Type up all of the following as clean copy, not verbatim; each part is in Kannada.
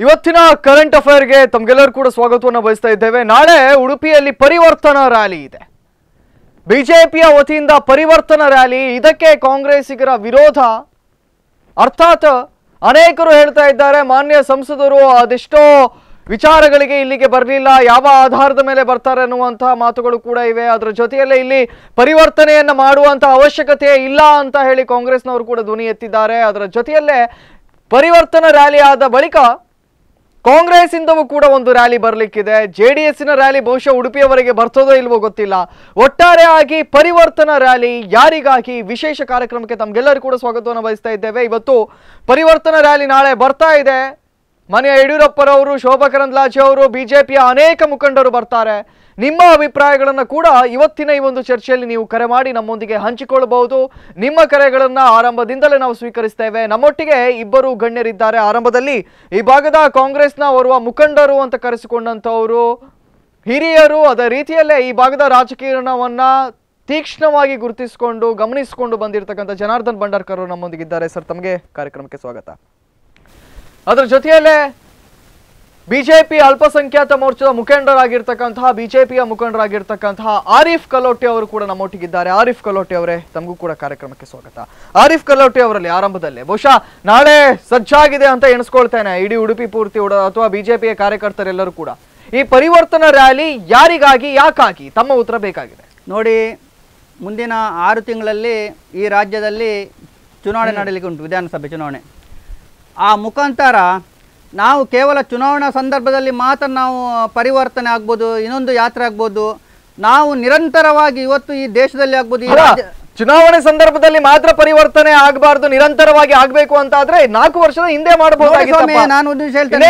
ಇವತ್ತಿನ ಕರೆಂಟ್ ಅಫೇರ್ಗೆ ತಮಗೆಲ್ಲರೂ ಕೂಡ ಸ್ವಾಗತವನ್ನು ಬಯಸ್ತಾ ಇದ್ದೇವೆ. ನಾಳೆ ಉಡುಪಿಯಲ್ಲಿ ಪರಿವರ್ತನಾ ರ್ಯಾಲಿ ಇದೆ. ಬಿಜೆಪಿಯ ವತಿಯಿಂದ ಪರಿವರ್ತನಾ ರ್ಯಾಲಿ. ಇದಕ್ಕೆ ಕಾಂಗ್ರೆಸ್ಸಿಗರ ವಿರೋಧ. ಅರ್ಥಾತ್ ಅನೇಕರು ಹೇಳ್ತಾ ಇದ್ದಾರೆ, ಮಾನ್ಯ ಸಂಸದರು ಅದೆಷ್ಟೋ ವಿಚಾರಗಳಿಗೆ ಇಲ್ಲಿಗೆ ಬರಲಿಲ್ಲ, ಯಾವ ಆಧಾರದ ಮೇಲೆ ಬರ್ತಾರೆ ಅನ್ನುವಂತಹ ಮಾತುಗಳು ಕೂಡ ಇವೆ. ಅದರ ಜೊತೆಯಲ್ಲೇ ಇಲ್ಲಿ ಪರಿವರ್ತನೆಯನ್ನ ಮಾಡುವಂತಹ ಅವಶ್ಯಕತೆ ಇಲ್ಲ ಅಂತ ಹೇಳಿ ಕಾಂಗ್ರೆಸ್ನವರು ಕೂಡ ಧ್ವನಿ ಎತ್ತಿದ್ದಾರೆ. ಅದರ ಜೊತೆಯಲ್ಲೇ ಪರಿವರ್ತನಾ ರ್ಯಾಲಿ ಆದ ಬಳಿಕ ಕಾಂಗ್ರೆಸ್ ಇಂದವೂ ಕೂಡ ಒಂದು ರ್ಯಾಲಿ ಬರಲಿಕ್ಕಿದೆ. ಜೆಡಿಎಸ್ನ ರ್ಯಾಲಿ ಬಹುಶಃ ಉಡುಪಿಯವರೆಗೆ ಬರ್ತದೋ ಇಲ್ವೋ ಗೊತ್ತಿಲ್ಲ. ಒಟ್ಟಾರೆ ಆಗಿ ಪರಿವರ್ತನಾ ರ್ಯಾಲಿ ಯಾರಿಗಾಗಿ ವಿಶೇಷ ಕಾರ್ಯಕ್ರಮಕ್ಕೆ ತಮಗೆಲ್ಲರೂ ಕೂಡ ಸ್ವಾಗತವನ್ನು ಬಯಸ್ತಾ ಇದ್ದೇವೆ. ಇವತ್ತು ಪರಿವರ್ತನಾ ರ್ಯಾಲಿ ನಾಳೆ ಬರ್ತಾ ಇದೆ. ಮಾನ್ಯ ಯಡಿಯೂರಪ್ಪರವರು, ಶೋಭಾ ಕರಂದ್ಲಾಜೆ ಅವರು, ಬಿಜೆಪಿಯ ಅನೇಕ ಮುಖಂಡರು ಬರ್ತಾರೆ. ನಿಮ್ಮ ಅಭಿಪ್ರಾಯಗಳನ್ನು ಕೂಡ ಇವತ್ತಿನ ಈ ಒಂದು ಚರ್ಚೆಯಲ್ಲಿ ನೀವು ಕರೆ ಮಾಡಿ ನಮ್ಮೊಂದಿಗೆ ಹಂಚಿಕೊಳ್ಳಬಹುದು. ನಿಮ್ಮ ಕರೆಗಳನ್ನು ಆರಂಭದಿಂದಲೇ ನಾವು ಸ್ವೀಕರಿಸ್ತೇವೆ. ನಮ್ಮೊಟ್ಟಿಗೆ ಇಬ್ಬರು ಗಣ್ಯರಿದ್ದಾರೆ. ಆರಂಭದಲ್ಲಿ ಈ ಭಾಗದ ಕಾಂಗ್ರೆಸ್ನ ಓರ್ವ ಮುಖಂಡರು ಅಂತ ಕರೆಸಿಕೊಂಡಂಥವರು, ಹಿರಿಯರು, ಅದೇ ರೀತಿಯಲ್ಲೇ ಈ ಭಾಗದ ರಾಜಕೀಯವನ್ನ ತೀಕ್ಷ್ಣವಾಗಿ ಗುರುತಿಸಿಕೊಂಡು ಗಮನಿಸಿಕೊಂಡು ಬಂದಿರತಕ್ಕಂಥ ಜನಾರ್ದನ್ ಬಂಡಾರ್ಕರ್ ಅವರು ನಮ್ಮೊಂದಿಗಿದ್ದಾರೆ. ಸರ್, ತಮಗೆ ಕಾರ್ಯಕ್ರಮಕ್ಕೆ ಸ್ವಾಗತ. ಅದರ ಜೊತೆಯಲ್ಲೇ ಬಿಜೆಪಿ ಅಲ್ಪಸಂಖ್ಯಾತ ಮೋರ್ಚಾದ ಬಿಜೆಪಿಯ ಮುಖಂಡರಾಗಿರ್ತಕ್ಕಂತಹ ಆರಿಫ್ ಕಲೋಟಿ ಅವರು ಕೂಡ ನಮ್ಮೊಟ್ಟಿಗಿದ್ದಾರೆ. ಆರಿಫ್ ಕಲೋಟಿ ಅವರೇ, ತಮಗೂ ಕೂಡ ಕಾರ್ಯಕ್ರಮಕ್ಕೆ ಸ್ವಾಗತ. ಆರಿಫ್ ಕಲೋಟಿ ಅವರಲ್ಲಿ ಆರಂಭದಲ್ಲೇ ಬಹುಶಃ ನಾಳೆ ಸಜ್ಜಾಗಿದೆ ಅಂತ ಎಣಿಸ್ಕೊಳ್ತೇನೆ ಇಡೀ ಉಡುಪಿ ಪೂರ್ತಿ ಅಥವಾ ಬಿಜೆಪಿಯ ಕಾರ್ಯಕರ್ತರೆಲ್ಲರೂ ಕೂಡ. ಈ ಪರಿವರ್ತನಾ ರ್ಯಾಲಿ ಯಾರಿಗಾಗಿ, ಯಾಕಾಗಿ? ತಮ್ಮ ಉತ್ತರ ಬೇಕಾಗಿದೆ. ನೋಡಿ, ಮುಂದಿನ 6 ತಿಂಗಳಲ್ಲಿ ಈ ರಾಜ್ಯದಲ್ಲಿ ಚುನಾವಣೆ ನಡೆಯಲಿಕ್ಕೆ ಉಂಟು, ವಿಧಾನಸಭೆ ಚುನಾವಣೆ. ಆ ಮುಖಾಂತರ ನಾವು ಕೇವಲ ಚುನಾವಣಾ ಸಂದರ್ಭದಲ್ಲಿ ಮಾತ್ರ ನಾವು ಪರಿವರ್ತನೆ ಆಗ್ಬೋದು, ಇನ್ನೊಂದು ಯಾತ್ರೆ ಆಗ್ಬೋದು. ನಾವು ನಿರಂತರವಾಗಿ ಇವತ್ತು ಈ ದೇಶದಲ್ಲಿ ಆಗ್ಬೋದು, ಈ ಚುನಾವಣೆ ಸಂದರ್ಭದಲ್ಲಿ ಮಾತ್ರ ಪರಿವರ್ತನೆ ಆಗಬಾರ್ದು, ನಿರಂತರವಾಗಿ ಆಗ್ಬೇಕು ಅಂತ ಆದ್ರೆ 4 ವರ್ಷದ ಹಿಂದೆ ಮಾಡಬಹುದಾಗಿತ್ತು. ನಾನು ಒಂದು ವಿಷಯ ಹೇಳ್ತೇನೆ.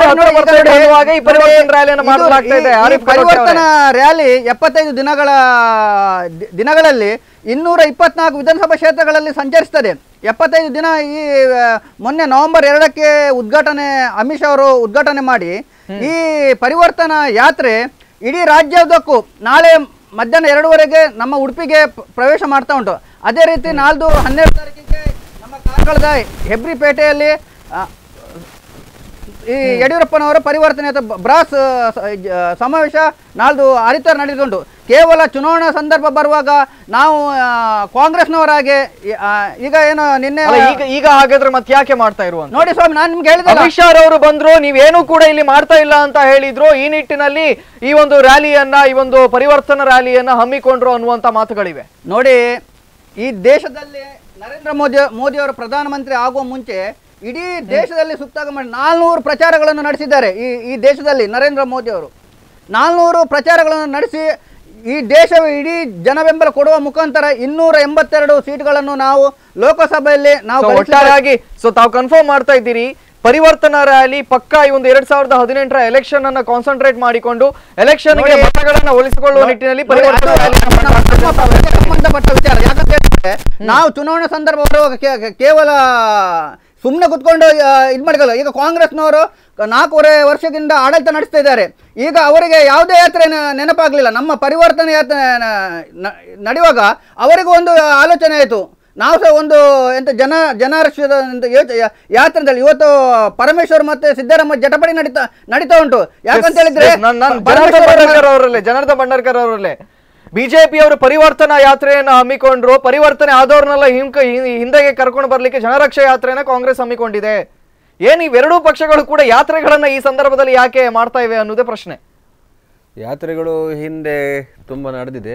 ಪರಿವರ್ತನಾ ರ್ಯಾಲಿ 75 ದಿನಗಳಲ್ಲಿ 224 ವಿಧಾನಸಭಾ ಕ್ಷೇತ್ರಗಳಲ್ಲಿ ಸಂಚರಿಸ್ತದೆ. 75 ದಿನ. ಈ ಮೊನ್ನೆ ನವೆಂಬರ್ 2ಕ್ಕೆ ಅಮಿತ್ ಶಾ ಅವರು ಉದ್ಘಾಟನೆ ಮಾಡಿ ಈ ಪರಿವರ್ತನಾ ಯಾತ್ರೆ ಇಡೀ ರಾಜ್ಯದಕ್ಕೂ ನಾಳೆ ಮಧ್ಯಾಹ್ನ 2:00ವರೆಗೆ ನಮ್ಮ ಉಡುಪಿಗೆ ಪ್ರವೇಶ ಮಾಡ್ತಾ ಉಂಟು. ಅದೇ ರೀತಿ ನಾಳ್ದು 12 ತಾರೀಕಿಗೆ ನಮ್ಮ ಕಾರ್ಕಳದ ಹೆಬ್ರಿಪೇಟೆಯಲ್ಲಿ ಈ ಯಡಿಯೂರಪ್ಪನವರ ಪರಿವರ್ತನೆ ಅಥವಾ ಬ್ರಾಸ್ ಸಮಾವೇಶ ನಾಳ್ದು ಆದಿತ್ಯವಾರ ನಡೆದುಕೊಂಡು, ಕೇವಲ ಚುನಾವಣಾ ಸಂದರ್ಭ ಬರುವಾಗ ನಾವು ಕಾಂಗ್ರೆಸ್ನವರಾಗೆ ಈಗ ಏನು ನಿನ್ನೆ ಈಗ ಹಾಗಾದ್ರೆ ಮತ್ತೆ ಯಾಕೆ ಮಾಡ್ತಾ ಇರುವಂತ ನೋಡಿ ಸ್ವಾಮಿ, ನಾನು ನಿಮ್ಗೆ ಹೇಳಿದೆ, ಅಮಿತ್ ಶಾ ಅವರು ಬಂದ್ರು, ನೀವೇನು ಕೂಡ ಇಲ್ಲಿ ಮಾಡ್ತಾ ಇಲ್ಲ ಅಂತ ಹೇಳಿದ್ರು. ಈ ನಿಟ್ಟಿನಲ್ಲಿ ಈ ಒಂದು ರ್ಯಾಲಿಯನ್ನ, ಈ ಒಂದು ಪರಿವರ್ತನಾ ರ್ಯಾಲಿಯನ್ನ ಹಮ್ಮಿಕೊಂಡ್ರು ಅನ್ನುವಂತ ಮಾತುಗಳಿವೆ. ನೋಡಿ, ಈ ದೇಶದಲ್ಲಿ ನರೇಂದ್ರ ಮೋದಿಯವರು ಪ್ರಧಾನಮಂತ್ರಿ ಆಗುವ ಮುಂಚೆ ಇಡೀ ದೇಶದಲ್ಲಿ ಸುತ್ತಾಗ ಮಾಡಿ 400 ಪ್ರಚಾರಗಳನ್ನು ನಡೆಸಿದ್ದಾರೆ. ಈ ದೇಶದಲ್ಲಿ ನರೇಂದ್ರ ಮೋದಿ ಅವರು 400 ಪ್ರಚಾರಗಳನ್ನು ನಡೆಸಿ ಈ ದೇಶವೇ ಇಡೀ ಜನಬೆಂಬಲ ಕೊಡುವ ಮುಖಾಂತರ 282 ಸೀಟ್ಗಳನ್ನು ನಾವು ಲೋಕಸಭೆಯಲ್ಲಿ ನಾವು ಒಟ್ಟಾರೆಯಾಗಿ ತಾವು ಕನ್ಫರ್ಮ್ ಮಾಡ್ತಾ ಇದ್ದೀರಿ. ಪರಿವರ್ತನಾ ರ್ಯಾಲಿ ಪಕ್ಕ ಈ ಒಂದು 2018ರ ಎಲೆಕ್ಷನ್ ಅನ್ನ ಕಾನ್ಸಂಟ್ರೇಟ್ ಮಾಡಿಕೊಂಡು ಎಲೆಕ್ಷನ್ ಗೆ ಮತಗಳನ್ನ ಉಳಿಸಿಕೊಳ್ಳುವ ನಿಟ್ಟಿನಲ್ಲಿ ಪರಿವರ್ತನಾ ರ್ಯಾಲಿ ಸಂಬಂಧಪಟ್ಟ ವಿಚಾರ. ಯಾಕಂತ ಹೇಳಿದ್ರೆ ನಾವು ಚುನಾವಣಾ ಸಂದರ್ಭ ಬರುವಾಗ ಕೇವಲ ಸುಮ್ಮನೆ ಕುತ್ಕೊಂಡು ಇದು ಮಾಡಿಕೊಳ್ಳ. ಈಗ ಕಾಂಗ್ರೆಸ್ನವರು 4.5 ವರ್ಷದಿಂದ ಆಡಳಿತ ನಡೆಸ್ತಾ ಇದ್ದಾರೆ. ಈಗ ಅವರಿಗೆ ಯಾವುದೇ ಯಾತ್ರೆ ನೆನಪಾಗಲಿಲ್ಲ. ನಮ್ಮ ಪರಿವರ್ತನೆ ಯಾತ್ರೆ ನಡೆಯುವಾಗ ಅವರಿಗೂ ಒಂದು ಆಲೋಚನೆ ಆಯಿತು, ನಾವು ಸಹ ಒಂದು ಎಂತ ಜನಾರಕ್ಷದ ಯಾತ್ರೆದಲ್ಲಿ ಇವತ್ತು ಪರಮೇಶ್ವರ್ ಮತ್ತೆ ಸಿದ್ದರಾಮಯ್ಯ ಜಟಪಡಿ ನಡೀತಾ ಉಂಟು. ಯಾಕಂತ ಹೇಳಿದ್ರೆ ಜನಾರ್ದನ್ ಬಂಡಾರ್ಕರ್ ಅವರಲ್ಲೇ ಬಿಜೆಪಿಯವರು ಪರಿವರ್ತನಾ ಯಾತ್ರೆಯನ್ನು ಹಮ್ಮಿಕೊಂಡ್ರು. ಪರಿವರ್ತನೆ ಆದವ್ರನ್ನೆಲ್ಲ ಹಿಂದೆಗೆ ಕರ್ಕೊಂಡು ಬರ್ಲಿಕ್ಕೆ ಜನರಕ್ಷಾ ಯಾತ್ರೆಯನ್ನ ಕಾಂಗ್ರೆಸ್ ಹಮ್ಮಿಕೊಂಡಿದೆ. ಏನು ಇವೆರಡೂ ಪಕ್ಷಗಳು ಕೂಡ ಯಾತ್ರೆಗಳನ್ನ ಈ ಸಂದರ್ಭದಲ್ಲಿ ಯಾಕೆ ಮಾಡ್ತಾ ಇವೆ ಅನ್ನೋದೇ ಪ್ರಶ್ನೆ. ಯಾತ್ರೆಗಳು ಹಿಂದೆ ತುಂಬ ನಡೆದಿದೆ.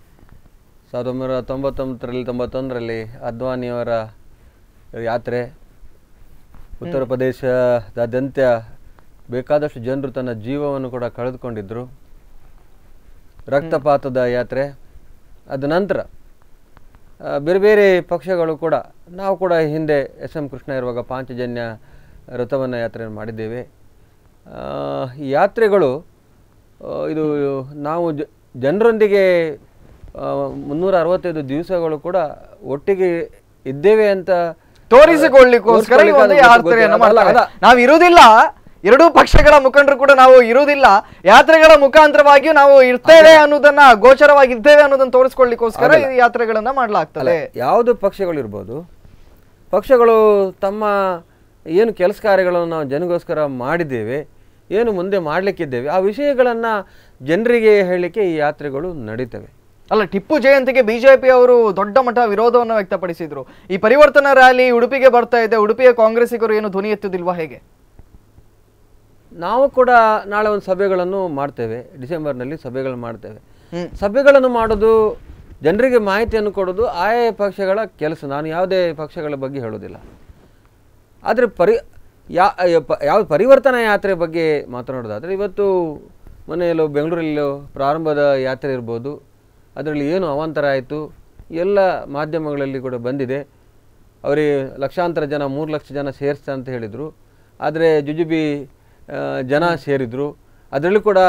1999ರಲ್ಲಿ 91ರಲ್ಲಿ ಅದ್ವಾನಿಯವರ ಯಾತ್ರೆ, ಉತ್ತರ ಪ್ರದೇಶದಾದ್ಯಂತ ಬೇಕಾದಷ್ಟು ಜನರು ತನ್ನ ಜೀವವನ್ನು ಕೂಡ ಕಳೆದುಕೊಂಡಿದ್ದರು. ರಕ್ತಪಾತದ ಯಾತ್ರೆ. ಅದ ನಂತರ ಬೇರೆ ಬೇರೆ ಪಕ್ಷಗಳು ಕೂಡ, ನಾವು ಕೂಡ ಹಿಂದೆ SM ಕೃಷ್ಣ ಇರುವಾಗ ಪಾಂಚಜನ್ಯ ರಥವನ್ನು ಯಾತ್ರೆಯನ್ನು ಮಾಡಿದ್ದೇವೆ. ಈ ಯಾತ್ರೆಗಳು ಇದು ನಾವು ಜನರೊಂದಿಗೆ 365 ದಿವಸಗಳು ಕೂಡ ಒಟ್ಟಿಗೆ ಇದ್ದೇವೆ ಅಂತ ತೋರಿಸಿಕೊಳ್ಳಿಕ್ಕೋಸ್ಕರ ನಾವು ಇರುವುದಿಲ್ಲ. ಎರಡೂ ಪಕ್ಷಗಳ ಮುಖಂಡರು ಕೂಡ ನಾವು ಇರುವುದಿಲ್ಲ, ಯಾತ್ರೆಗಳ ಮುಖಾಂತರವಾಗಿಯೂ ನಾವು ಇರ್ತೇವೆ ಅನ್ನೋದನ್ನ, ಗೋಚರವಾಗಿರ್ತೇವೆ ಅನ್ನೋದನ್ನ ತೋರಿಸ್ಕೊಳ್ಳಿಕ್ಕೋಸ್ಕರ ಈ ಯಾತ್ರೆಗಳನ್ನ ಮಾಡಲಾಗ್ತದೆ. ಯಾವುದು ಪಕ್ಷಗಳಿರ್ಬೋದು, ಪಕ್ಷಗಳು ತಮ್ಮ ಏನು ಕೆಲಸ ಕಾರ್ಯಗಳನ್ನು ನಾವು ಜನಗೋಸ್ಕರ ಮಾಡಿದ್ದೇವೆ, ಏನು ಮುಂದೆ ಮಾಡಲಿಕ್ಕಿದ್ದೇವೆ, ಆ ವಿಷಯಗಳನ್ನು ಜನರಿಗೆ ಹೇಳಲಿಕ್ಕೆ ಈ ಯಾತ್ರೆಗಳು ನಡೀತವೆ. ಅಲ್ಲ, ಟಿಪ್ಪು ಜಯಂತಿಗೆ ಬಿಜೆಪಿ ಅವರು ದೊಡ್ಡ ಮಟ್ಟ ವಿರೋಧವನ್ನು ವ್ಯಕ್ತಪಡಿಸಿದ್ರು. ಈ ಪರಿವರ್ತನಾ ರ್ಯಾಲಿ ಉಡುಪಿಗೆ ಬರ್ತಾ ಇದೆ, ಉಡುಪಿಯ ಕಾಂಗ್ರೆಸ್ಸಿಗರು ಏನು ಧ್ವನಿ ಎತ್ತುದಿಲ್ವಾ, ಹೇಗೆ? ನಾವು ಕೂಡ ನಾಳೆ ಒಂದು ಸಭೆಗಳನ್ನು ಮಾಡ್ತೇವೆ, ಡಿಸೆಂಬರ್ನಲ್ಲಿ ಸಭೆಗಳು ಮಾಡ್ತೇವೆ. ಸಭೆಗಳನ್ನು ಮಾಡೋದು, ಜನರಿಗೆ ಮಾಹಿತಿಯನ್ನು ಕೊಡೋದು ಆಯಾ ಪಕ್ಷಗಳ ಕೆಲಸ. ನಾನು ಯಾವುದೇ ಪಕ್ಷಗಳ ಬಗ್ಗೆ ಹೇಳೋದಿಲ್ಲ. ಆದರೆ ಯಾವ ಪರಿವರ್ತನಾ ಯಾತ್ರೆ ಬಗ್ಗೆ ಮಾತನಾಡೋದಾದರೆ, ಇವತ್ತು ಮನೆಯಲ್ಲೋ ಬೆಂಗಳೂರಲ್ಲೋ ಪ್ರಾರಂಭದ ಯಾತ್ರೆ ಇರ್ಬೋದು, ಅದರಲ್ಲಿ ಏನು ಅವಾಂತರ ಆಯಿತು ಎಲ್ಲ ಮಾಧ್ಯಮಗಳಲ್ಲಿ ಕೂಡ ಬಂದಿದೆ. ಅವರಿಗೆ ಲಕ್ಷಾಂತರ ಜನ, 3 ಲಕ್ಷ ಜನ ಸೇರಿಸ್ತಾ ಅಂತ ಹೇಳಿದರು. ಆದರೆ ಜುಜುಬಿ ಜನ ಸೇರಿದರು. ಅದರಲ್ಲೂ ಕೂಡ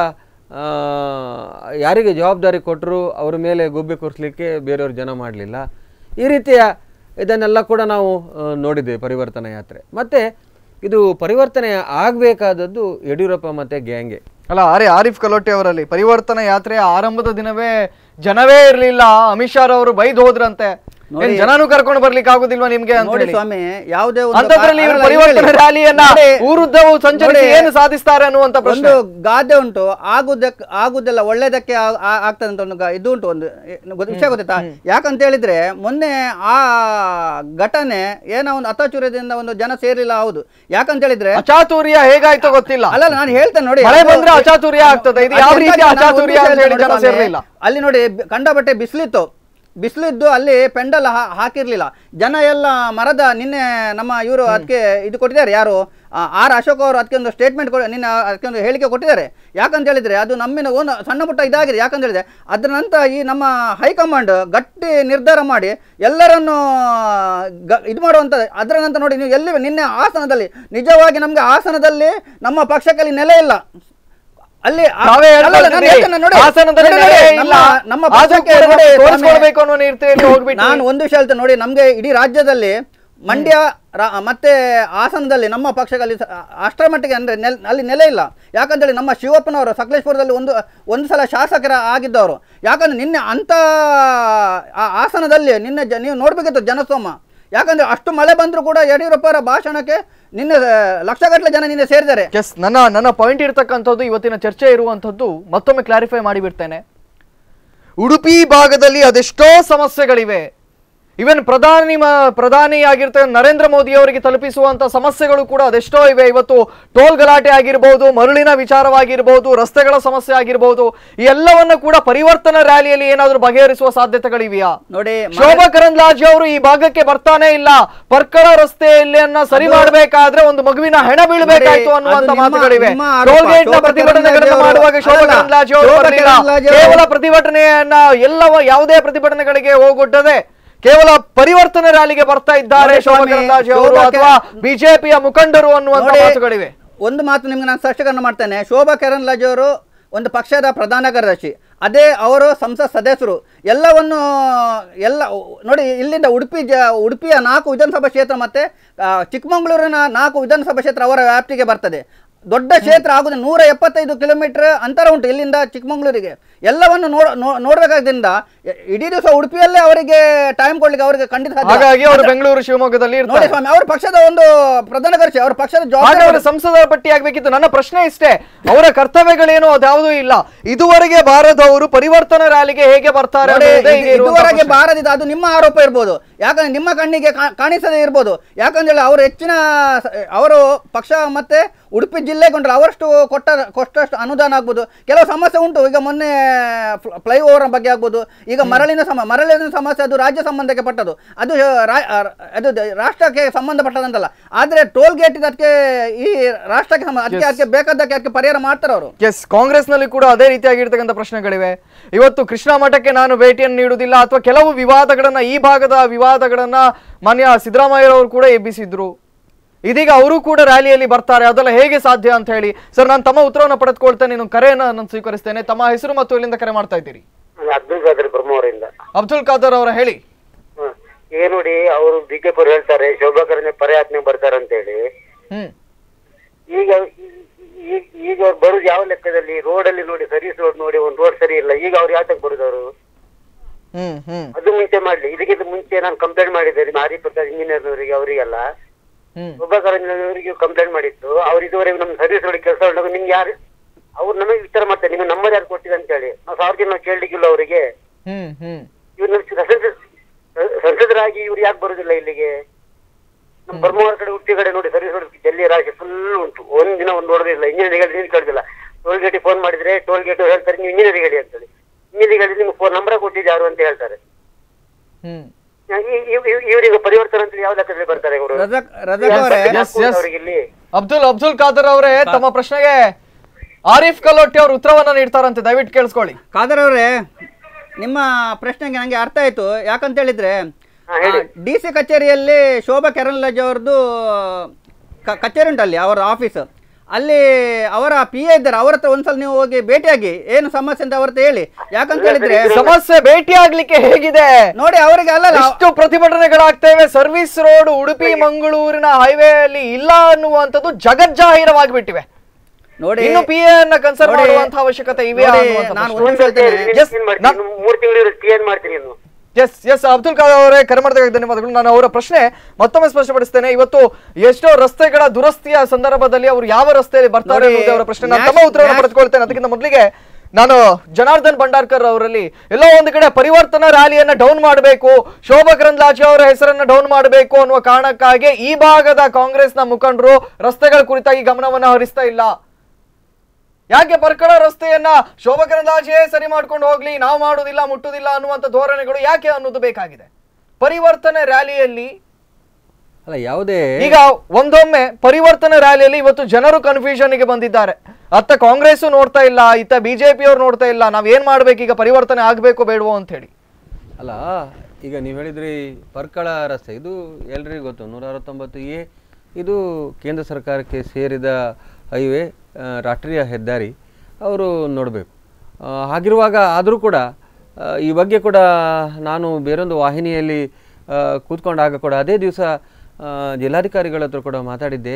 ಯಾರಿಗೆ ಜವಾಬ್ದಾರಿ ಕೊಟ್ಟರು ಅವರ ಮೇಲೆ ಗೊಬ್ಬೆ ಕೊರಿಸಲಿಕ್ಕೆ ಬೇರೆಯವರು ಜನ ಮಾಡಲಿಲ್ಲ. ಈ ರೀತಿಯ ಇದನ್ನೆಲ್ಲ ಕೂಡ ನಾವು ನೋಡಿದ್ದೇವೆ ಪರಿವರ್ತನಾ ಯಾತ್ರೆ. ಮತ್ತು ಇದು ಪರಿವರ್ತನೆ ಆಗಬೇಕಾದದ್ದು ಯಡಿಯೂರಪ್ಪ ಮತ್ತು ಗ್ಯಾಂಗೆ. ಅಲ್ಲ, ಆರಿಫ್ ಕಲೋಟೆ ಅವರಲ್ಲಿ ಪರಿವರ್ತನಾ ಯಾತ್ರೆಯ ಆರಂಭದ ದಿನವೇ ಜನವೇ ಇರಲಿಲ್ಲ, ಅಮಿತ್ ಶಾ ಅವರು ಬೈದು ಹೋದ್ರಂತೆ. ಜನನು ಕರ್ಕೊಂಡು ಬರ್ಲಿಕ್ಕೆ ಆಗುದಿಲ್ವಾ ನಿಮ್ಗೆ ಅಂತ ಹೇಳಿ ಸ್ವಾಮಿ? ಯಾವುದೇ ಅಂತದ್ರಲ್ಲಿ ಇವರು ಪರಿವರ್ತನಾ ರ್ಯಾಲಿಯನ್ನ ಊರುದ್ದವು ಸಂಚರಿಸಿ ಏನು ಸಾಧಿಸ್ತಾರೆ ಅನ್ನುವಂತ ಒಂದು ಗಾದೆ ಉಂಟು, ಆಗುದೆಲ್ಲ ಒಳ್ಳೇದಕ್ಕೆ ಆಗ್ತದೆ ಅಂತ ಒಂದು ಇದು ಉಂಟು. ಒಂದು ವಿಷಯ ಗೊತ್ತಾ? ಯಾಕಂತ ಹೇಳಿದ್ರೆ ಮೊನ್ನೆ ಆ ಘಟನೆ ಏನೋ ಒಂದು ಅಚಾತುರ್ಯದಿಂದ ಒಂದು ಜನ ಸೇರಿಲ್ಲ. ಹೌದು, ಯಾಕಂತ ಹೇಳಿದ್ರೆ ಅಚಾತುರ್ಯ ಹೇಗಾಯ್ತೋ ಗೊತ್ತಿಲ್ಲ. ಅಲ್ಲ, ನಾನು ಹೇಳ್ತೇನೆ ನೋಡಿ, ಮಳೆ ಬಂದ್ರೆ ಅಚಾತುರ್ಯ ಆಗ್ತದೆ. ಇದು ಯಾವ ರೀತಿ ಅಚಾತುರ್ಯ ಅಂತ ಹೇಳಿ ಜನ ಸೇರ್ಲಿಲ್ಲ. ಅಲ್ಲಿ ನೋಡಿ ಕಂಡಬಟ್ಟೆ ಬಿಸಿಲಿದ್ದು ಅಲ್ಲಿ ಪೆಂಡಲ್ ಹಾಕಿರ್ಲಿಲ್ಲ. ಜನ ಎಲ್ಲ ಮರದ ನಿನ್ನೆ ನಮ್ಮ ಇವರು ಅದಕ್ಕೆ ಇದು ಕೊಟ್ಟಿದ್ದಾರೆ, ಯಾರು ಆರ್ ಅಶೋಕ್ ಅವರು ಅದಕ್ಕೆ ಒಂದು ಸ್ಟೇಟ್ಮೆಂಟ್ ನಿನ್ನೆ ಅದಕ್ಕೆ ಒಂದು ಹೇಳಿಕೆ ಕೊಟ್ಟಿದ್ದಾರೆ. ಯಾಕಂತ ಹೇಳಿದ್ರೆ ಅದು ನಮ್ಮಿನ ಒಂದು ಸಣ್ಣ ಪುಟ್ಟ ಇದಾಗಿದೆ. ಯಾಕಂತ ಹೇಳಿದ್ರೆ ಅದರ ನಂತರ ಈ ನಮ್ಮ ಹೈಕಮಾಂಡ್ ಗಟ್ಟಿ ನಿರ್ಧಾರ ಮಾಡಿ ಎಲ್ಲರನ್ನು ಇದು ಮಾಡುವಂತ. ಅದರ ನಂತರ ನೋಡಿ, ನೀವು ಎಲ್ಲಿ ನಿನ್ನೆ ಹಾಸನದಲ್ಲಿ ನಿಜವಾಗಿ ನಮ್ಗೆ ಹಾಸನದಲ್ಲಿ ನಮ್ಮ ಪಕ್ಷಕ್ಕೆ ನೆಲೆ ಇಲ್ಲ. ಅಲ್ಲಿ ನಾನು ಒಂದು ವಿಷಯ ಹೇಳ್ತೇನೆ ನೋಡಿ, ನಮ್ಗೆ ಇಡೀ ರಾಜ್ಯದಲ್ಲಿ ಮಂಡ್ಯ ಮತ್ತೆ ಹಾಸನದಲ್ಲಿ ನಮ್ಮ ಪಕ್ಷದಲ್ಲಿ ಅಷ್ಟರ ಮಟ್ಟಿಗೆ ಅಂದ್ರೆ ಅಲ್ಲಿ ನೆಲೆ ಇಲ್ಲ. ಯಾಕಂತೇಳಿ ನಮ್ಮ ಶಿವಪ್ಪನವರು ಸಕಲೇಶ್ಪುರದಲ್ಲಿ ಒಂದು ಸಲ ಶಾಸಕರ ಆಗಿದ್ದವರು. ಯಾಕಂದ್ರೆ ನಿನ್ನೆ ಅಂತ ಹಾಸನದಲ್ಲಿ ನಿನ್ನೆ ನೀವು ನೋಡ್ಬೇಕಿತ್ತು ಜನಸ್ತೋಮ. ಯಾಕಂದ್ರೆ ಅಷ್ಟು ಮಳೆ ಬಂದರೂ ಕೂಡ ಯಡಿಯೂರಪ್ಪರ ಭಾಷಣಕ್ಕೆ ನಿನ್ನೆ ಲಕ್ಷಗಟ್ಟಲೆ ಜನ ನಿನ್ನೆ ಸೇರಿದ್ದಾರೆ. ನನ್ನ ಪಾಯಿಂಟ್ ಇರ್ತಕ್ಕಂಥದ್ದು, ಇವತ್ತಿನ ಚರ್ಚೆ ಇರುವಂಥದ್ದು ಮತ್ತೊಮ್ಮೆ ಕ್ಲಾರಿಫೈ ಮಾಡಿಬಿಡ್ತೇನೆ. ಉಡುಪಿ ಭಾಗದಲ್ಲಿ ಅದೆಷ್ಟೋ ಸಮಸ್ಯೆಗಳಿವೆ. ಇವನ್ ಪ್ರಧಾನಿಯಾಗಿರ್ತಕ್ಕಂಥ ನರೇಂದ್ರ ಮೋದಿ ಅವರಿಗೆ ತಲುಪಿಸುವಂತ ಸಮಸ್ಯೆಗಳು ಕೂಡ ಅದೆಷ್ಟೋ ಇವೆ. ಇವತ್ತು ಟೋಲ್ ಗಲಾಟೆ ಆಗಿರ್ಬೋದು, ಮರಳಿನ ವಿಚಾರವಾಗಿರ್ಬೋದು, ರಸ್ತೆಗಳ ಸಮಸ್ಯೆ ಆಗಿರ್ಬೋದು, ಈ ಎಲ್ಲವನ್ನ ಕೂಡ ಪರಿವರ್ತನಾ ರ್ಯಾಲಿಯಲ್ಲಿ ಏನಾದ್ರೂ ಬಗೆಹರಿಸುವ ಸಾಧ್ಯತೆಗಳಿವೆಯಾ? ನೋಡಿ, ಶೋಭಾ ಕರಂದ್ಲಾಜೆ ಅವರು ಈ ಭಾಗಕ್ಕೆ ಬರ್ತಾನೆ ಇಲ್ಲ. ಪರ್ಕಳ ರಸ್ತೆಯನ್ನ ಸರಿ ಮಾಡಬೇಕಾದ್ರೆ ಒಂದು ಮಗುವಿನ ಹೆಣ ಬೀಳಬೇಕಾಯ್ತು ಅನ್ನುವಂತ ಮಾತುಗಳಿವೆ. ಟೋಲ್ ಗೇಟ್ ನ ಪ್ರತಿಭಟನೆಗಳನ್ನು ಮಾಡುವಾಗ ಶೋಭಾ ಕರಂದ್ಲಾಜೆ ಅವರು ಬರಲಿಲ್ಲ. ಕೇವಲ ಪ್ರತಿಭಟನೆಯನ್ನ ಯಾವುದೇ ಪ್ರತಿಭಟನೆಗಳಿಗೆ ಹೋಗೊಡ್ಡದೆ ಕೇವಲ ಪರಿವರ್ತನಾ ರ್ಯಾಲಿಗೆ ಬರ್ತಾ ಇದ್ದಾರೆ ಶೋಭಾ ಕರಂದ್ಲಾಜೆ ಅವರು ಅಥವಾ ಬಿಜೆಪಿಯ ಮುಖಂಡರು ಅನ್ನುವಂತ ಮಾತುಗಳಿವೆ. ಒಂದು ಮಾತು ನಿಮ್ಗೆ ನಾನು ಸ್ಪಷ್ಟೀಕರಣ ಮಾಡ್ತೇನೆ. ಶೋಭಾ ಕರಂದ್ಲಾಜೆ ಅವರು ಒಂದು ಪಕ್ಷದ ಪ್ರಧಾನ ಕಾರ್ಯದರ್ಶಿ, ಅದೇ ಅವರು ಸಂಸತ್ ಸದಸ್ಯರು. ಎಲ್ಲವನ್ನು ನೋಡಿ, ಇಲ್ಲಿಂದ ಉಡುಪಿಯ 4 ವಿಧಾನಸಭಾ ಕ್ಷೇತ್ರ ಮತ್ತೆ ಚಿಕ್ಕಮಗಳೂರಿನ 4 ವಿಧಾನಸಭಾ ಕ್ಷೇತ್ರ ಅವರ ವ್ಯಾಪ್ತಿಗೆ ಬರ್ತದೆ. ದೊಡ್ಡ ಕ್ಷೇತ್ರ ಆಗುದು 175 ಕಿಲೋಮೀಟರ್ ಅಂತರ ಉಂಟು ಇಲ್ಲಿಂದ ಚಿಕ್ಕಮಗಳೂರಿಗೆ. ಎಲ್ಲವನ್ನು ನೋಡಬೇಕಾದ್ರಿಂದ ಇಡೀ ದಿವಸ ಉಡುಪಿಯಲ್ಲೇ ಅವರಿಗೆ ಟೈಮ್ ಕೊಡ್ಲಿಕ್ಕೆ ಅವರಿಗೆ ಖಂಡಿತ ಹಾಗಾಗಿ ಅವರು ಬೆಂಗಳೂರು ಶಿವಮೊಗ್ಗದಲ್ಲಿ ನೋಡಿ ಸ್ವಾಮಿ, ಅವರ ಪಕ್ಷದ ಒಂದು ಪ್ರಧಾನ ಕಾರ್ಯದರ್ಶಿ, ಅವರ ಪಕ್ಷದ ಜವಾಬ್ದಾರಿ ಸಂಸದರ ಪಟ್ಟಿ ಆಗ್ಬೇಕಿತ್ತು. ನನ್ನ ಪ್ರಶ್ನೆ ಇಷ್ಟೇ, ಅವರ ಕರ್ತವ್ಯಗಳೇನು ಅದ್ಯಾವುದೂ ಇಲ್ಲ. ಇದುವರೆಗೆ ಬಾರದವರು ಪರಿವರ್ತನಾ ರ್ಯಾಲಿಗೆ ಹೇಗೆ ಬರ್ತಾರೆ? ಇದುವರೆಗೆ ಬಾರದಿದೆ, ಅದು ನಿಮ್ಮ ಆರೋಪ ಇರ್ಬೋದು. ಯಾಕಂದ್ರೆ ನಿಮ್ಮ ಕಣ್ಣಿಗೆ ಕಾಣಿಸದೇ ಇರ್ಬೋದು. ಯಾಕಂದ್ರೆ ಅವರು ಅವರು ಪಕ್ಷ ಮತ್ತೆ ಉಡುಪಿ ಜಿಲ್ಲೆಗೊಂಡ್ರೆ ಅವರಷ್ಟು ಕೊಟ್ಟಷ್ಟು ಅನುದಾನ ಆಗ್ಬೋದು. ಕೆಲವು ಸಮಸ್ಯೆ ಉಂಟು. ಈಗ ಮೊನ್ನೆ ಫ್ಲೈಓವರ್ ಬಗ್ಗೆ ಆಗ್ಬೋದು, ಈಗ ಮರಳಿನ ಸಮಸ್ಯೆ ಅದು ರಾಜ್ಯ ಸಂಬಂಧಕ್ಕೆ ಪಟ್ಟದು, ಅದು ರಾಷ್ಟ್ರಕ್ಕೆ ಸಂಬಂಧಪಟ್ಟದಂತಲ್ಲ. ಆದ್ರೆ ಟೋಲ್ ಗೇಟ್ ಅದಕ್ಕೆ ಈ ರಾಷ್ಟ್ರಕ್ಕೆ ಅದಕ್ಕೆ ಬೇಕಾದಕ್ಕೆ ಅದಕ್ಕೆ ಪರಿಹಾರ ಮಾಡ್ತಾರೆ ಅವರು. ಎಸ್, ಕಾಂಗ್ರೆಸ್ ನಲ್ಲಿ ಕೂಡ ಅದೇ ರೀತಿಯಾಗಿರ್ತಕ್ಕಂಥ ಪ್ರಶ್ನೆಗಳಿವೆ. ಇವತ್ತು ಕೃಷ್ಣ ಮಠಕ್ಕೆ ನಾನು ಭೇಟಿಯನ್ನು ನೀಡುವುದಿಲ್ಲ ಅಥವಾ ಕೆಲವು ವಿವಾದಗಳನ್ನ, ಈ ಭಾಗದ ವಿವಾದಗಳನ್ನ ಮಾನ್ಯ ಸಿದ್ದರಾಮಯ್ಯ ಅವರು ಕೂಡ ಎಬ್ಬಿಸಿದ್ರು. ಇದೀಗ ಅವರು ಕೂಡ ರ್ಯಾಲಿಯಲ್ಲಿ ಬರ್ತಾರೆ, ಅದೆಲ್ಲ ಹೇಗೆ ಸಾಧ್ಯ ಅಂತ ಹೇಳಿ. ಸರ್, ನಾನು ತಮ್ಮ ಉತ್ತರವನ್ನು ಪಡೆದುಕೊಳ್ತೇನೆ, ನೀನು ಕರೆಯನ್ನು ನಾನು ಸ್ವೀಕರಿಸ್ತೇನೆ. ತಮ್ಮ ಹೆಸರು ಮತ್ತು ಎಲ್ಲಿಂದ ಕರೆ ಮಾಡ್ತಾ ಇದ್ದೀರಿ? ಅಬ್ದುಲ್ ಖಾದರ್ ಬ್ರಹ್ಮವರಿಂದ. ಅಬ್ದುಲ್ ಖಾದರ್ ಅವರ ಹೇಳಿ. ನೋಡಿ, ಅವರು ಬಿಜೆಪಿ ಅವರು ಹೇಳ್ತಾರೆ ಶೋಭಾ ಕರಂದ್ಲಾಜೆ ಪರಯಾತ್ನೆಗೆ ಬರ್ತಾರೆ ಅಂತ ಹೇಳಿ. ಈಗ ಅವ್ರು ಬರುದು ಯಾವ ಲೆಕ್ಕದಲ್ಲಿ? ರೋಡಲ್ಲಿ ನೋಡಿ, ಸರ್ವಿಸ್ ರೋಡ್ ನೋಡಿ, ಒಂದು ರೋಡ್ ಸರಿ ಇಲ್ಲ. ಈಗ ಅವ್ರು ಯಾತಕ್ಕೆ ಬರುದು ಅವರು? ಅದು ಮುಂಚೆ ಮಾಡ್ಲಿ. ಇದಕ್ಕಿಂತ ಮುಂಚೆ ನಾನು ಕಂಪ್ಲೇಂಟ್ ಮಾಡಿದ್ದೇನೆ ಹರಿಪ್ರಸಾದ್ ಇಂಜಿನಿಯರ್ನವರಿಗೆ, ಅವರಿಗೆಲ್ಲ ಶೋಭಾ ಕರಂದ್ಲಾಜೆ ಕಂಪ್ಲೇಂಟ್ ಮಾಡಿತ್ತು. ಅವ್ರು ಇದುವರೆಗೂ ನಮ್ಮ ಸರ್ವಿಸ್ ಒಳಗೆ ಕೆಲಸ ಮಾಡಿದಾಗ ನಿಮ್ಗೆ ಯಾರು ಅವ್ರು ನಮಗೆ ವಿಚಾರ ಮಾಡ್ತಾರೆ, ನಿಮ್ಗೆ ನಂಬರ್ ಯಾರು ಕೊಟ್ಟಿದೆ ಅಂತ ಹೇಳಿ. ನಾವು ಸಾವಿರ ನಾವು ಕೇಳಲಿಕ್ಕಿಲ್ಲ ಅವರಿಗೆ. ಇವ್ರು ಸಂಸದರಾಗಿ ಇವ್ರು ಯಾಕೆ ಬರುದಿಲ್ಲ ಇಲ್ಲಿಗೆ? ನಮ್ಮ ಬರ್ಮವಾರ ಕಡೆ ಉಡುಪಿ ಕಡೆ ನೋಡಿ ಸರ್ವಿಸ್ ಒಳಗೆ ಜಲ್ಲಿ ರಾಶಿ ಫುಲ್ ಉಂಟು. ಒಂದಿನ ಒಂದು ನೋಡೋದಿಲ್ಲ, ಇಂಜಿನಿಯರ್ ನೀರು ಕೇಳಿದಿಲ್ಲ. ಟೋಲ್ ಗೇಟಿಗೆ ಫೋನ್ ಮಾಡಿದ್ರೆ ಟೋಲ್ ಗೇಟ್ ಹೇಳ್ತಾರೆ ನೀವು ಇಂಜಿನಿಯರ್ ಹೇಳಿ ಅಂತೇಳಿ. ಇಂಜಿನಿಯರ್ ಹೇಳಿ ನಿಮ್ಗೆ ಫೋನ್ ನಂಬರ್ ಕೊಟ್ಟಿದ್ದು ಯಾರು ಅಂತ ಹೇಳ್ತಾರೆ. ಇವರಿಗೆ ಪರಿವರ್ತನೆ ಅಂತ ಯಾವ ಲೆಕ್ಕದಲ್ಲಿ ಬರ್ತಾರೆ ಇವರು? ಇಲ್ಲಿ ಅಬ್ದುಲ್ ಖಾದರ್ ಅವರೇ, ತಮ್ಮ ಪ್ರಶ್ನೆಗೆ ಆರಿಫ್ ಕಲೋಟಿ ಅವರು ಉತ್ತರವನ್ನ ನೀಡ್ತಾರಂತೆ, ದಯವಿಟ್ಟು ಕೇಳಿಸ್ಕೊಳ್ಳಿ. ಖಾದರ್ ಅವರೇ, ನಿಮ್ಮ ಪ್ರಶ್ನೆಗೆ ನನಗೆ ಅರ್ಥ ಆಯ್ತು. ಯಾಕಂತ ಹೇಳಿದ್ರೆ DC ಕಚೇರಿಯಲ್ಲಿ ಶೋಭಾ ಕರಂದ್ಲಾಜೆ ಅವ್ರದ್ದು ಕಚೇರಿ ಉಂಟಲ್ಲಿ, ಅವರ ಆಫೀಸ್. ಅಲ್ಲಿ ಅವರ PA ಇದ್ದಾರೆ, ಅವ್ರ ಹತ್ರ ಒಂದ್ಸಲ ನೀವು ಹೋಗಿ ಭೇಟಿಯಾಗಿ ಏನು ಸಮಸ್ಯೆ ಅಂತ ಅವ್ರ ಹತ್ರ ಹೇಳಿ. ಯಾಕಂತ ಹೇಳಿದ್ರೆ ಸಮಸ್ಯೆ ಭೇಟಿ ಆಗ್ಲಿಕ್ಕೆ ಹೇಗಿದೆ ನೋಡಿ, ಅವರಿಗೆ ಅಲ್ಲ ಎಷ್ಟು ಪ್ರತಿಭಟನೆಗಳಾಗ್ತೇವೆ. ಸರ್ವಿಸ್ ರೋಡ್ ಉಡುಪಿ ಮಂಗಳೂರಿನ ಹೈವೇ ಅಲ್ಲಿ ಇಲ್ಲ ಅನ್ನುವಂಥದ್ದು ಜಗಜ್ಜಾಹೀರವಾಗಿಬಿಟ್ಟಿವೆ. ನೋಡಿ, ಇನ್ನು PA ಅನ್ನ ಕನ್ಸರ್ವ್ ಮಾಡುವಂತಹ ಅವಶ್ಯಕತೆ ಇವೆ. ನಾನು 3 ತಿಂಗಳು ಕ್ಲಿಯರ್ ಮಾಡ್ತೀನಿ ಇನ್ನು. ಎಸ್ ಅಬ್ದುಲ್ ಖಾದರ್ ಅವರೇ, ಕರೆ ಮಾಡೋದಕ್ಕೆ ಧನ್ಯವಾದಗಳು. ನಾನು ಅವರ ಪ್ರಶ್ನೆ ಮತ್ತೊಮ್ಮೆ ಸ್ಪಷ್ಟಪಡಿಸ್ತೇನೆ. ಇವತ್ತು ಎಷ್ಟೋ ರಸ್ತೆಗಳ ದುರಸ್ತಿಯ ಸಂದರ್ಭದಲ್ಲಿ ಅವರು ಯಾವ ರಸ್ತೆಯಲ್ಲಿ ಬರ್ತಾರೆ ಅನ್ನೋದೇ ಅವರ ಪ್ರಶ್ನೆ. ನಾನು ತಮ್ಮ ಉತ್ತರವನ್ನು ಪಡೆದುಕೊಳ್ತೇನೆ. ಅದಕ್ಕಿಂತ ಮೊದಲಿಗೆ ನಾನು ಜನಾರ್ದನ್ ಭಂಡಾರ್ಕರ್ ಅವರಲ್ಲಿ ಎಲ್ಲೋ ಒಂದು ಕಡೆ ಪರಿವರ್ತನಾ ರ್ಯಾಲಿಯನ್ನ ಡೌನ್ ಮಾಡಬೇಕು, ಶೋಭಾ ಕರಂದ್ಲಾಜೆ ಅವರ ಹೆಸರನ್ನ ಡೌನ್ ಮಾಡಬೇಕು ಅನ್ನುವ ಕಾರಣಕ್ಕಾಗಿ ಈ ಭಾಗದ ಕಾಂಗ್ರೆಸ್ನ ಮುಖಂಡರು ರಸ್ತೆಗಳ ಕುರಿತಾಗಿ ಗಮನವನ್ನ ಹರಿಸ್ತಾ ಇಲ್ಲ. ಯಾಕೆ ಪರ್ಕಳ ರಸ್ತೆಯನ್ನ ಶೋಭಾ ಕರಂದ್ಲಾಜೆ ಸರಿ ಮಾಡ್ಕೊಂಡು ಹೋಗ್ಲಿ, ನಾವು ಮಾಡುದಿಲ್ಲ ಮುಟ್ಟುದಿಲ್ಲ ಅನ್ನುವಂಥ ಧೋರಣೆಗಳು ಯಾಕೆ ಅನ್ನೋದು ಬೇಕಾಗಿದೆ. ಪರಿವರ್ತನೆ ರ್ಯಾಲಿಯಲ್ಲಿ ಅಲ್ಲ ಯಾವುದೇ ಈಗ ಒಂದೊಮ್ಮೆ ಪರಿವರ್ತನೆ ರ್ಯಾಲಿಯಲ್ಲಿ ಇವತ್ತು ಜನರು ಕನ್ಫ್ಯೂಷನ್ ಗೆ ಬಂದಿದ್ದಾರೆ. ಅತ್ತ ಕಾಂಗ್ರೆಸ್ ನೋಡ್ತಾ ಇಲ್ಲ, ಇತ್ತ BJP ಅವ್ರು ನೋಡ್ತಾ ಇಲ್ಲ. ನಾವ್ ಏನ್ ಮಾಡ್ಬೇಕು ಈಗ, ಪರಿವರ್ತನೆ ಆಗ್ಬೇಕು ಬೇಡವೋ ಅಂತ ಹೇಳಿ. ಅಲ್ಲ, ಈಗ ನೀವು ಹೇಳಿದ್ರಿ ಪರ್ಕಳ ರಸ್ತೆ, ಇದು ಎಲ್ರಿಗೂ ಗೊತ್ತು, 169A ಇದು ಕೇಂದ್ರ ಸರ್ಕಾರಕ್ಕೆ ಸೇರಿದ ಹೈವೇ, ರಾಷ್ಟ್ರೀಯ ಹೆದ್ದಾರಿ. ಅವರು ನೋಡಬೇಕು. ಹಾಗಿರುವಾಗ ಆದರೂ ಕೂಡ ಈ ಬಗ್ಗೆ ಕೂಡ ನಾನು ಬೇರೊಂದು ವಾಹಿನಿಯಲ್ಲಿ ಕೂತ್ಕೊಂಡಾಗ ಕೂಡ ಅದೇ ದಿವಸ ಜಿಲ್ಲಾಧಿಕಾರಿಗಳ ಹತ್ರ ಕೂಡ ಮಾತಾಡಿದ್ದೆ,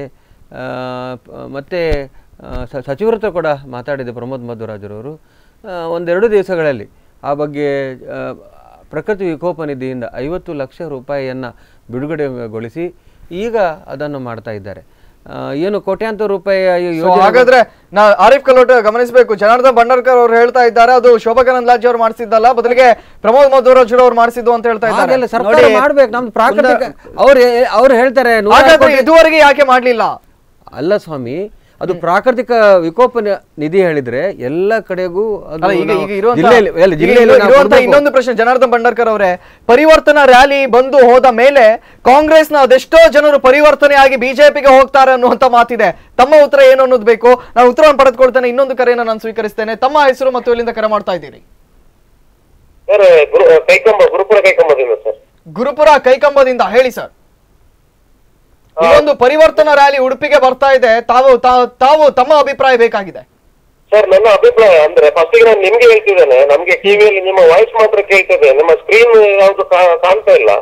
ಮತ್ತು ಸಚಿವರ ಹತ್ರ ಕೂಡ ಮಾತಾಡಿದ್ದೆ, ಪ್ರಮೋದ್ ಮಧ್ವರಾಜರವರು. ಒಂದೆರಡು ದಿವಸಗಳಲ್ಲಿ ಆ ಬಗ್ಗೆ ಪ್ರಕೃತಿ ವಿಕೋಪ ನಿಧಿಯಿಂದ 50 ಲಕ್ಷ ರೂಪಾಯಿಯನ್ನು ಬಿಡುಗಡೆಗೊಳಿಸಿ ಈಗ ಅದನ್ನು ಮಾಡ್ತಾ ಇದ್ದಾರೆ. ಏನು ಕೋಟ್ಯಾಂತರ ರೂಪಾಯಿ ಹಾಗಾದ್ರೆ ನಾ ಆರಿಫ್ ಕಲೋಟಿ ಗಮನಿಸಬೇಕು. ಜನಾರ್ದನ್ ಭಂಡಾರ್ಕರ್ ಅವರು ಹೇಳ್ತಾ ಇದ್ದಾರೆ ಅದು ಶೋಭಾ ಕರಂದ್ಲಾಜೆ ಅವರು ಮಾಡಿಸಿದ್ದಲ್ಲ, ಬದಲಿಗೆ ಪ್ರಮೋದ್ ಮಧ್ವರಾಜ್ ಅವರು ಮಾಡಿಸಿದ್ದು ಅಂತ ಹೇಳ್ತಾ ಇದ್ದಾರೆ. ಸರ್ಕಾರ ಮಾಡ್ಬೇಕು, ನಮ್ದು ಪ್ರಾಕೃತಿಕ ಅವ್ರು ಹೇಳ್ತಾರೆ. ಇದುವರೆಗೆ ಯಾಕೆ ಮಾಡ್ಲಿಲ್ಲ? ಅಲ್ಲ ಸ್ವಾಮಿ, ಅದು ಪ್ರಾಕೃತಿಕ ವಿಕೋಪ ನಿಧಿ ಹೇಳಿದ್ರೆ ಎಲ್ಲ ಕಡೆಗೂ ಇನ್ನೊಂದು ಪ್ರಶ್ನೆ ಜನಾರ್ದನ್ ಭಂಡಾರ್ಕರ್ ಅವರೇ, ಪರಿವರ್ತನಾ ರ್ಯಾಲಿ ಬಂದು ಹೋದ ಮೇಲೆ ಕಾಂಗ್ರೆಸ್ನ ಅದೆಷ್ಟೋ ಜನರು ಪರಿವರ್ತನೆ ಆಗಿ ಬಿಜೆಪಿಗೆ ಹೋಗ್ತಾರೆ ಅನ್ನುವಂತ ಮಾತಿದೆ. ತಮ್ಮ ಉತ್ತರ ಏನು ಅನ್ನೋದು ಬೇಕು. ನಾನು ಉತ್ತರವನ್ನು ಪಡೆದುಕೊಳ್ತೇನೆ. ಇನ್ನೊಂದು ಕರೆಯನ್ನು ನಾನು ಸ್ವೀಕರಿಸ್ತೇನೆ. ತಮ್ಮ ಹೆಸರು ಮತ್ತು ಇಲ್ಲಿಂದ ಕರೆ ಮಾಡ್ತಾ ಇದ್ದೀರಿ? ಗುರುಪುರ ಕೈಕಂಬದಿಂದ. ಹೇಳಿ ಸರ್. ಇದೊಂದು ಪರಿವರ್ತನಾ ರ್ಯಾಲಿ ಉಡುಪಿಗೆ ಬರ್ತಾ ಇದೆ, ತಾವು ತಮ್ಮ ಅಭಿಪ್ರಾಯ ಬೇಕಾಗಿದೆ. ಸರ್, ನನ್ನ ಅಭಿಪ್ರಾಯ ಅಂದ್ರೆ ಫಸ್ಟ್ ನಾನು ನಿಮ್ಗೆ ಹೇಳ್ತಿದ್ದೇನೆ, ನಮ್ಗೆ ಟಿವಿಯಲ್ಲಿ ನಿಮ್ಮ ವಾಯ್ಸ್ ಮಾತ್ರ ಕೇಳ್ತದೆ, ನಿಮ್ಮ ಸ್ಕ್ರೀನ್ ಯಾವ್ದು ಕಾಣ್ತಾ ಇಲ್ಲ.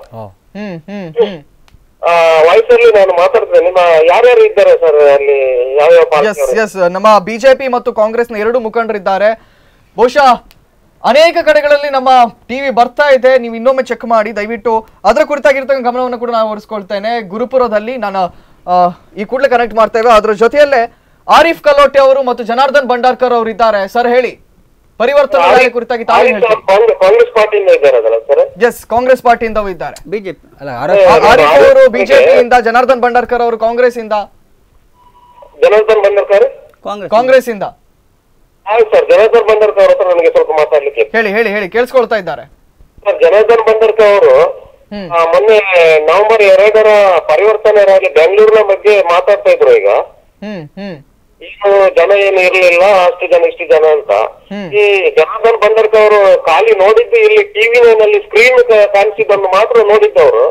ವಾಯ್ಸ್ ಅಲ್ಲಿ ನಾನು ಮಾತಾಡ್ತೇನೆ. ನಿಮ್ಮ ಯಾರ್ಯಾರು ಇದ್ದಾರೆ ಸರ್ ಅಲ್ಲಿ, ಯಾವ ನಮ್ಮ ಬಿಜೆಪಿ ಮತ್ತು ಕಾಂಗ್ರೆಸ್ನ 2 ಮುಖಂಡರಿದ್ದಾರೆ. ಬಹುಶಃ ಅನೇಕ ಕಡೆಗಳಲ್ಲಿ ನಮ್ಮ ಟಿವಿ ಬರ್ತಾ ಇದೆ, ನೀವು ಇನ್ನೊಮ್ಮೆ ಚೆಕ್ ಮಾಡಿ ದಯವಿಟ್ಟು. ಅದರ ಕುರಿತಾಗಿರ್ತಕ್ಕಂಥ ಗಮನವನ್ನು ಕೂಡ ನಾನು ಹೊರಿಸ್ಕೊಳ್ತೇನೆ. ಗುರುಪುರದಲ್ಲಿ ನಾನು ಈ ಕೂಡಲೇ ಕನೆಕ್ಟ್ ಮಾಡ್ತೇವೆ. ಅದರ ಜೊತೆಯಲ್ಲೇ ಆರಿಫ್ ಕಲೋಟಿ ಅವರು ಮತ್ತು ಜನಾರ್ದನ್ ಭಂಡಾರ್ಕರ್ ಅವರು ಇದ್ದಾರೆ. ಸರ್ ಹೇಳಿ, ಪರಿವರ್ತನೆ ಕುರಿತಾಗಿ ಕಾಂಗ್ರೆಸ್ ಪಾರ್ಟಿಯಿಂದ ಇದ್ದಾರಲ್ಲ ಸರ್? ಎಸ್, ಕಾಂಗ್ರೆಸ್ ಪಾರ್ಟಿಯಿಂದ ಇದ್ದಾರೆ. ಬಿಜೆಪಿ ಆರಿಫ್ ಅವರು ಬಿಜೆಪಿಯಿಂದ, ಜನಾರ್ದನ್ ಭಂಡಾರ್ಕರ್ ಅವರು ಕಾಂಗ್ರೆಸ್ ಇಂದ. ಜನಾರ್ದನ್ ಭಂಡಾರ್ಕರ್ ಕಾಂಗ್ರೆಸ್ ಇಂದ. ಆಯ್ತು ಸರ್, ಜನಾರ್ದನ್ ಭಂಡಾರ್ಕರ್ ಅವ್ರ ಹತ್ರ ನನಗೆ ಸ್ವಲ್ಪ ಮಾತಾಡ್ಲಿಕ್ಕೆ. ಹೇಳಿ ಕೇಳಿಸ್ಕೊಳ್ತಾ ಇದ್ದಾರೆ. ಸರ್, ಜನಾರ್ದನ್ ಭಂಡಾರ್ಕರ್ ಅವರು ಮೊನ್ನೆ ನವೆಂಬರ್ 2ರ ಪರಿವರ್ತನೆ ರ್ಯಾಲಿ ಬೆಂಗಳೂರಿನ ಬಗ್ಗೆ ಮಾತಾಡ್ತಾ ಇದ್ರು. ಈಗ ಇಷ್ಟು ಜನ ಏನು ಇರ್ಲಿಲ್ಲ, ಅಷ್ಟು ಜನ ಇಷ್ಟು ಜನ ಅಂತ. ಈ ಜನಾರ್ದನ್ ಭಂಡಾರ್ಕರ್ ಅವರು ಖಾಲಿ ನೋಡಿದ್ದು ಇಲ್ಲಿ ಟಿವಿನಲ್ಲಿ ಸ್ಕ್ರೀನ್ ಕಾಣಿಸಿದ್ದನ್ನು ಮಾತ್ರ ನೋಡಿದ್ದವರು,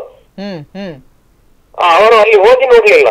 ಅವರು ಅಲ್ಲಿ ಹೋಗಿ ನೋಡ್ಲಿಲ್ಲ.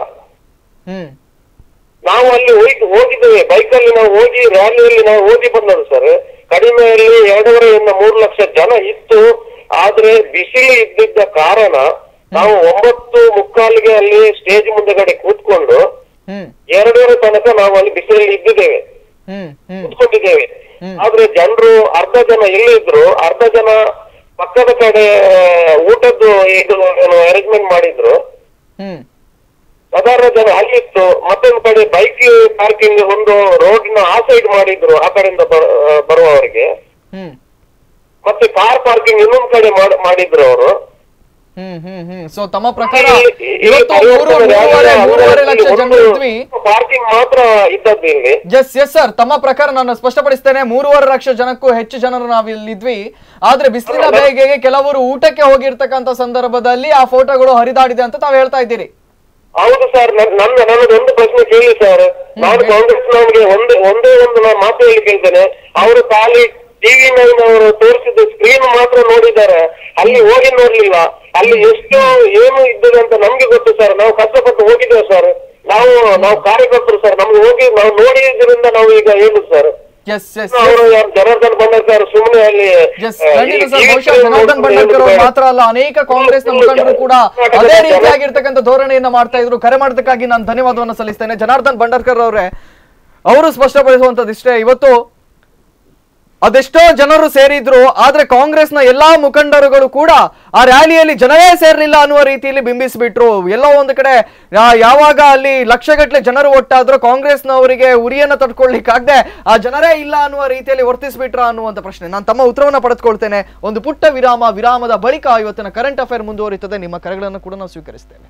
ನಾವು ಅಲ್ಲಿ ಹೋಗಿದ್ದೇವೆ, ಬೈಕಲ್ಲಿ ನಾವು ಹೋಗಿ ರ್ಯಾಲಿಯಲ್ಲಿ ನಾವು ಹೋಗಿ ಬಂದದ್ದು ಸರ್. ಕಡಿಮೆಯಲ್ಲಿ 2.5-3 ಲಕ್ಷ ಜನ ಇತ್ತು. ಆದ್ರೆ ಬಿಸಿಲು ಇದ್ದಿದ್ದ ಕಾರಣ ನಾವು 9:45ಗೆ ಅಲ್ಲಿ ಸ್ಟೇಜ್ ಮುಂದೆಗಡೆ ಕೂತ್ಕೊಂಡು 2:30 ತನಕ ನಾವು ಅಲ್ಲಿ ಬಿಸಿಲಲ್ಲಿ ಇದ್ದಿದ್ದೇವೆ, ಕೂತ್ಕೊಂಡಿದ್ದೇವೆ. ಆದ್ರೆ ಜನರು ಅರ್ಧ ಜನ ಇಲ್ಲಿದ್ರು, ಅರ್ಧ ಜನ ಪಕ್ಕದ ಕಡೆ ಊಟದ್ದು ಇದು ಅರೇಂಜ್ಮೆಂಟ್ ಮಾಡಿದ್ರು. ಸಾಧಾರಣ ಜನ ಅಲ್ಲಿತ್ತು. ಮತ್ತೊಂದು ಕಡೆ ಬೈಕ್ ಪಾರ್ಕಿಂಗ್ ಒಂದು ರೋಡ್ನ ಆ ಸೈಡ್ ಮಾಡಿದ್ರು ಆ ಕಡೆಯಿಂದ ಬರುವವರಿಗೆ. ಮತ್ತೆ ಕಾರ್ ಪಾರ್ಕಿಂಗ್ ಇನ್ನೊಂದು ಕಡೆ ಮಾಡಿದ್ರು ಅವರು. ಸೊ ತಮ್ಮ ಪ್ರಕಾರ ಇವತ್ತು 3.5 ಲಕ್ಷ ಜನರು ಇದ್ವಿ, ಪಾರ್ಕಿಂಗ್ ಮಾತ್ರ ಇದ್ದದ್ದು ಇಲ್ಲಿ. ಎಸ್ ಸರ್, ತಮ್ಮ ಪ್ರಕಾರ ನಾನು ಸ್ಪಷ್ಟಪಡಿಸ್ತೇನೆ, 3.5 ಲಕ್ಷ ಜನಕ್ಕೂ ಹೆಚ್ಚು ಜನರು ನಾವು ಇಲ್ಲಿದ್ವಿ. ಆದ್ರೆ ಬಿಸಿಲಿನ ಬೇಗೆಗೆ ಕೆಲವರು ಊಟಕ್ಕೆ ಹೋಗಿರ್ತಕ್ಕಂಥ ಸಂದರ್ಭದಲ್ಲಿ ಆ ಫೋಟೋಗಳು ಹರಿದಾಡಿದೆ ಅಂತ ತಾವು ಹೇಳ್ತಾ ಇದ್ದೀರಿ. ಹೌದು ಸರ್, ನನ್ನದೊಂದು ಪ್ರಶ್ನೆ ಕೇಳಿ ಸರ್. ನಾನು ಕಾಂಗ್ರೆಸ್ ನವರಿಗೆ ಒಂದೇ ಒಂದು ನಾನು ಮಾತು ಹೇಳಿ ಕೇಳ್ತೇನೆ. ಅವರು ಖಾಲಿ ಟಿವಿ ಅವರು ತೋರಿಸಿದ ಸ್ಕ್ರೀನ್ ಮಾತ್ರ ನೋಡಿದ್ದಾರೆ, ಅಲ್ಲಿ ಹೋಗಿ ನೋಡ್ಲಿಲ್ಲ. ಅಲ್ಲಿ ಎಷ್ಟು ಏನು ಇದ್ದದೆ ಅಂತ ನಮ್ಗೆ ಗೊತ್ತು ಸರ್. ನಾವು ಕಷ್ಟಪಟ್ಟು ಹೋಗಿದ್ದೇವೆ ಸರ್. ನಾವು ಕಾರ್ಯಕರ್ತರು ಸರ್. ನಮ್ಗೆ ಹೋಗಿ ನಾವು ನೋಡಿದ್ರಿಂದ ನಾವು ಈಗ ಹೇಳುದು ಸರ್. ಅವರು ಜನಾರ್ದನ್ ಬಂಡಾರ್ಕರ್ ಸುಮ್ಮನೆ ಅಲ್ಲಿ ಜನಾರ್ದನ್ ಬಂಡಾರ್ಕರ್ ಮಾತ್ರ ಅಲ್ಲ, ಅನೇಕ ಕಾಂಗ್ರೆಸ್ ಮುಖಂಡರು ಕೂಡ ಅದೇ ರೀತಿಯಾಗಿರ್ತಕ್ಕಂಥ ಧೋರಣೆಯನ್ನ ಮಾಡ್ತಾ ಇದ್ರು. ಕರೆ ಮಾಡೋದಕ್ಕಾಗಿ ನಾನು ಧನ್ಯವಾದವನ್ನು ಸಲ್ಲಿಸ್ತೇನೆ. ಜನಾರ್ದನ್ ಬಂಡಾರ್ಕರ್ ಅವರೇ, ಅವರು ಸ್ಪಷ್ಟಪಡಿಸುವಂತದಿಷ್ಟೇ, ಇವತ್ತು ಅದೆಷ್ಟೋ ಜನರು ಸೇರಿದ್ರು, ಆದ್ರೆ ಕಾಂಗ್ರೆಸ್ನ ಎಲ್ಲಾ ಮುಖಂಡರುಗಳು ಕೂಡ ಆ ರ್ಯಾಲಿಯಲ್ಲಿ ಜನರೇ ಸೇರ್ಲಿಲ್ಲ ಅನ್ನುವ ರೀತಿಯಲ್ಲಿ ಬಿಂಬಿಸ್ಬಿಟ್ರು. ಎಲ್ಲೋ ಒಂದು ಕಡೆ ಯಾವಾಗ ಅಲ್ಲಿ ಲಕ್ಷಗಟ್ಟಲೆ ಜನರು ಒಟ್ಟಾದ್ರೂ ಕಾಂಗ್ರೆಸ್ನವರಿಗೆ ಉರಿಯನ್ನ ತಡ್ಕೊಳ್ಳಿಕ್ಕಾಗದೆ ಆ ಜನರೇ ಇಲ್ಲ ಅನ್ನುವ ರೀತಿಯಲ್ಲಿ ವರ್ತಿಸ್ಬಿಟ್ರ ಅನ್ನುವಂತ ಪ್ರಶ್ನೆ. ನಾನು ತಮ್ಮ ಉತ್ತರವನ್ನ ಪಡೆದುಕೊಳ್ತೇನೆ. ಒಂದು ಪುಟ್ಟ ವಿರಾಮದ ಬಳಿಕ ಇವತ್ತಿನ ಕರೆಂಟ್ ಅಫೇರ್ ಮುಂದುವರಿಯುತ್ತದೆ. ನಿಮ್ಮ ಕರೆಗಳನ್ನು ಕೂಡ ನಾವು ಸ್ವೀಕರಿಸ್ತೇವೆ.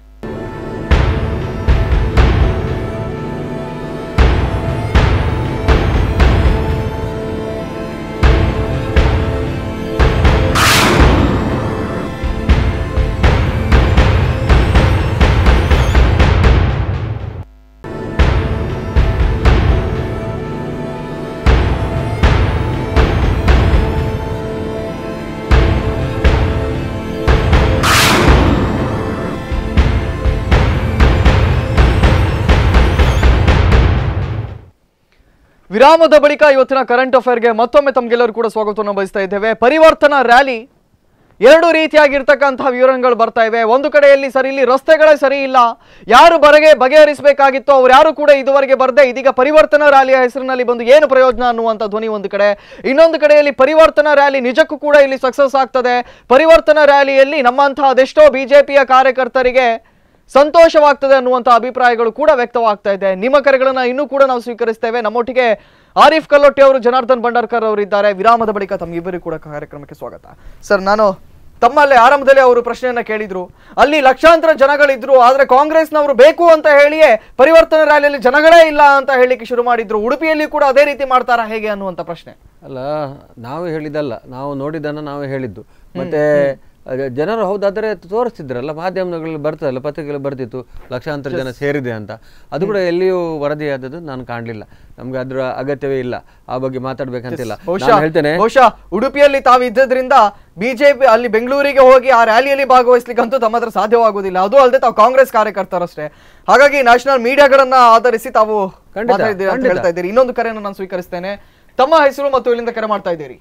ವಿರಾಮದ ಬಳಿಕ ಇವತ್ತಿನ ಕರೆಂಟ್ ಅಫೇರ್ಗೆ ಮತ್ತೊಮ್ಮೆ ತಮಗೆಲ್ಲರೂ ಕೂಡ ಸ್ವಾಗತವನ್ನು ಬಯಸ್ತಾ ಇದ್ದೇವೆ. ಪರಿವರ್ತನಾ ರ್ಯಾಲಿ ಎರಡು ರೀತಿಯಾಗಿರ್ತಕ್ಕಂತಹ ವಿವರಗಳು ಬರ್ತಾ ಇವೆ. ಒಂದು ಕಡೆಯಲ್ಲಿ ಸರಿ, ಇಲ್ಲಿ ರಸ್ತೆಗಳೇ ಸರಿ ಇಲ್ಲ, ಯಾರು ಬಗೆಹರಿಸಬೇಕಾಗಿತ್ತು ಅವ್ರು ಯಾರು ಕೂಡ ಇದುವರೆಗೆ ಬರದೆ ಇದೀಗ ಪರಿವರ್ತನಾ ರ್ಯಾಲಿಯ ಹೆಸರಿನಲ್ಲಿ ಬಂದು ಏನು ಪ್ರಯೋಜನ ಅನ್ನುವಂಥ ಧ್ವನಿ ಒಂದು ಕಡೆ. ಇನ್ನೊಂದು ಕಡೆಯಲ್ಲಿ ಪರಿವರ್ತನಾ ರ್ಯಾಲಿ ನಿಜಕ್ಕೂ ಕೂಡ ಇಲ್ಲಿ ಸಕ್ಸಸ್ ಆಗ್ತದೆ, ಪರಿವರ್ತನಾ ರ್ಯಾಲಿಯಲ್ಲಿ ನಮ್ಮಂತಹ ಅದೆಷ್ಟೋ ಬಿಜೆಪಿಯ ಕಾರ್ಯಕರ್ತರಿಗೆ ಸಂತೋಷವಾಗ್ತದೆ ಅನ್ನುವಂಥ ಅಭಿಪ್ರಾಯಗಳು ಕೂಡ ವ್ಯಕ್ತವಾಗ್ತಾ ಇದೆ. ನಿಮ್ಮ ಕರೆಗಳನ್ನ ಇನ್ನೂ ಕೂಡ ನಾವು ಸ್ವೀಕರಿಸ್ತೇವೆ. ನಮ್ಮೊಟ್ಟಿಗೆ ಆರಿಫ್ ಕಲ್ಲೊಟ್ಟಿ ಅವರು, ಜನಾರ್ದನ್ ಬಂಡಾರ್ಕರ್ ಅವರು ಇದ್ದಾರೆ. ವಿರಾಮದ ಬಳಿಕ ತಮ್ಗಿಬ್ಬರಿಗೂ ಕೂಡ ಕಾರ್ಯಕ್ರಮಕ್ಕೆ ಸ್ವಾಗತ. ಸರ್, ನಾನು ತಮ್ಮಲ್ಲೇ ಆರಂಭದಲ್ಲಿ ಅವರು ಪ್ರಶ್ನೆಯನ್ನ ಕೇಳಿದ್ರು, ಅಲ್ಲಿ ಲಕ್ಷಾಂತರ ಜನಗಳಿದ್ರು, ಆದ್ರೆ ಕಾಂಗ್ರೆಸ್ನವರು ಬೇಕು ಅಂತ ಹೇಳಿಯೇ ಪರಿವರ್ತನಾ ರ್ಯಾಲಿಯಲ್ಲಿ ಜನಗಳೇ ಇಲ್ಲ ಅಂತ ಹೇಳಿಕ್ಕೆ ಶುರು ಮಾಡಿದ್ರು. ಉಡುಪಿಯಲ್ಲಿ ಕೂಡ ಅದೇ ರೀತಿ ಮಾಡ್ತಾರಾ ಹೇಗೆ ಅನ್ನುವಂಥ ಪ್ರಶ್ನೆ. ಅಲ್ಲ, ನಾವು ಹೇಳಿದ್ದಲ್ಲ, ನಾವು ನೋಡಿದ್ದನ್ನು ನಾವೇ ಹೇಳಿದ್ದು. ಮತ್ತೆ ಜನರು ಹೌದಾದರೆ ತೋರಿಸ್ತಿದ್ರಲ್ಲ, ಮಾಧ್ಯಮಗಳಲ್ಲಿ ಬರ್ತದಲ್ಲ, ಪತ್ರಿಕೆಯಲ್ಲಿ ಬರ್ತಿತ್ತು ಲಕ್ಷಾಂತರ ಜನ ಸೇರಿದೆ ಅಂತ. ಅದು ಕೂಡ ಎಲ್ಲಿಯೂ ವರದಿಯಾದದ್ದು ನಾನು ಕಾಣಲಿಲ್ಲ. ನಮ್ಗೆ ಅದರ ಅಗತ್ಯವೇ ಇಲ್ಲ, ಆ ಬಗ್ಗೆ ಮಾತಾಡ್ಬೇಕಂತಿಲ್ಲ. ಹೇಳ್ತೇನೆ, ಬಹುಶಃ ಉಡುಪಿಯಲ್ಲಿ ತಾವು ಇದ್ದದ್ರಿಂದ ಬಿಜೆಪಿ ಅಲ್ಲಿ ಬೆಂಗಳೂರಿಗೆ ಹೋಗಿ ಆ ರ್ಯಾಲಿಯಲ್ಲಿ ಭಾಗವಹಿಸ್ಲಿಕ್ಕಂತೂ ತಮ್ಮ ಹತ್ರ ಸಾಧ್ಯವಾಗುವುದಿಲ್ಲ. ಅದು ಅಲ್ಲದೆ ತಾವು ಕಾಂಗ್ರೆಸ್ ಕಾರ್ಯಕರ್ತರಷ್ಟೇ, ಹಾಗಾಗಿ ನ್ಯಾಷನಲ್ ಮೀಡಿಯಾಗಳನ್ನ ಆಧರಿಸಿ ತಾವು ಹೇಳ್ತಾ ಇದ್ದೀರಿ. ಇನ್ನೊಂದು ಕರೆಯನ್ನು ನಾನು ಸ್ವೀಕರಿಸ್ತೇನೆ. ತಮ್ಮ ಹೆಸರು ಮತ್ತು ಇಲ್ಲಿಂದ ಕರೆ ಮಾಡ್ತಾ ಇದ್ದೀರಿ?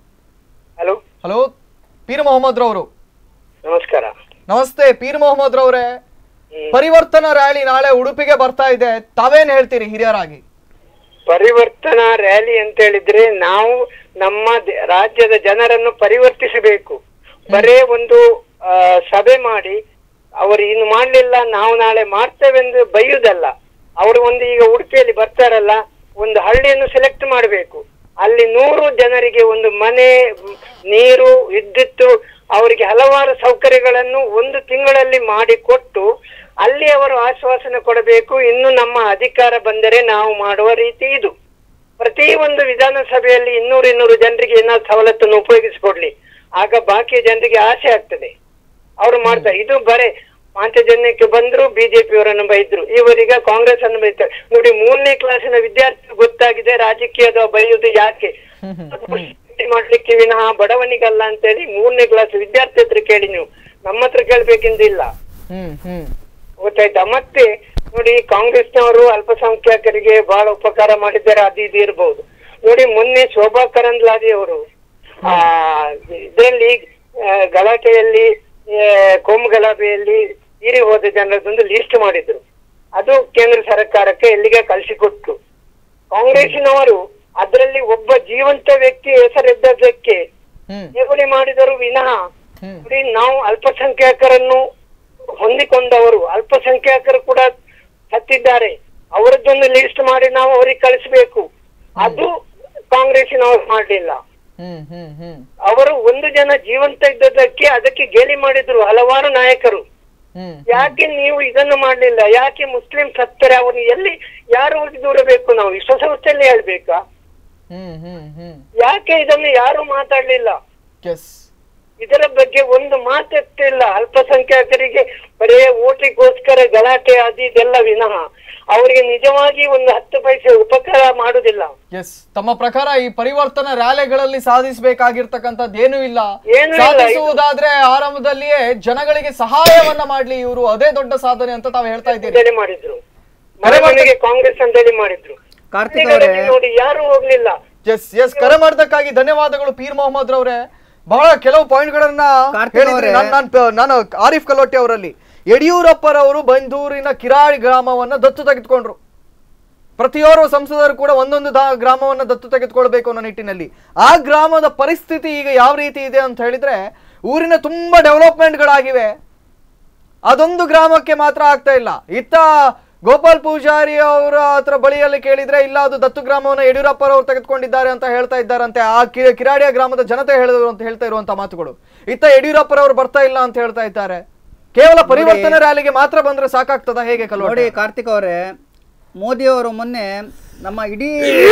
ಹಲೋ, ಪೀರ್ ಮೊಹಮ್ಮದ್ ರವರು. ನಮಸ್ಕಾರ. ನಮಸ್ತೆ ಪೀರ್ ಮೊಹಮ್ಮದ್ ರವರೇ, ಪರಿವರ್ತನಾ ರ್ಯಾಲಿ ನಾಳೆ ಉಡುಪಿಗೆ ಬರ್ತಾ ಇದೆ, ತಾವೇನ್ ಹೇಳ್ತೀರಿ ಹಿರಿಯರಾಗಿ? ಪರಿವರ್ತನಾ ರ್ಯಾಲಿ ಅಂತ ಹೇಳಿದ್ರೆ ನಾವು ನಮ್ಮ ರಾಜ್ಯದ ಜನರನ್ನು ಪರಿವರ್ತಿಸಬೇಕು. ಬರೇ ಒಂದು ಸಭೆ ಮಾಡಿ ಅವರು ಇನ್ನು ಮಾಡ್ಲಿಲ್ಲ ನಾವು ನಾಳೆ ಮಾಡ್ತೇವೆಂದು ಬೈಯುವುದಲ್ಲ. ಅವರು ಒಂದು ಈಗ ಉಡುಪಿಯಲ್ಲಿ ಬರ್ತಾರಲ್ಲ, ಒಂದು ಹಳ್ಳಿಯನ್ನು ಸೆಲೆಕ್ಟ್ ಮಾಡಬೇಕು. ಅಲ್ಲಿ 100 ಜನರಿಗೆ ಒಂದು ಮನೆ, ನೀರು, ವಿದ್ಯುತ್, ಅವರಿಗೆ ಹಲವಾರು ಸೌಕರ್ಯಗಳನ್ನು 1 ತಿಂಗಳಲ್ಲಿ ಮಾಡಿಕೊಟ್ಟು ಅಲ್ಲಿ ಅವರು ಆಶ್ವಾಸನೆ ಕೊಡಬೇಕು. ಇನ್ನು ನಮ್ಮ ಅಧಿಕಾರ ಬಂದರೆ ನಾವು ಮಾಡುವ ರೀತಿ ಇದು. ಪ್ರತಿ ಒಂದು ವಿಧಾನಸಭೆಯಲ್ಲಿ 200 ಜನರಿಗೆ ಏನಾದ್ರು ಸವಲತ್ತನ್ನು ಉಪಯೋಗಿಸಿಕೊಡ್ಲಿ, ಆಗ ಬಾಕಿ ಜನರಿಗೆ ಆಸೆ ಆಗ್ತದೆ. ಅವರು ಮಾಡ್ತಾರೆ. ಇದು ಬರೇ ಪಾಂಚಜನ್ಯಕ್ಕೆ ಬಂದ್ರು ಬಿಜೆಪಿಯವರನ್ನು ಬೈದ್ರು, ಇವರೀಗ ಕಾಂಗ್ರೆಸ್ ಅನ್ನು ಬೈತಾರೆ. ನೋಡಿ, 3ನೇ ಕ್ಲಾಸಿನ ವಿದ್ಯಾರ್ಥಿ ಗೊತ್ತಾಗಿದೆ ರಾಜಕೀಯದ ಬೈಯುವುದು ಯಾಕೆ ಮಾಡ್ಲಿಕ್ಕೆ ವಿನಃ ಬಡವನಿಗಲ್ಲ ಅಂತ ಹೇಳಿ 3ನೇ ಕ್ಲಾಸ್ ವಿದ್ಯಾರ್ಥಿ ಹತ್ರ ಕೇಳಿ, ನೀವು ನಮ್ಮ ಹತ್ರ ಕೇಳ್ಬೇಕೆಂದಿಲ್ಲ. ಗೊತ್ತಾಯ್ತಾ? ಮತ್ತೆ ನೋಡಿ, ಕಾಂಗ್ರೆಸ್ನವರು ಅಲ್ಪಸಂಖ್ಯಾತರಿಗೆ ಬಹಳ ಉಪಕಾರ ಮಾಡಿದ್ದಾರೆ, ಅದು ಇದು ಇರ್ಬಹುದು. ನೋಡಿ, ಮೊನ್ನೆ ಶೋಭಾ ಕರಂದ್ಲಾಜೆ ಅವರು ಇದರಲ್ಲಿ ಗಲಾಟೆಯಲ್ಲಿ, ಕೋಮು ಗಲಾಟೆಯಲ್ಲಿ ತೀರಿ ಹೋದ ಜನರದೊಂದು ಲಿಸ್ಟ್ ಮಾಡಿದ್ರು. ಅದು ಕೇಂದ್ರ ಸರ್ಕಾರಕ್ಕೆ ಎಲ್ಲಿಗೆ ಕಳಿಸಿಕೊಟ್ರು. ಕಾಂಗ್ರೆಸ್ಸಿನವರು ಅದರಲ್ಲಿ ಒಬ್ಬ ಜೀವಂತ ವ್ಯಕ್ತಿ ಹೆಸರಿದ್ದಕ್ಕೆ ಠೇವಣಿ ಮಾಡಿದರು ವಿನಃ ನಾವು ಅಲ್ಪಸಂಖ್ಯಾತರನ್ನು ಹೊಂದಿಕೊಂಡವರು, ಅಲ್ಪಸಂಖ್ಯಾತರು ಕೂಡ ಸತ್ತಿದ್ದಾರೆ, ಅವರದ್ದೊಂದು ಲಿಸ್ಟ್ ಮಾಡಿ ನಾವು ಅವರಿಗೆ ಕಳಿಸ್ಬೇಕು. ಅದು ಕಾಂಗ್ರೆಸ್ಸಿನವರು ಮಾಡಲಿಲ್ಲ. ಅವರು 1 ಜನ ಜೀವಂತ ಇದ್ದದಕ್ಕೆ ಅದಕ್ಕೆ ಗೇಲಿ ಮಾಡಿದ್ರು ಹಲವಾರು ನಾಯಕರು. ಯಾಕೆ ನೀವು ಇದನ್ನು ಮಾಡಲಿಲ್ಲ? ಯಾಕೆ ಮುಸ್ಲಿಂ ಸತ್ತರೆ ಅವ್ರನ್ನ ಎಲ್ಲಿ ಯಾರು ಹೋಗಿ ದೂರಬೇಕು? ನಾವು ವಿಶ್ವಸಂಸ್ಥೆಯಲ್ಲಿ ಹೇಳ್ಬೇಕಾ? ಯಾಕೆ ಇದನ್ನು ಯಾರು ಮಾತಾಡ್ಲಿಲ್ಲ? ಇದರ ಬಗ್ಗೆ ಒಂದು ಮಾತೆತ್ತಿಲ್ಲ. ಅಲ್ಪಸಂಖ್ಯಾತರಿಗೆ ಬರೇ ಓಟಿಗೋಸ್ಕರ ಗಲಾಟೆ ಅದು ಇದೆಲ್ಲ ವಿನಃ ಅವರಿಗೆ ನಿಜವಾಗಿ ಒಂದು 10 ಪೈಸೆ ಉಪಕಾರ ಮಾಡುದಿಲ್ಲ. ತಮ್ಮ ಪ್ರಕಾರ ಈ ಪರಿವರ್ತನಾ ರ್ಯಾಲಿಗಳಲ್ಲಿ ಸಾಧಿಸಬೇಕಾಗಿರ್ತಕ್ಕಂಥದ್ದು ಏನೂ ಇಲ್ಲ. ಸಾಧಿಸುವುದಾದ್ರೆ ಆರಂಭದಲ್ಲಿಯೇ ಜನಗಳಿಗೆ ಸಹಾಯವನ್ನ ಮಾಡ್ಲಿ ಇವರು, ಅದೇ ದೊಡ್ಡ ಸಾಧನೆ ಅಂತ ತಾವು ಹೇಳ್ತಾ ಇದ್ದೀರಿ. ಮಾಡಿದ್ರು ಮನೆಗೆ ಕಾಂಗ್ರೆಸ್ ಅಂತೇಳಿ ಮಾಡಿದ್ರು. ನೋಡಿ ಯಾರು ಹೋಗ್ಲಿಲ್ಲ. ಕರೆ ಮಾಡೋದಕ್ಕಾಗಿ ಧನ್ಯವಾದಗಳು ಪೀರ್ ಮೊಹಮ್ಮದ್ ರವರೇ. ಬಹಳ ಕೆಲವು ಪಾಯಿಂಟ್ ಗಳನ್ನ ಹೇಳಿದ್ರಿ. ನಾನು ಆರಿಫ್ ಕಲೋಟೆ ಅವರಲ್ಲಿ ಯಡಿಯೂರಪ್ಪರವರು ಬಂದೂರಿನ ಕಿರಾಡಿ ಗ್ರಾಮವನ್ನ ದತ್ತು ತೆಗೆದುಕೊಂಡ್ರು. ಪ್ರತಿಯೋರ್ವ ಸಂಸದರು ಕೂಡ ಒಂದೊಂದು ಗ್ರಾಮವನ್ನ ದತ್ತು ತೆಗೆದುಕೊಳ್ಬೇಕು ಅನ್ನೋ ನಿಟ್ಟಿನಲ್ಲಿ. ಆ ಗ್ರಾಮದ ಪರಿಸ್ಥಿತಿ ಈಗ ಯಾವ ರೀತಿ ಇದೆ ಅಂತ ಹೇಳಿದ್ರೆ, ಊರಿನ ತುಂಬಾ ಡೆವಲಪ್ಮೆಂಟ್ಗಳಾಗಿವೆ, ಅದೊಂದು ಗ್ರಾಮಕ್ಕೆ ಮಾತ್ರ ಆಗ್ತಾ ಇಲ್ಲ. ಇತ್ತ ಗೋಪಾಲ್ ಪೂಜಾರಿ ಅವರ ಹತ್ರ ಬಳಿಯಲ್ಲಿ ಕೇಳಿದ್ರೆ ಇಲ್ಲ, ಅದು ದತ್ತು ಗ್ರಾಮವನ್ನ ಯಡಿಯೂರಪ್ಪರವರು ತೆಗೆದುಕೊಂಡಿದ್ದಾರೆ ಅಂತ ಹೇಳ್ತಾ ಇದ್ದಾರಂತೆ. ಆ ಕಿರಾಡಿಯ ಗ್ರಾಮದ ಜನತೆ ಹೇಳಿದ್ರು ಅಂತ ಹೇಳ್ತಾ ಇರುವಂತ ಮಾತುಗಳು. ಇತ್ತ ಯಡಿಯೂರಪ್ಪರವರು ಬರ್ತಾ ಇಲ್ಲ ಅಂತ ಹೇಳ್ತಾ ಇದ್ದಾರೆ. ಕೇವಲ ಪರಿವರ್ತನೆ ರ್ಯಾಲಿಗೆ ಮಾತ್ರ ಬಂದ್ರೆ ಸಾಕಾಗ್ತದ ಹೇಗೆ? ನೋಡಿ ಕಾರ್ತಿಕ್ ಅವರೇ, ಮೋದಿ ಅವರು ಮೊನ್ನೆ ನಮ್ಮ ಇಡೀ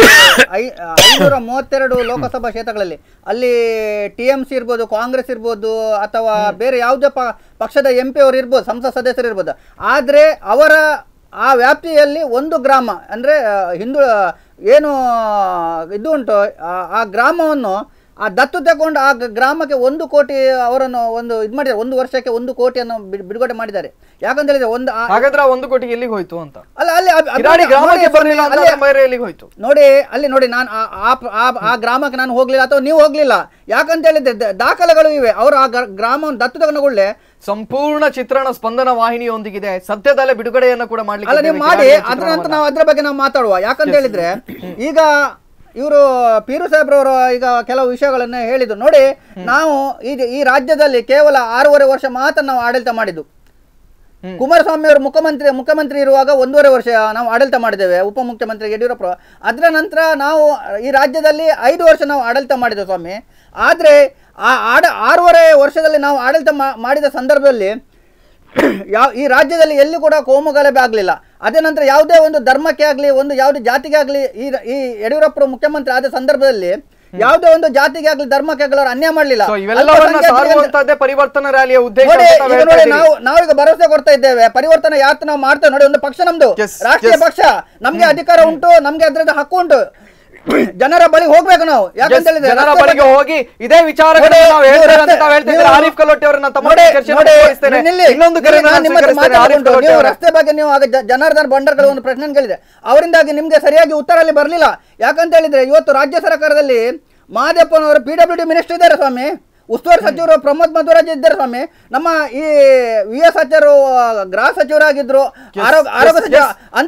532 ಲೋಕಸಭಾ ಕ್ಷೇತ್ರಗಳಲ್ಲಿ ಅಲ್ಲಿ TMC ಇರ್ಬೋದು, ಕಾಂಗ್ರೆಸ್ ಇರ್ಬೋದು, ಅಥವಾ ಬೇರೆ ಯಾವುದೇ ಪಕ್ಷದ MP ಅವರು ಇರ್ಬೋದು, ಸಂಸತ್ ಸದಸ್ಯರು ಇರ್ಬೋದು, ಆದರೆ ಅವರ ಆ ವ್ಯಾಪ್ತಿಯಲ್ಲಿ ಒಂದು ಗ್ರಾಮ ಅಂದರೆ ಹಿಂದೂ ಏನು ಇದು ಉಂಟು, ಆ ಗ್ರಾಮವನ್ನು ಆ ದತ್ತು ತಗೊಂಡು ಆ ಗ್ರಾಮಕ್ಕೆ 1 ಕೋಟಿ ಅವರನ್ನು ಒಂದು ಇದು ಮಾಡಿದ್ದಾರೆ. 1 ವರ್ಷಕ್ಕೆ 1 ಕೋಟಿಯನ್ನು ಬಿಡುಗಡೆ ಮಾಡಿದ್ದಾರೆ. ಯಾಕಂತ ಹೇಳಿದ್ರೆ ಹಾಗಾದ್ರೆ 1 ಕೋಟಿ ಎಲ್ಲಿಗೆ ಹೋಯ್ತು ಅಂತ ಅಲ್ಲ, ಅಲ್ಲಿ ನೋಡಿ, ಅಲ್ಲಿ ನೋಡಿ, ನಾನು ಆ ಗ್ರಾಮಕ್ಕೆ ನಾನು ಹೋಗ್ಲಿಲ್ಲ ಅಥವಾ ನೀವು ಹೋಗ್ಲಿಲ್ಲ. ಯಾಕಂತ ಹೇಳಿದ್ರೆ ದಾಖಲೆಗಳು ಇವೆ. ಅವರು ಆ ಗ್ರಾಮವನ್ನು ದತ್ತು ತಗೊಂಡಕೊಳ್ಳೆ ಸಂಪೂರ್ಣ ಚಿತ್ರಣ ಸ್ಪಂದನ ವಾಹಿನಿಯೊಂದಿಗಿದೆ. ಸದ್ಯದಲ್ಲೇ ಬಿಡುಗಡೆಯನ್ನು ಕೂಡ ಮಾಡ್ಲಿಕ್ಕೆ ಅಲ್ಲ ನೀವು ಮಾಡಿ, ಅದ್ರ ನಂತರ ನಾವು ಅದ್ರ ಬಗ್ಗೆ ನಾವು ಮಾತಾಡುವ. ಯಾಕಂತ ಹೇಳಿದ್ರೆ ಈಗ ಇವರು ಪೀರು ಸಾಹೇಬ್ರವರು ಈಗ ಕೆಲವು ವಿಷಯಗಳನ್ನು ಹೇಳಿದ್ರು. ನೋಡಿ, ನಾವು ಈ ರಾಜ್ಯದಲ್ಲಿ ಕೇವಲ 6.5 ವರ್ಷ ಮಾತ್ರ ನಾವು ಆಡಳಿತ ಮಾಡಿದ್ದು. ಕುಮಾರಸ್ವಾಮಿ ಅವರು ಮುಖ್ಯಮಂತ್ರಿ ಇರುವಾಗ 1.5 ವರ್ಷ ನಾವು ಆಡಳಿತ ಮಾಡಿದ್ದೇವೆ, ಉಪಮುಖ್ಯಮಂತ್ರಿ ಯಡಿಯೂರಪ್ಪ. ಅದರ ನಂತರ ನಾವು ಈ ರಾಜ್ಯದಲ್ಲಿ 5 ವರ್ಷ ನಾವು ಆಡಳಿತ ಮಾಡಿದ್ದೇವೆ ಸ್ವಾಮಿ. ಆದರೆ ಆ 6.5 ವರ್ಷದಲ್ಲಿ ನಾವು ಆಡಳಿತ ಮಾಡಿದ ಸಂದರ್ಭದಲ್ಲಿ ಈ ರಾಜ್ಯದಲ್ಲಿ ಎಲ್ಲಿ ಕೂಡ ಕೋಮುಗಲಭೆ ಆಗಲಿಲ್ಲ. ಅದೇ ನಂತರ ಯಾವುದೇ ಒಂದು ಧರ್ಮಕ್ಕೆ ಆಗಲಿ, ಒಂದು ಯಾವುದೇ ಜಾತಿಗೆ ಆಗಲಿ, ಈ ಯಡಿಯೂರಪ್ಪ ಮುಖ್ಯಮಂತ್ರಿ ಆದ ಸಂದರ್ಭದಲ್ಲಿ ಯಾವುದೇ ಒಂದು ಜಾತಿಗೆ ಆಗಲಿ, ಧರ್ಮಕ್ಕೆ ಆಗಲಿ ಅವರು ಅನ್ಯಾಯ ಮಾಡಲಿಲ್ಲ. ಪರಿವರ್ತನಾ ರ್ಯಾಲಿಯ ಉದ್ದೇಶ ನಾವೀಗ ಭರವಸೆ ಕೊಡ್ತಾ ಇದ್ದೇವೆ, ಪರಿವರ್ತನಾ ಯಾತ್ರೆ ನಾವು ಮಾಡ್ತೇವೆ. ನೋಡಿ, ಒಂದು ಪಕ್ಷ ನಮ್ದು ರಾಷ್ಟ್ರೀಯ ಪಕ್ಷ, ನಮ್ಗೆ ಅಧಿಕಾರ ಉಂಟು, ನಮ್ಗೆ ಅದ್ರದ್ದು ಹಕ್ಕು ಉಂಟು. ಜನರ ಬಳಿ ಹೋಗ್ಬೇಕು ನಾವು. ಯಾಕಂತ ಹೇಳಿದ್ರೆ ಜನರ ಬಳಿಗೆ ಹೋಗಿ ಇದೇ ವಿಚಾರಗಳು ಆರಿಫ್ ಕಲೋಟೆ ಅವರನ್ನ ರಸ್ತೆ ಬಗ್ಗೆ ನೀವು ಜನಾರ್ದನ್ ಬಂಡರ್ಗಳು ಒಂದು ಪ್ರಶ್ನೆ ಕೇಳಿದೆ, ಅವರಿಂದಾಗಿ ನಿಮ್ಗೆ ಸರಿಯಾಗಿ ಉತ್ತರ ಅಲ್ಲಿ ಬರಲಿಲ್ಲ. ಯಾಕಂತ ಹೇಳಿದ್ರೆ ಇವತ್ತು ರಾಜ್ಯ ಸರ್ಕಾರದಲ್ಲಿ ಮಹದೇವಪ್ಪನವರು PWD ಮಿನಿಸ್ಟರ್ ಇದ್ದಾರೆ ಸ್ವಾಮಿ, ಉಸ್ತುವಾರಿ ಸಚಿವರು ಪ್ರಮೋದ್ ಮಧ್ವರಾಜ್ ಇದ್ದಾರೆ ಸ್ವಾಮಿ, ನಮ್ಮ ಈ VS ಸಚಿವರು ಗೃಹ ಸಚಿವರಾಗಿದ್ರು, ಆರೋಗ್ಯ ಸಚಿವ ಅಂತ.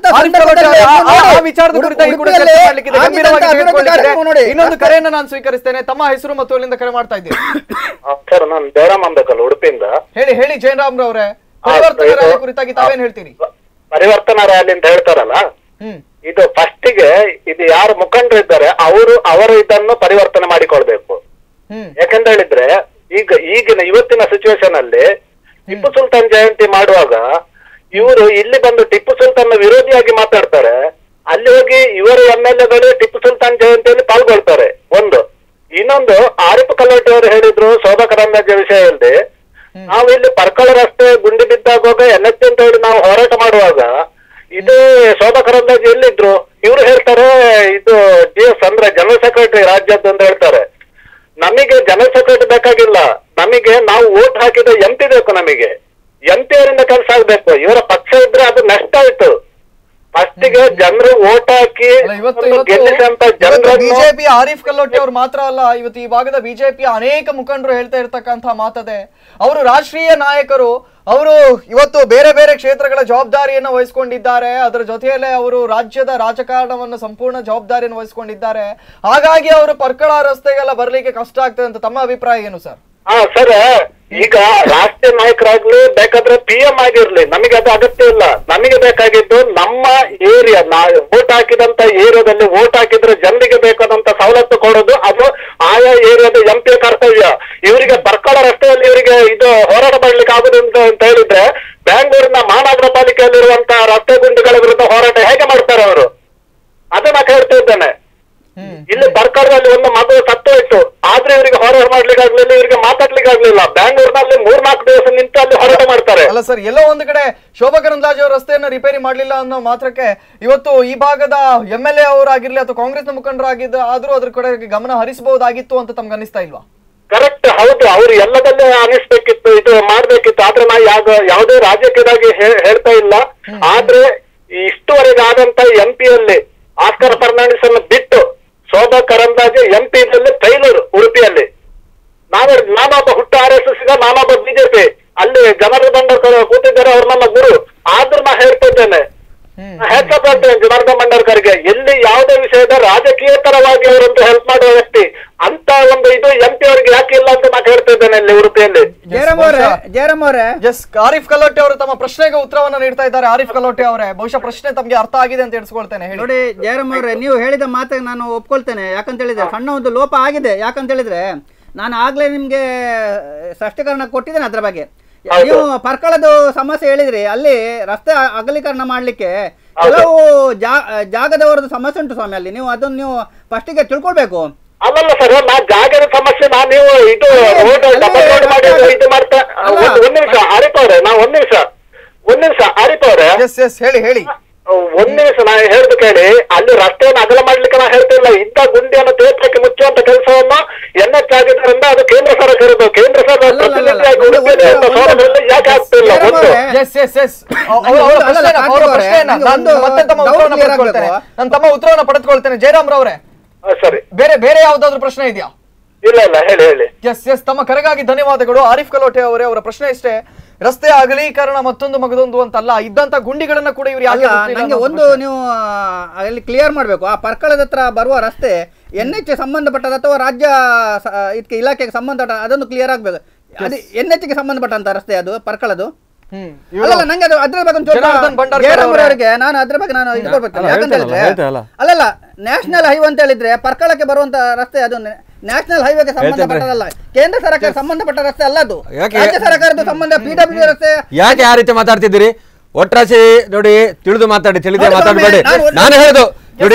ಇನ್ನೊಂದು ಕರೆಯನ್ನು ನಾನು ಸ್ವೀಕರಿಸ್ತೇನೆ. ತಮ್ಮ ಹೆಸರು ಮತ್ತು ಅಲ್ಲಿಂದ ಕರೆ ಮಾಡ್ತಾ ಇದ್ದೀನಿ ಸರ್. ನಾನು ಜಯರಾಮ್ ಅಂಬೇಕಲ್ಲ, ಉಡುಪಿಯಿಂದ. ಹೇಳಿ ಜಯರಾಮ್ ರವರೇ, ಪರಿವರ್ತನಾ ರ್ಯಾಲಿ ಕುರಿತಾಗಿ ತಾವೇನ್ ಹೇಳ್ತೀರಿ? ಪರಿವರ್ತನಾ ರ್ಯಾಲಿ ಅಂತ ಹೇಳ್ತಾರಲ್ಲ, ಇದು ಫಸ್ಟಿಗೆ ಇದು ಯಾರು ಮುಖಂಡರು ಇದ್ದಾರೆ ಅವರು ಇದನ್ನು ಪರಿವರ್ತನೆ ಮಾಡಿಕೊಳ್ಬೇಕು. ಯಾಕಂತ ಹೇಳಿದ್ರೆ ಈಗಿನ ಇವತ್ತಿನ ಸಿಚುವೇಶನ್ ಅಲ್ಲಿ ಟಿಪ್ಪು ಸುಲ್ತಾನ್ ಜಯಂತಿ ಮಾಡುವಾಗ ಇವರು ಇಲ್ಲಿ ಬಂದು ಟಿಪ್ಪು ಸುಲ್ತಾನ್ ವಿರೋಧಿಯಾಗಿ ಮಾತಾಡ್ತಾರೆ. ಅಲ್ಲಿ ಹೋಗಿ ಇವರ MLAಗಳು ಟಿಪ್ಪು ಸುಲ್ತಾನ್ ಜಯಂತಿಯಲ್ಲಿ ಪಾಲ್ಗೊಳ್ತಾರೆ. ಒಂದು. ಇನ್ನೊಂದು, ಆರಿಫ್ ಕಲೋಟಿ ಅವರು ಹೇಳಿದ್ರು ಶೋಭಾ ಕರಂದ್ಲಾಜೆ ವಿಷಯದಲ್ಲಿ, ನಾವು ಇಲ್ಲಿ ಪರ್ಕಳ ರಸ್ತೆ ಗುಂಡಿ ಬಿದ್ದಾಗುವಾಗ NH ಅಂತ ಹೇಳಿ ನಾವು ಹೋರಾಟ ಮಾಡುವಾಗ ಇದು ಶೋಭಾ ಕರಂದ್ಲಾಜೆ ಎಲ್ಲಿದ್ರು? ಇವರು ಹೇಳ್ತಾರೆ ಇದು GS ಅಂದ್ರೆ ಜನರಲ್ ಸೆಕ್ರೆಟರಿ ರಾಜ್ಯದ್ದು ಅಂತ ಹೇಳ್ತಾರೆ. ನಮಗೆ ಜನರಲ್ ಸೆಕ್ರೆಟರಿ ಬೇಕಾಗಿಲ್ಲ, ನಮಗೆ ನಾವು ವೋಟ್ ಹಾಕಿದ MP ಬೇಕು. ನಮಗೆ MP ಅವರಿಂದ ಕೆಲಸ ಆಗ್ಬೇಕು. ಇವರ ಪಕ್ಷ ಇದ್ರೆ ಅದು ನಷ್ಟ ಆಯ್ತು. ಫಸ್ಟಿಗೆ ಜನರು ವೋಟ್ ಹಾಕಿ ಗೆಲ್ಲಿಸಂತ ಜನರು. ಬಿಜೆಪಿ ಆರಿಫ್ ಕಲ್ಲೋಟಿ ಅವರು ಮಾತ್ರ ಅಲ್ಲ, ಇವತ್ತು ಈ ಭಾಗದ ಬಿಜೆಪಿಯ ಅನೇಕ ಮುಖಂಡರು ಹೇಳ್ತಾ ಇರ್ತಕ್ಕಂತಹ ಮಾತದೆ. ಅವರು ರಾಷ್ಟ್ರೀಯ ನಾಯಕರು, ಅವರು ಇವತ್ತು ಬೇರೆ ಬೇರೆ ಕ್ಷೇತ್ರಗಳ ಜವಾಬ್ದಾರಿಯನ್ನು ವಹಿಸಿಕೊಂಡಿದ್ದಾರೆ. ಅದರ ಜೊತೆಯಲ್ಲೇ ಅವರು ರಾಜ್ಯದ ರಾಜಕಾರಣವನ್ನು ಸಂಪೂರ್ಣ ಜವಾಬ್ದಾರಿಯನ್ನು ವಹಿಸಿಕೊಂಡಿದ್ದಾರೆ. ಹಾಗಾಗಿ ಅವರು ಪರ್ಕಳ ರಸ್ತೆಗೆಲ್ಲ ಬರ್ಲಿಕ್ಕೆ ಕಷ್ಟ ಆಗ್ತದೆ ಅಂತ ತಮ್ಮ ಅಭಿಪ್ರಾಯ ಏನು ಸರ್? ಸರ್, ಈಗ ರಾಷ್ಟ್ರೀಯ ನಾಯಕರಾಗ್ಲಿ ಬೇಕಾದ್ರೆ PM ಆಗಿರ್ಲಿ, ನಮಗೆ ಅದು ಅಗತ್ಯ ಇಲ್ಲ. ನಮಗೆ ಬೇಕಾಗಿದ್ದು ನಮ್ಮ ಏರಿಯಾ, ವೋಟ್ ಹಾಕಿದಂತ ಏರಿಯಾದಲ್ಲಿ ವೋಟ್ ಹಾಕಿದ್ರೆ ಜನರಿಗೆ ಬೇಕಾದಂತ ಸವಲತ್ತು ಕೊಡೋದು, ಅದು ಆಯಾ ಏರಿಯಾದ MP ಕರ್ತವ್ಯ. ಇವರಿಗೆ ಬರ್ಕಳ ರಸ್ತೆಯಲ್ಲಿ ಇವರಿಗೆ ಇದು ಹೋರಾಟ ಮಾಡ್ಲಿಕ್ಕೆ ಆಗುದು ಅಂತ ಹೇಳಿದ್ರೆ, ಬ್ಯಾಂಗ್ಳೂರಿನ ಮಹಾನಗರ ಪಾಲಿಕೆಯಲ್ಲಿರುವಂತಹ ರಸ್ತೆ ಗುಂಡಿಗಳ ವಿರುದ್ಧ ಹೋರಾಟ ಹೇಗೆ ಮಾಡ್ತಾರೆ ಅವರು? ಅದನ್ನ ಹೇಳ್ತಾ ಇದ್ದೇನೆ. ಇಲ್ಲಿ ಬರ್ಕಳದಲ್ಲಿ ಒಂದು ಮಗು ಸತ್ತು ಹೋಯ್ತು, ಆದ್ರೆ ಇವರಿಗೆ ಹೋರಾಟ ಮಾಡ್ಲಿಕ್ಕೆ ಆಗ್ಲಿಲ್ಲ, ಇವರಿಗೆ ಮಾತಾಡ್ಲಿಕ್ಕೆ ಆಗ್ಲಿಲ್ಲ. ಬ್ಯಾಂಗ್ಳೂರ್ನಲ್ಲಿ 3-4 ದಿವಸ ನಿಂತು ಅಲ್ಲಿ ಹೋರಾಟ ಮಾಡ್ತಾರೆ. ಅಲ್ಲ ಸರ್, ಎಲ್ಲೋ ಒಂದು ಕಡೆ ಶೋಭಾ ಕರಂದ್ಲಾಜೆ ಅವರು ರಸ್ತೆಯನ್ನ ರಿಪೇರಿ ಮಾಡ್ಲಿಲ್ಲ ಅನ್ನೋ ಮಾತ್ರಕ್ಕೆ ಇವತ್ತು ಈ ಭಾಗದ MLA ಅವರಾಗಿರ್ಲಿ ಅಥವಾ ಕಾಂಗ್ರೆಸ್ನ ಮುಖಂಡರಾಗಿದ್ದ ಆದ್ರೂ ಅದ್ರ ಕಡೆ ಗಮನ ಹರಿಸಬಹುದಾಗಿತ್ತು ಅಂತ ತಮ್ಗೆ ಅನಿಸ್ತಾ ಇಲ್ವಾ? ಕರೆಕ್ಟ್, ಹೌದು. ಅವ್ರು ಎಲ್ಲದಲ್ಲೇ ಅನಿಸ್ಬೇಕಿತ್ತು, ಇದು ಮಾಡ್ಬೇಕಿತ್ತು. ಆದ್ರೆ ನಾ ಯಾವುದೇ ರಾಜಕೀಯದಾಗಿ ಹೇಳ್ತಾ ಇಲ್ಲ. ಆದ್ರೆ ಇಷ್ಟುವರೆಗೆ ಆದಂತ MP ಆಸ್ಕರ್ ಫರ್ನಾಂಡಿಸ್ ಅನ್ನು ಬಿಟ್ಟು ಶೋಭಾ ಕರಂದ್ಲಾಜೆ MP ಫೈಲೂರು ಉಡುಪಿಯಲ್ಲಿ. ನಾನೊಬ್ಬ ಹುಟ್ಟ RSS, ನಾನೊಬ್ಬ BJP. ಅಲ್ಲಿ ಜನಾರ್ದನ್ ಭಂಡಾರ್ಕರ್ ಕೂತಿದ್ದಾರೆ, ಅವ್ರು ನನ್ನ ಗುರು. ಆದ್ರೂ ನಾ ಹೇಳ್ತಾ ಇದ್ದೇನೆ, ಹೆಲ್ಪ್ ಮಾಡ್ತೇನೆ ಜನಾರ್ದನ್ ಭಂಡಾರ್ಕರ್ಗೆ. ಎಲ್ಲಿ ಯಾವುದೇ ವಿಷಯದ ರಾಜಕೀಯೇತರವಾಗಿ ಅವರಂತೂ ಹೆಲ್ಪ್ ಮಾಡುವ ವ್ಯಕ್ತಿ, ಅಂತ ಒಂದು ಇದು MP ಅವರಿಗೆ ಯಾಕೆ ಇಲ್ಲ ಅಂತ ನಾ ಹೇಳ್ತಾ ಇದ್ದೇನೆ ಇಲ್ಲಿ ಉಡುಪಿಯಲ್ಲಿ. ಜಯರಾಮ್ ಅವರೇ, ಎಸ್, ಆರಿಫ್ ಕಲ್ಲೋಟೆ ಅವರು ತಮ್ಮ ಪ್ರಶ್ನೆಗೆ ಉತ್ತರವನ್ನ ನೀಡ್ತಾ ಇದ್ದಾರೆ. ಆರಿಫ್ ಕಲ್ಲೋಟೆ ಅವರೇ, ಬಹುಶಃ ಪ್ರಶ್ನೆ ತಮ್ಗೆ ಅರ್ಥ ಆಗಿದೆ ಅಂತ ಎಣಿಸ್ಕೊಳ್ತೇನೆ. ನೋಡಿ ಜಯರಾಮ್ ಅವರೇ, ನೀವು ಹೇಳಿದ ಮಾತಿಗೆ ನಾನು ಒಪ್ಕೊಳ್ತೇನೆ. ಯಾಕಂತ ಹೇಳಿದ್ರೆ ಸಣ್ಣ ಒಂದು ಲೋಪ ಆಗಿದೆ. ಯಾಕಂತ ಹೇಳಿದ್ರೆ ನಾನು ಆಗ್ಲೇ ನಿಮ್ಗೆ ಸ್ಪಷ್ಟೀಕರಣ ಕೊಟ್ಟಿದ್ದೇನೆ ಅದ್ರ ಬಗ್ಗೆ. ನೀವು ಪರ್ಕಳದ ಸಮಸ್ಯೆ ಹೇಳಿದ್ರಿ, ಅಲ್ಲಿ ರಸ್ತೆ ಅಗಲೀಕರಣ ಮಾಡ್ಲಿಕ್ಕೆ ಕೆಲವು ಜಾಗದವರದ್ದು ಸಮಸ್ಯೆ ಉಂಟು ಸ್ವಾಮಿ. ಅಲ್ಲಿ ನೀವು ಅದನ್ನು ನೀವು ಫಸ್ಟಿಗೆ ತಿಳ್ಕೊಳ್ಬೇಕು. ಅಲ್ಲಲ್ಲ ಸರ್, ನಾ ಜಾಗದ ಸಮಸ್ಯೆ ನೀವು ಇದು ರೋಡ್ ಡಬಲ್ ರೋಡ್ ಮಾಡಿ ಇದು ಮಾಡ್ತಾ. ಒಂದ್ ನಿಮಿಷ ಆರಿಫ್ ಅವ್ರೆ, ಒಂದ್ ನಿಮಿಷ ಆರಿಫ್ ಅವ್ರೆ, ಹೇಳಿ. ಒಂದ್ ನಿಮಿಷ ನಾ ಹೇಳ್ದು ಕೇಳಿ. ಅಲ್ಲಿ ರಸ್ತೆಯನ್ನು ಅಗಲ ಮಾಡ್ಲಿಕ್ಕೆ ನಾ ಹೇಳ್ತಿಲ್ಲ. ಇದ್ದ ಗುಂಡಿಯನ್ನು ತೇಪಕ್ಕೆ ಮುಚ್ಚುವಂತ ಕೆಲಸವನ್ನು NH ಆಗಿದ್ದರಿಂದ ಅದು ಕೇಂದ್ರ ಸರ್ಕಾರದ್ದು. ಕೇಂದ್ರ ಸರ್ಕಾರ ಯಾಕೆ ಆಗ್ತಿಲ್ಲ? ನಾನು ತಮ್ಮ ಉತ್ತರವನ್ನು ಪಡೆದುಕೊಳ್ತೇನೆ. ಜಯರಾಮ್ ರವರೇ, ಸರಿ, ಬೇರೆ ಯಾವ್ದಾದ್ರು ಪ್ರಶ್ನೆ ಇದೆಯಾ? ಇಲ್ಲ ಹೇಳಿ. ಎಸ್, ತಮ್ಮ ಕರೆಗಾಗಿ ಧನ್ಯವಾದಗಳು. ಆರಿಫ್ ಕಲೋಟೆ ಅವರೇ, ಅವರ ಪ್ರಶ್ನೆ ಇಷ್ಟೇ, ರಸ್ತೆ ಅಗಲೀಕರಣ ಮತ್ತೊಂದು ಮಗದೊಂದು ಅಂತಲ್ಲ, ಇದ್ದಂತ ಗುಂಡಿಗಳನ್ನ ಕೂಡ ಇವ್ರು ಯಾಕೆ ನಂಗೆ ಒಂದು ನೀವು ಅಲ್ಲಿ ಕ್ಲಿಯರ್ ಮಾಡಬೇಕು. ಆ ಪರ್ಕಳದ ಹತ್ರ ಬರುವ ರಸ್ತೆ NH ಸಂಬಂಧಪಟ್ಟದ ಅಥವಾ ರಾಜ್ಯ ಇದಕ್ಕೆ ಇಲಾಖೆಗೆ ಸಂಬಂಧಪಟ್ಟ, ಅದನ್ನು ಕ್ಲಿಯರ್ ಆಗ್ಬೇಕು. ಅದು NH ಗೆ ಸಂಬಂಧಪಟ್ಟಂತ ರಸ್ತೆ ಅದು ಪರ್ಕಳದು. ಅಲ್ಲ ನಂಗೆ ಅದು ಅದ್ರ ಬಗ್ಗೆ ನಾನು ಅದ್ರ ಬಗ್ಗೆ ನಾನು ಇದು ಕೊಡ್ಬೇಕು. ಯಾಕಂತ ಹೇಳಿದ್ರೆ ಅಲ್ಲಲ್ಲ, ನ್ಯಾಷನಲ್ ಹೈವೇ ಅಂತ ಹೇಳಿದ್ರೆ ಪರ್ಕಳಕ್ಕೆ ಬರುವಂತ ರಸ್ತೆ ಅದು ನ್ಯಾಷನಲ್ ಹೈವೇಗೆ ಸಂಬಂಧಪಟ್ಟದಲ್ಲ, ಕೇಂದ್ರ ಸರ್ಕಾರ ಸಂಬಂಧಪಟ್ಟ ರಸ್ತೆ ಅಲ್ಲ ಅದು. ರಾಜ್ಯ ಸರ್ಕಾರದ ಸಂಬಂಧ PWD ರಸ್ತೆ. ಯಾಕೆ ಆ ರೀತಿ ಮಾತಾಡ್ತಿದ್ದೀರಿ? ಒಟ್ರಾಸಿ ನೋಡಿ, ತಿಳಿದು ಮಾತಾಡಬೇಡಿ. ನಾನು ಹೇಳುದು ನೋಡಿ,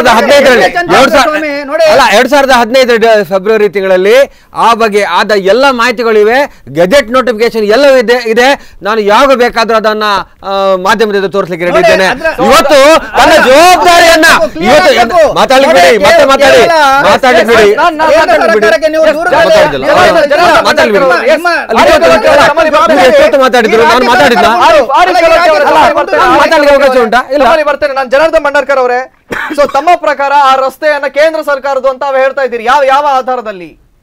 2015 ಫೆಬ್ರವರಿ ತಿಂಗಳಲ್ಲಿ ಆ ಬಗ್ಗೆ ಆದ ಎಲ್ಲ ಮಾಹಿತಿಗಳಿವೆ, ಗೆಜೆಟ್ ನೋಟಿಫಿಕೇಶನ್ ಎಲ್ಲವೂ ಇದೆ. ನಾನು ಯಾವಾಗ ಬೇಕಾದ್ರೂ ಅದನ್ನ ಮಾಧ್ಯಮದಿಂದ ತೋರಿಸಲಿಕ್ಕೆ ರೆಡಿ ಇದ್ದೇನೆ. ಇವತ್ತು ನನ್ನ ಜವಾಬ್ದಾರಿಯನ್ನ ಮಾತಾಡ್ಲಿಕ್ಕೆ ಮಾತಾಡಿದ್ರು. ನಾನು ಮಾತಾಡಿದ್ನ ಮಾತಾಡ್ಲಿಕ್ಕೆ ಅವಕಾಶ ಉಂಟಾ? ಇಲ್ಲ. ಬರ್ತೇನೆ ನಾನು. ಜನಾರ್ದನ್ ಭಂಡಾರ್ಕರ್ ಅವರೇ, ಸೊ ತಮ್ಮ ಪ್ರಕಾರ ಆ ರಸ್ತೆಯನ್ನ ಕೇಂದ್ರ ಸರ್ಕಾರದ್ದು ಅಂತ ಹೇಳ್ತಾ ಇದ್ದೀರಿ, ಯಾವ ಆಧಾರದಲ್ಲಿ?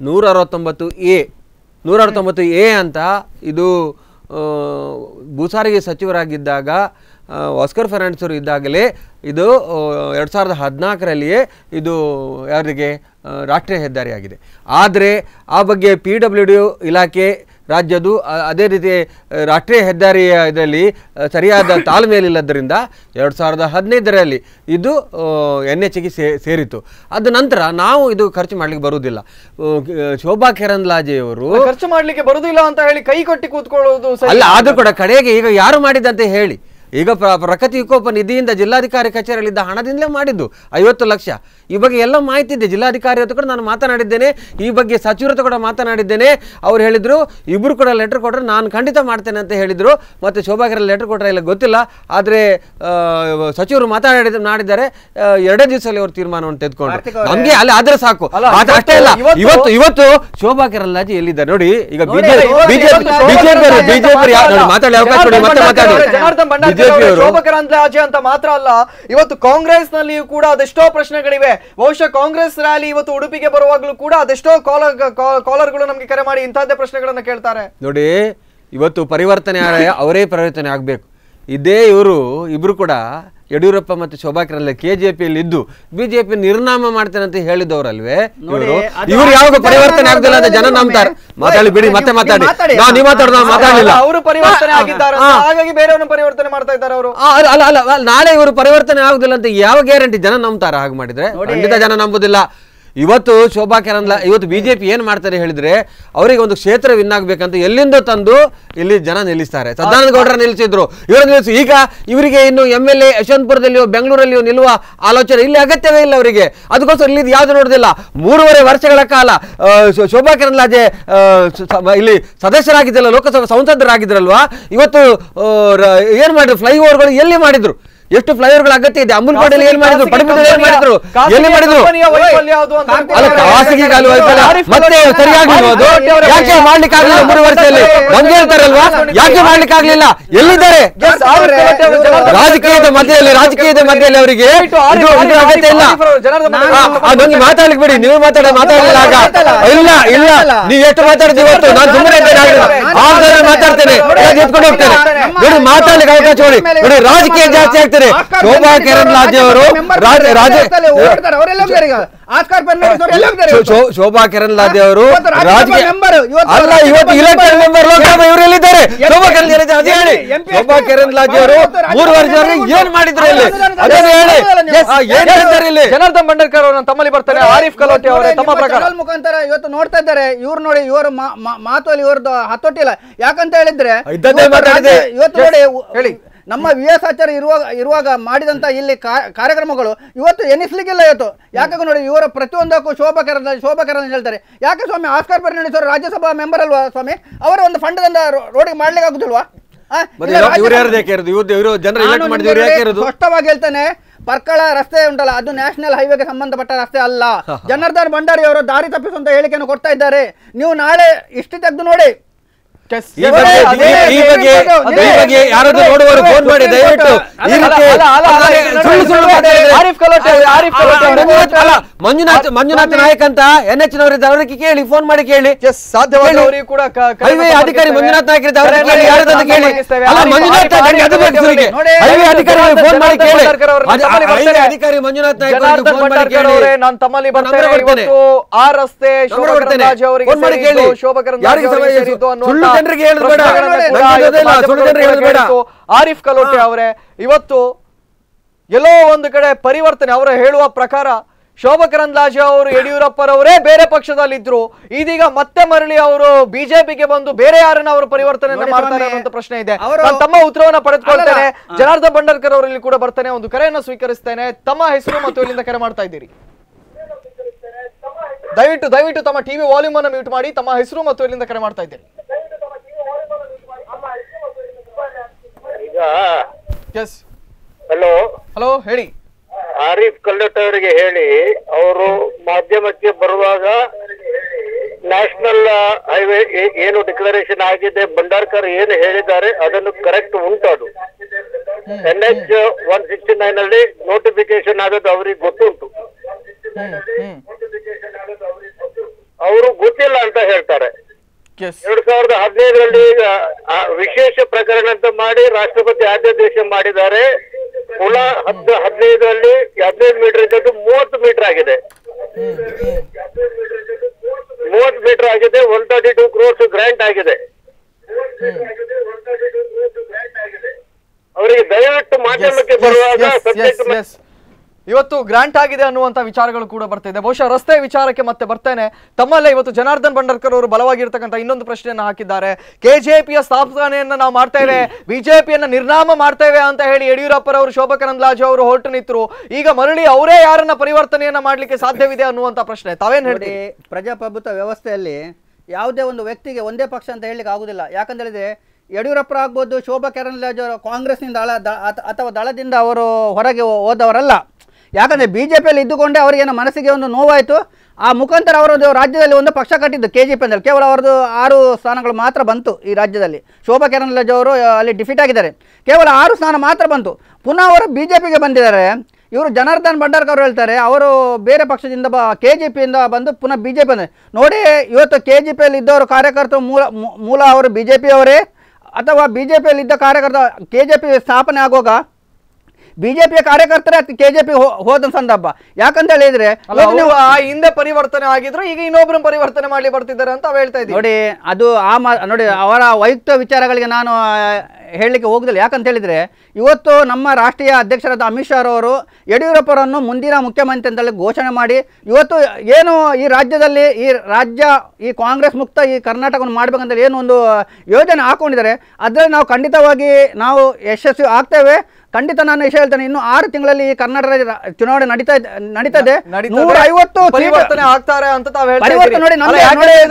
169A ಅಂತ ಇದು ಭೂಸಾರಿಗೆ ಸಚಿವರಾಗಿದ್ದಾಗ ಆಸ್ಕರ್ ಫರ್ನಾಂಡಿಸ್ ಅವರು ಇದ್ದಾಗಲೇ ಇದು 2014ರಲ್ಲಿಯೇ ಇದು ಯಾರಿಗೆ ರಾಷ್ಟ್ರೀಯ ಹೆದ್ದಾರಿಯಾಗಿದೆ. ಆದರೆ ಆ ಬಗ್ಗೆ PWD ಇಲಾಖೆ ರಾಜ್ಯದ್ದು ಅದೇ ರೀತಿ ರಾಷ್ಟ್ರೀಯ ಹೆದ್ದಾರಿಯ ಇದರಲ್ಲಿ ಸರಿಯಾದ ತಾಳ್ಮೆಯಲ್ಲಿಲ್ಲದ್ದರಿಂದ 2015ರಲ್ಲಿ ಇದು NHಗೆ ಸೇರಿತು. ಅದ ನಂತರ ನಾವು ಇದು ಖರ್ಚು ಮಾಡ್ಲಿಕ್ಕೆ ಬರುವುದಿಲ್ಲ. ಶೋಭಾ ಕರಂದ್ಲಾಜೆಯವರು ಖರ್ಚು ಮಾಡ್ಲಿಕ್ಕೆ ಬರುವುದಿಲ್ಲ ಅಂತ ಹೇಳಿ ಕೈ ಕೊಟ್ಟಿ ಕೂತ್ಕೊಳ್ಳೋದು ಅಲ್ಲ. ಆದ್ರೂ ಕೂಡ ಕಡೆಗೆ ಈಗ ಯಾರು ಮಾಡಿದಂತೆ ಹೇಳಿ, ಈಗ ಪ್ರಕೃತಿ ವಿಕೋಪ ನಿಧಿಯಿಂದ ಜಿಲ್ಲಾಧಿಕಾರಿ ಕಚೇರಿಯಲ್ಲಿದ್ದ ಹಣದಿಂದಲೇ ಮಾಡಿದ್ದು 50 ಲಕ್ಷ. ಈ ಬಗ್ಗೆ ಎಲ್ಲ ಮಾಹಿತಿ ಇದೆ. ಜಿಲ್ಲಾಧಿಕಾರಿ ಹತ್ರ ಕೂಡ ನಾನು ಮಾತನಾಡಿದ್ದೇನೆ, ಈ ಬಗ್ಗೆ ಸಚಿವರ ಹತ್ರ ಕೂಡ ಮಾತನಾಡಿದ್ದೇನೆ. ಅವ್ರು ಹೇಳಿದ್ರು, ಇಬ್ಬರು ಕೂಡ ಲೆಟರ್ ಕೊಟ್ಟರೆ ನಾನು ಖಂಡಿತ ಮಾಡ್ತೇನೆ ಅಂತ ಹೇಳಿದ್ರು. ಮತ್ತು ಶೋಭಾಕರಲ್ಲಿ ಲೆಟರ್ ಕೊಟ್ಟರೆ ಇಲ್ಲ ಗೊತ್ತಿಲ್ಲ, ಆದರೆ ಸಚಿವರು ಮಾತನಾಡಿದ್ದಾರೆ. 2 ದಿವಸದಲ್ಲಿ ಅವರು ತೀರ್ಮಾನವನ್ನು ತೆಗೆದುಕೊಂಡ್ರು. ನಮಗೆ ಅಲ್ಲಿ ಆದ್ರೆ ಸಾಕು. ಅಷ್ಟೇ ಅಲ್ಲ, ಇವತ್ತು ಶೋಭಾ ಕರಂದ್ಲಾಜೆ ಎಲ್ಲಿದ್ದಾರೆ ನೋಡಿ. ಈಗ ಬಿಜೆಪಿ ಮಾತಾಡಿ ಅವಕಾಶ ಕೊಡಿ, ಮತ್ತೆ ಮಾತಾಡಿ. ಶೋಭಾ ಕರಂದ್ಲಾಜೆ ಅಂತ ಮಾತ್ರ ಅಲ್ಲ, ಇವತ್ತು ಕಾಂಗ್ರೆಸ್ ನಲ್ಲಿಯೂ ಕೂಡ ಅದೆಷ್ಟೋ ಪ್ರಶ್ನೆಗಳಿವೆ. ಬಹುಶಃ ಕಾಂಗ್ರೆಸ್ ರ್ಯಾಲಿ ಇವತ್ತು ಉಡುಪಿಗೆ ಬರುವಾಗಲೂ ಕೂಡ ಅದೆಷ್ಟೋ ಕಾಲರ್ಗಳು ನಮ್ಗೆ ಕರೆ ಮಾಡಿ ಇಂತಹದ್ದೇ ಪ್ರಶ್ನೆಗಳನ್ನ ಕೇಳ್ತಾರೆ. ನೋಡಿ, ಇವತ್ತು ಪರಿವರ್ತನೆ ಅವರೇ ಪರಿವರ್ತನೆ ಆಗ್ಬೇಕು. ಇದೇ ಇಬ್ರು ಕೂಡ ಯಡಿಯೂರಪ್ಪ ಮತ್ತು ಶೋಭಾ ಕರಂದ್ಲಾಜೆ ಕೆಜೆಪಿಯಲ್ಲಿ ಇದ್ದು ಬಿಜೆಪಿ ನಿರ್ನಾಮ ಮಾಡ್ತೇನೆ ಅಂತ ಹೇಳಿದವರಲ್ವೇ ಇವರು ಯಾವಾಗ ಪರಿವರ್ತನೆ ಆಗುದಿಲ್ಲ ಅಂತ ಜನ ನಂಬ್ತಾರೆ. ಮಾತಾಡಿ ಬಿಡಿ, ಮತ್ತೆ ಮಾತಾಡಿ. ನೀವು ಮಾತಾಡಲಿಲ್ಲ, ಅವರು ಪರಿವರ್ತನೆ ಆಗಿದ್ದಾರೆ ಹಾಗಾಗಿ ಬೇರೆಯವ್ರನ್ನ ಪರಿವರ್ತನೆ ಮಾಡ್ತಾ ಇದ್ದಾರೆ ಅವರು. ಅಲ್ಲ ಅಲ್ಲ ಅಲ್ಲ, ನಾಳೆ ಇವರು ಪರಿವರ್ತನೆ ಆಗುದಿಲ್ಲ ಅಂತ ಯಾವ ಗ್ಯಾರಂಟಿ? ಜನ ನಂಬ್ತಾರ? ಹಾಗೆ ಮಾಡಿದ್ರೆ ಖಂಡಿತ ಜನ ನಂಬುದಿಲ್ಲ. ಇವತ್ತು ಶೋಭಾ ಕರಂದ್ಲಾಜೆ ಇವತ್ತು ಬಿಜೆಪಿ ಏನ್ ಮಾಡ್ತಾರೆ ಹೇಳಿದ್ರೆ, ಅವರಿಗೆ ಒಂದು ಕ್ಷೇತ್ರ ವಿನ್ ಆಗ್ಬೇಕಂತ ಎಲ್ಲಿಂದ ತಂದು ಇಲ್ಲಿ ಜನ ನಿಲ್ಲಿಸ್ತಾರೆ. ಸದಾನಂದ ಗೌಡರ ನಿಲ್ಲಿಸಿದ್ರು, ಇವರು ನಿಲ್ಲಿಸಿ. ಈಗ ಇವರಿಗೆ ಇನ್ನು MLA ಯಶವಂತಪುರದಲ್ಲಿಯೋ ಬೆಂಗಳೂರಲ್ಲಿಯೋ ನಿಲ್ಲುವ ಆಲೋಚನೆ ಇಲ್ಲಿ ಅಗತ್ಯವೇ ಇಲ್ಲ ಅವರಿಗೆ. ಅದಕ್ಕೋಸ್ಕರ ಇಲ್ಲಿ ಯಾವ್ದು ನೋಡುದಿಲ್ಲ. 3.5 ವರ್ಷಗಳ ಕಾಲ ಶೋಭಾ ಕರಂದ್ಲಾಜೆ ಇಲ್ಲಿ ಸದಸ್ಯರಾಗಿದ್ದಲ್ಲ, ಲೋಕಸಭಾ ಸಂಸದರಾಗಿದ್ರಲ್ವಾ. ಇವತ್ತು ಏನ್ ಮಾಡಿದ್ರು? ಫ್ಲೈಓವರ್ಗಳು ಎಲ್ಲಿ ಮಾಡಿದ್ರು? ಎಷ್ಟು ಫ್ಲೈಓವರ್ಗಳ ಅಗತ್ಯ ಇದೆ? ಅಮ್ಮನಕೋಟೆಯಲ್ಲಿ ಏನ್ ಮಾಡಿದ್ರು? ಪಡುಬಿದ್ರೆಯಲ್ಲಿ ಏನ್ ಮಾಡಿದ್ರು? ಎಲ್ಲಿ ಮಾಡಿದ್ರು? ಅಲ್ಲ, ಖಾಸಗಿ ಕಾಲು ವೈಫಲ್ಯ ಮತ್ತೆ ಸರಿಯಾಗಿಲ್ವ ಅದು? ಯಾಕೆ ಮಾಡ್ಲಿಕ್ಕೆ ಆಗ್ಲಿಲ್ಲ 3 ವರ್ಷದಲ್ಲಿ? ನಮ್ಗೆ ಹೇಳ್ತಾರಲ್ವಾ, ಯಾಕೆ ಮಾಡ್ಲಿಕ್ಕೆ ಆಗ್ಲಿಲ್ಲ? ಎಲ್ಲಿದ್ದಾರೆ? ರಾಜಕೀಯದ ಮಧ್ಯದಲ್ಲಿ ಅವರಿಗೆ ಅಗತ್ಯ ಇಲ್ಲ. ನಂಗೆ ಮಾತಾಡ್ಲಿಕ್ಕೆ ಬಿಡಿ, ನೀವು ಮಾತಾಡಲಿಲ್ಲ ಆಗ. ಇಲ್ಲ ಇಲ್ಲ, ನೀವು ಎಷ್ಟು ಮಾತಾಡ್ತೀವಿ ಇವತ್ತು? ನಾನು ಸುಮ್ಮನೆ ಮಾತಾಡ್ತೇನೆ, ಎತ್ಕೊಂಡು ಹೋಗ್ತೇನೆ. ನೋಡಿ, ಮಾತಾಡ್ಲಿಕ್ಕೆ ಅವಕಾಶ ನೋಡಿ. ನೋಡಿ, ರಾಜಕೀಯ ಜಾಸ್ತಿ ಆಗ್ತದೆ. ಶೋಭಾ ಕರಂದ್ಲಾಜೆ ಅವರು ಶೋಭಾ ಕರಂದ್ಲಾಜೆ ಅವರು ಅಲ್ಲ, ಇವತ್ತು ಇಲೆಕ್ಟೆಡ್ ಮೆಂಬರ್ ಲೋಕಸಭಾ ಇವರು ಎಲ್ಲಿದ್ದಾರೆ? ಶೋಭಾ ಕರಂದ್ಲಾಜೆ ಹೇಳಿ. ಶೋಭಾ ಕರಂದ್ಲಾಜೆ ಅವರು 3 ವರ್ಷದಲ್ಲಿ ಏನ್ ಮಾಡಿದ್ರು ಇಲ್ಲಿ? ಅದನ್ನು ಹೇಳಿ. ಏನ್ ಹೇಳ್ತಾರೆ ಇಲ್ಲಿ? ಜನಾರ್ದನ್ ಬಂಡೇರ್ಕರ್ ಅವರು ತಮ್ಮಲ್ಲಿ ಬರ್ತಾರೆ. ಆರಿಫ್ ಕಲೋಟಿ ಅವರೇ ತಮ್ಮ ಪ್ರಕಾರ ಮುಖಾಂತರ ಇವತ್ತು ನೋಡ್ತಾ ಇದ್ದಾರೆ. ಇವ್ರು ನೋಡಿ, ಇವರು ಮಾತು ಅಲ್ಲಿ ಇವ್ರದ್ದು ಹತೋಟಿಲ್ಲ. ಯಾಕಂತ ಹೇಳಿದ್ರೆ ಇವತ್ತು ನೋಡಿ, ಹೇಳಿ, ನಮ್ಮ VS ಆಚಾರ್ಯ ಇರುವಾಗ ಮಾಡಿದಂತ ಇಲ್ಲಿ ಕಾರ್ಯಕ್ರಮಗಳು ಇವತ್ತು ಎನಿಸ್ಲಿಕ್ಕಿಲ್ಲ ಇವತ್ತು. ಯಾಕೆ ನೋಡಿ, ಇವರ ಪ್ರತಿಯೊಂದಕ್ಕೂ ಶೋಭಾ ಕರಂದ್ಲಾಜೆ ಹೇಳ್ತಾರೆ. ಯಾಕೆ ಸ್ವಾಮಿ? ಆಸ್ಕರ್ ಫರ್ನಾಂಡಿಸ್ ಅವರು ರಾಜ್ಯಸಭಾ ಮೆಂಬರ್ ಅಲ್ವಾ ಸ್ವಾಮಿ? ಅವರ ಒಂದು ಫಂಡದಿಂದ ರೋಡಿಗೆ ಮಾಡ್ಲಿಕ್ಕೆ ಆಗುದಿಲ್ವಾ? ಸ್ಪಷ್ಟವಾಗಿ ಹೇಳ್ತಾನೆ, ಪರ್ಕಳ ರಸ್ತೆ ಉಂಟಲ್ಲ, ಅದು ನ್ಯಾಷನಲ್ ಹೈವೇಗೆ ಸಂಬಂಧಪಟ್ಟ ರಸ್ತೆ ಅಲ್ಲ. ಜನಾರ್ದನ್ ಭಂಡಾರಿ ಅವರು ದಾರಿ ತಪ್ಪಿಸುವಂತ ಹೇಳಿಕೆಯನ್ನು ಕೊಡ್ತಾ ಇದ್ದಾರೆ. ನೀವು ನಾಳೆ ಇಷ್ಟು ತೆಗೆದು ನೋಡಿ. ಈ ಬಗ್ಗೆ ಯಾರಾದ್ರೂ ನೋಡುವವರು ಫೋನ್ ಮಾಡಿ ದಯವಿಟ್ಟು. ಮಂಜುನಾಥ್ ನಾಯಕ್ ಅಂತ NH ನವರಿದ್ದಾರೆ, ಅವರಿಗೆ ಕೇಳಿ, ಫೋನ್ ಮಾಡಿ ಕೇಳಿ. ಹೈವೇ ಅಧಿಕಾರಿ ಮಂಜುನಾಥ್ ನಾಯಕ್ ಇದ್ದಾರೆ, ಅವರಿಗೆ ಕೇಳಿ, ಯಾರದಂತ ಕೇಳಿ. ಅಲ್ಲ, ಮಂಜುನಾಥ್ ಹೈವೇ ಅಧಿಕಾರಿ ಫೋನ್ ಮಾಡಿ ಕೇಳಿ. ಅಧಿಕಾರಿ ಮಂಜುನಾಥ್ ನಾಯಕ್ ನಾನು ತಮ್ಮಲ್ಲಿ ಬರ್ತೇನೆ. ಆ ರಸ್ತೆ ಶೋಭಾ ಕರಂದ್ಲಾಜೆ ಅವರಿಗೆ ಶೋಭಾ ಕರಂದ್ಲಾಜೆ ಜನರಿಗೆ ಹೇಳೋದು ಬೇಡ. ಆರಿಫ್ ಕಲೋಟೆ ಅವರೇ, ಇವತ್ತು ಎಲ್ಲೋ ಒಂದು ಕಡೆ ಪರಿವರ್ತನೆ ಅವರ ಹೇಳುವ ಪ್ರಕಾರ ಶೋಭಾ ಕರಂದ್ಲಾಜೆ ಅವರು ಯಡಿಯೂರಪ್ಪರವರೇ ಬೇರೆ ಪಕ್ಷದಲ್ಲಿದ್ರು, ಇದೀಗ ಮತ್ತೆ ಮರಳಿ ಅವರು ಬಿಜೆಪಿಗೆ ಬಂದು ಬೇರೆ ಯಾರನ್ನ ಅವರು ಪರಿವರ್ತನೆ ಮಾಡ್ತಾರೆ ಅನ್ನೋ ಪ್ರಶ್ನೆ ಇದೆ. ನಾನು ತಮ್ಮ ಉತ್ತರವನ್ನ ಪಡೆದುಕೊಳ್ತೇನೆ. ಜನಾರ್ದನ್ ಬಂಡೇರ್ಕರ್ ಅವರಲ್ಲಿ ಕೂಡ ಬರ್ತೇನೆ, ಒಂದು ಕರೆಯನ್ನು ಸ್ವೀಕರಿಸ್ತೇನೆ. ತಮ್ಮ ಹೆಸರು ಮತ್ತು ಇಲ್ಲಿಂದ ಕರೆ ಮಾಡ್ತಾ ಇದ್ದೀರಿ? ದಯವಿಟ್ಟು ತಮ್ಮ ಟಿವಿ ವಾಲ್ಯೂಮ್ ಅನ್ನು ಮ್ಯೂಟ್ ಮಾಡಿ. ತಮ್ಮ ಹೆಸರು ಮತ್ತು ಇಲ್ಲಿಂದ ಕರೆ ಮಾಡ್ತಾ ಇದ್ದೀರಿ? ಹಲೋ, ಹೇಳಿ. ಆರಿಫ್ ಕಲ್ಲಟ್ ಅವರಿಗೆ ಹೇಳಿ, ಅವರು ಮಾಧ್ಯಮಕ್ಕೆ ಬರುವಾಗ ನ್ಯಾಷನಲ್ ಹೈವೇ ಏನು ಡಿಕ್ಲರೇಷನ್ ಆಗಿದೆ, ಭಂಡಾರ್ಕರ್ ಏನು ಹೇಳಿದ್ದಾರೆ ಅದನ್ನು ಕರೆಕ್ಟ್ ಉಂಟು. ಅದು NH 169 ಅಲ್ಲಿ ನೋಟಿಫಿಕೇಶನ್ ಆಗೋದು ಅವ್ರಿಗೆ ಗೊತ್ತುಂಟು. ಅವರು ಗೊತ್ತಿಲ್ಲ ಅಂತ ಹೇಳ್ತಾರೆ. 2015ರಲ್ಲಿ ವಿಶೇಷ ಪ್ರಕರಣ ಅಂತ ಮಾಡಿ ರಾಷ್ಟ್ರಪತಿ ಆದೇಶ ಮಾಡಿದ್ದಾರೆ. ಪುನಃ 15ರಲ್ಲಿ 15 ಮೀಟರ್ ಇದ್ದದ್ದು 30 ಮೀಟರ್ ಆಗಿದೆ. 30 ಮೀಟರ್ ಆಗಿದೆ. 132 crores ಗ್ರಾಂಟ್ ಆಗಿದೆ. ಅವರಿಗೆ ದಯವಿಟ್ಟು ಮಾಧ್ಯಮಕ್ಕೆ ಬರುವಾಗ ಸಬ್ಜೆಕ್ಟ್ ಇವತ್ತು ಗ್ರಾಂಟ್ ಆಗಿದೆ ಅನ್ನುವಂತ ವಿಚಾರಗಳು ಕೂಡ ಬರ್ತಾ ಇದೆ. ಬಹುಶಃ ರಸ್ತೆ ವಿಚಾರಕ್ಕೆ ಮತ್ತೆ ಬರ್ತೇನೆ. ತಮ್ಮಲ್ಲೇ ಇವತ್ತು ಜನಾರ್ದನ್ ಬಂಡೇರ್ಕರ್ ಅವರು ಬಲವಾಗಿರ್ತಕ್ಕಂಥ ಇನ್ನೊಂದು ಪ್ರಶ್ನೆಯನ್ನ ಹಾಕಿದ್ದಾರೆ. ಕೆಜೆಪಿಯ ಸ್ಥಾಪನೆಯನ್ನ ನಾವು ಮಾಡ್ತೇವೆ, ಬಿಜೆಪಿಯನ್ನ ನಿರ್ನಾಮ ಮಾಡ್ತೇವೆ ಅಂತ ಹೇಳಿ ಯಡಿಯೂರಪ್ಪರವರು ಶೋಭಾ ಕರಂದ್ಲಾಜೆ ಅವರು ಹೊರಟು ನಿಂತರು. ಈಗ ಮರಳಿ ಅವರೇ ಯಾರನ್ನ ಪರಿವರ್ತನೆಯನ್ನ ಮಾಡ್ಲಿಕ್ಕೆ ಸಾಧ್ಯವಿದೆ ಅನ್ನುವಂತ ಪ್ರಶ್ನೆ ತಾವೇನ್ ಹೇಳ್ತೀರಿ? ಪ್ರಜಾಪ್ರಭುತ್ವ ವ್ಯವಸ್ಥೆಯಲ್ಲಿ ಯಾವುದೇ ಒಂದು ವ್ಯಕ್ತಿಗೆ ಒಂದೇ ಪಕ್ಷ ಅಂತ ಹೇಳಲಿಕ್ಕೆ ಆಗುದಿಲ್ಲ. ಯಾಕಂತ ಹೇಳಿದ್ರೆ ಯಡಿಯೂರಪ್ಪ ಆಗ್ಬೋದು, ಶೋಭಾ ಕರಂದ್ಲಾಜೆ ಅವರು ಕಾಂಗ್ರೆಸ್ನಿಂದ ಅಥವಾ ದಳದಿಂದ ಅವರು ಹೊರಗೆ ಹೋದವರಲ್ಲ. ಯಾಕಂದರೆ BJPಯಲ್ಲಿ ಇದ್ದುಕೊಂಡೇ ಅವರಿಗೇನು ಮನಸ್ಸಿಗೆ ಒಂದು ನೋವಾಯಿತು. ಆ ಮುಖಾಂತರ ಅವರದ್ದು ರಾಜ್ಯದಲ್ಲಿ ಒಂದು ಪಕ್ಷ ಕಟ್ಟಿದ್ದು KJP ಅಂದರೆ ಕೇವಲ ಅವರದ್ದು 6 ಸ್ಥಾನಗಳು ಮಾತ್ರ ಬಂತು ಈ ರಾಜ್ಯದಲ್ಲಿ. ಶೋಭಾ ಕರಂದ್ಲಾಜೆ ಅವರು ಅಲ್ಲಿ ಡಿಫೀಟ್ ಆಗಿದ್ದಾರೆ, ಕೇವಲ 6 ಸ್ಥಾನ ಮಾತ್ರ ಬಂತು. ಪುನಃ ಅವರು BJPಗೆ ಬಂದಿದ್ದಾರೆ. ಇವರು ಜನಾರ್ದನ್ ಬಂಡೇರ್ಕರ್ ಅವರು ಹೇಳ್ತಾರೆ ಅವರು ಬೇರೆ ಪಕ್ಷದಿಂದ KJPಯಿಂದ ಬಂದು ಪುನಃ BJP ಬಂದರೆ ನೋಡಿ. ಇವತ್ತು KJPಯಲ್ಲಿ ಇದ್ದವರು ಕಾರ್ಯಕರ್ತರು ಮೂಲ ಅವರು BJP ಅವರೇ, ಅಥವಾ BJPಯಲ್ಲಿ ಇದ್ದ ಕಾರ್ಯಕರ್ತ KJP ಸ್ಥಾಪನೆ ಆಗುವಾಗ ಬಿಜೆಪಿಯ ಕಾರ್ಯಕರ್ತರೇ ಕೆಜೆಪಿ ಹೋದ ಸಂದರ್ಭ. ಯಾಕಂತ ಹೇಳಿದ್ರೆ ನೀವು ಆ ಹಿಂದೆ ಪರಿವರ್ತನೆ ಆಗಿದ್ರು, ಈಗ ಇನ್ನೊಬ್ರು ಪರಿವರ್ತನೆ ಮಾಡಿ ಬರ್ತಿದ್ದಾರೆ ಅಂತ ಹೇಳ್ತಾ ಇದ್ದೀವಿ. ನೋಡಿ, ಅದು ನೋಡಿ ಅವರ ವೈಯಕ್ತಿಕ ವಿಚಾರಗಳಿಗೆ ನಾನು ಹೇಳಲಿಕ್ಕೆ ಹೋಗುದಿಲ್ಲ. ಯಾಕಂತ ಹೇಳಿದ್ರೆ ಇವತ್ತು ನಮ್ಮ ರಾಷ್ಟ್ರೀಯ ಅಧ್ಯಕ್ಷರಾದ ಅಮಿತ್ ಶಾ ಅವರು ಯಡಿಯೂರಪ್ಪರನ್ನು ಮುಂದಿನ ಮುಖ್ಯಮಂತ್ರಿ ಅಂತೇಳಿ ಘೋಷಣೆ ಮಾಡಿ ಇವತ್ತು ಏನು ಈ ರಾಜ್ಯದಲ್ಲಿ ಈ ಕಾಂಗ್ರೆಸ್ ಮುಕ್ತ ಈ ಕರ್ನಾಟಕವನ್ನು ಮಾಡಬೇಕಂತ ಏನು ಒಂದು ಯೋಜನೆ ಹಾಕೊಂಡಿದ್ದಾರೆ, ಅದರಲ್ಲಿ ನಾವು ಖಂಡಿತವಾಗಿ ನಾವು ಯಶಸ್ವಿ ಆಗ್ತೇವೆ. ಖಂಡಿತ ನಾನು ವಿಷಯ ಹೇಳ್ತೇನೆ, ಇನ್ನು 6 ತಿಂಗಳಲ್ಲಿ ಕರ್ನಾಟಕ ಚುನಾವಣೆ ನಡೀತದೆ. 150 ಪರಿವರ್ತನೆ ಆಗ್ತಾರೆ ಅಂತ ತಾವು ಹೇಳ್ತಾ ಪರಿವರ್ತನೆ ಇದ್ದೀರಿ. ನೋಡಿ, ನಮಗೆ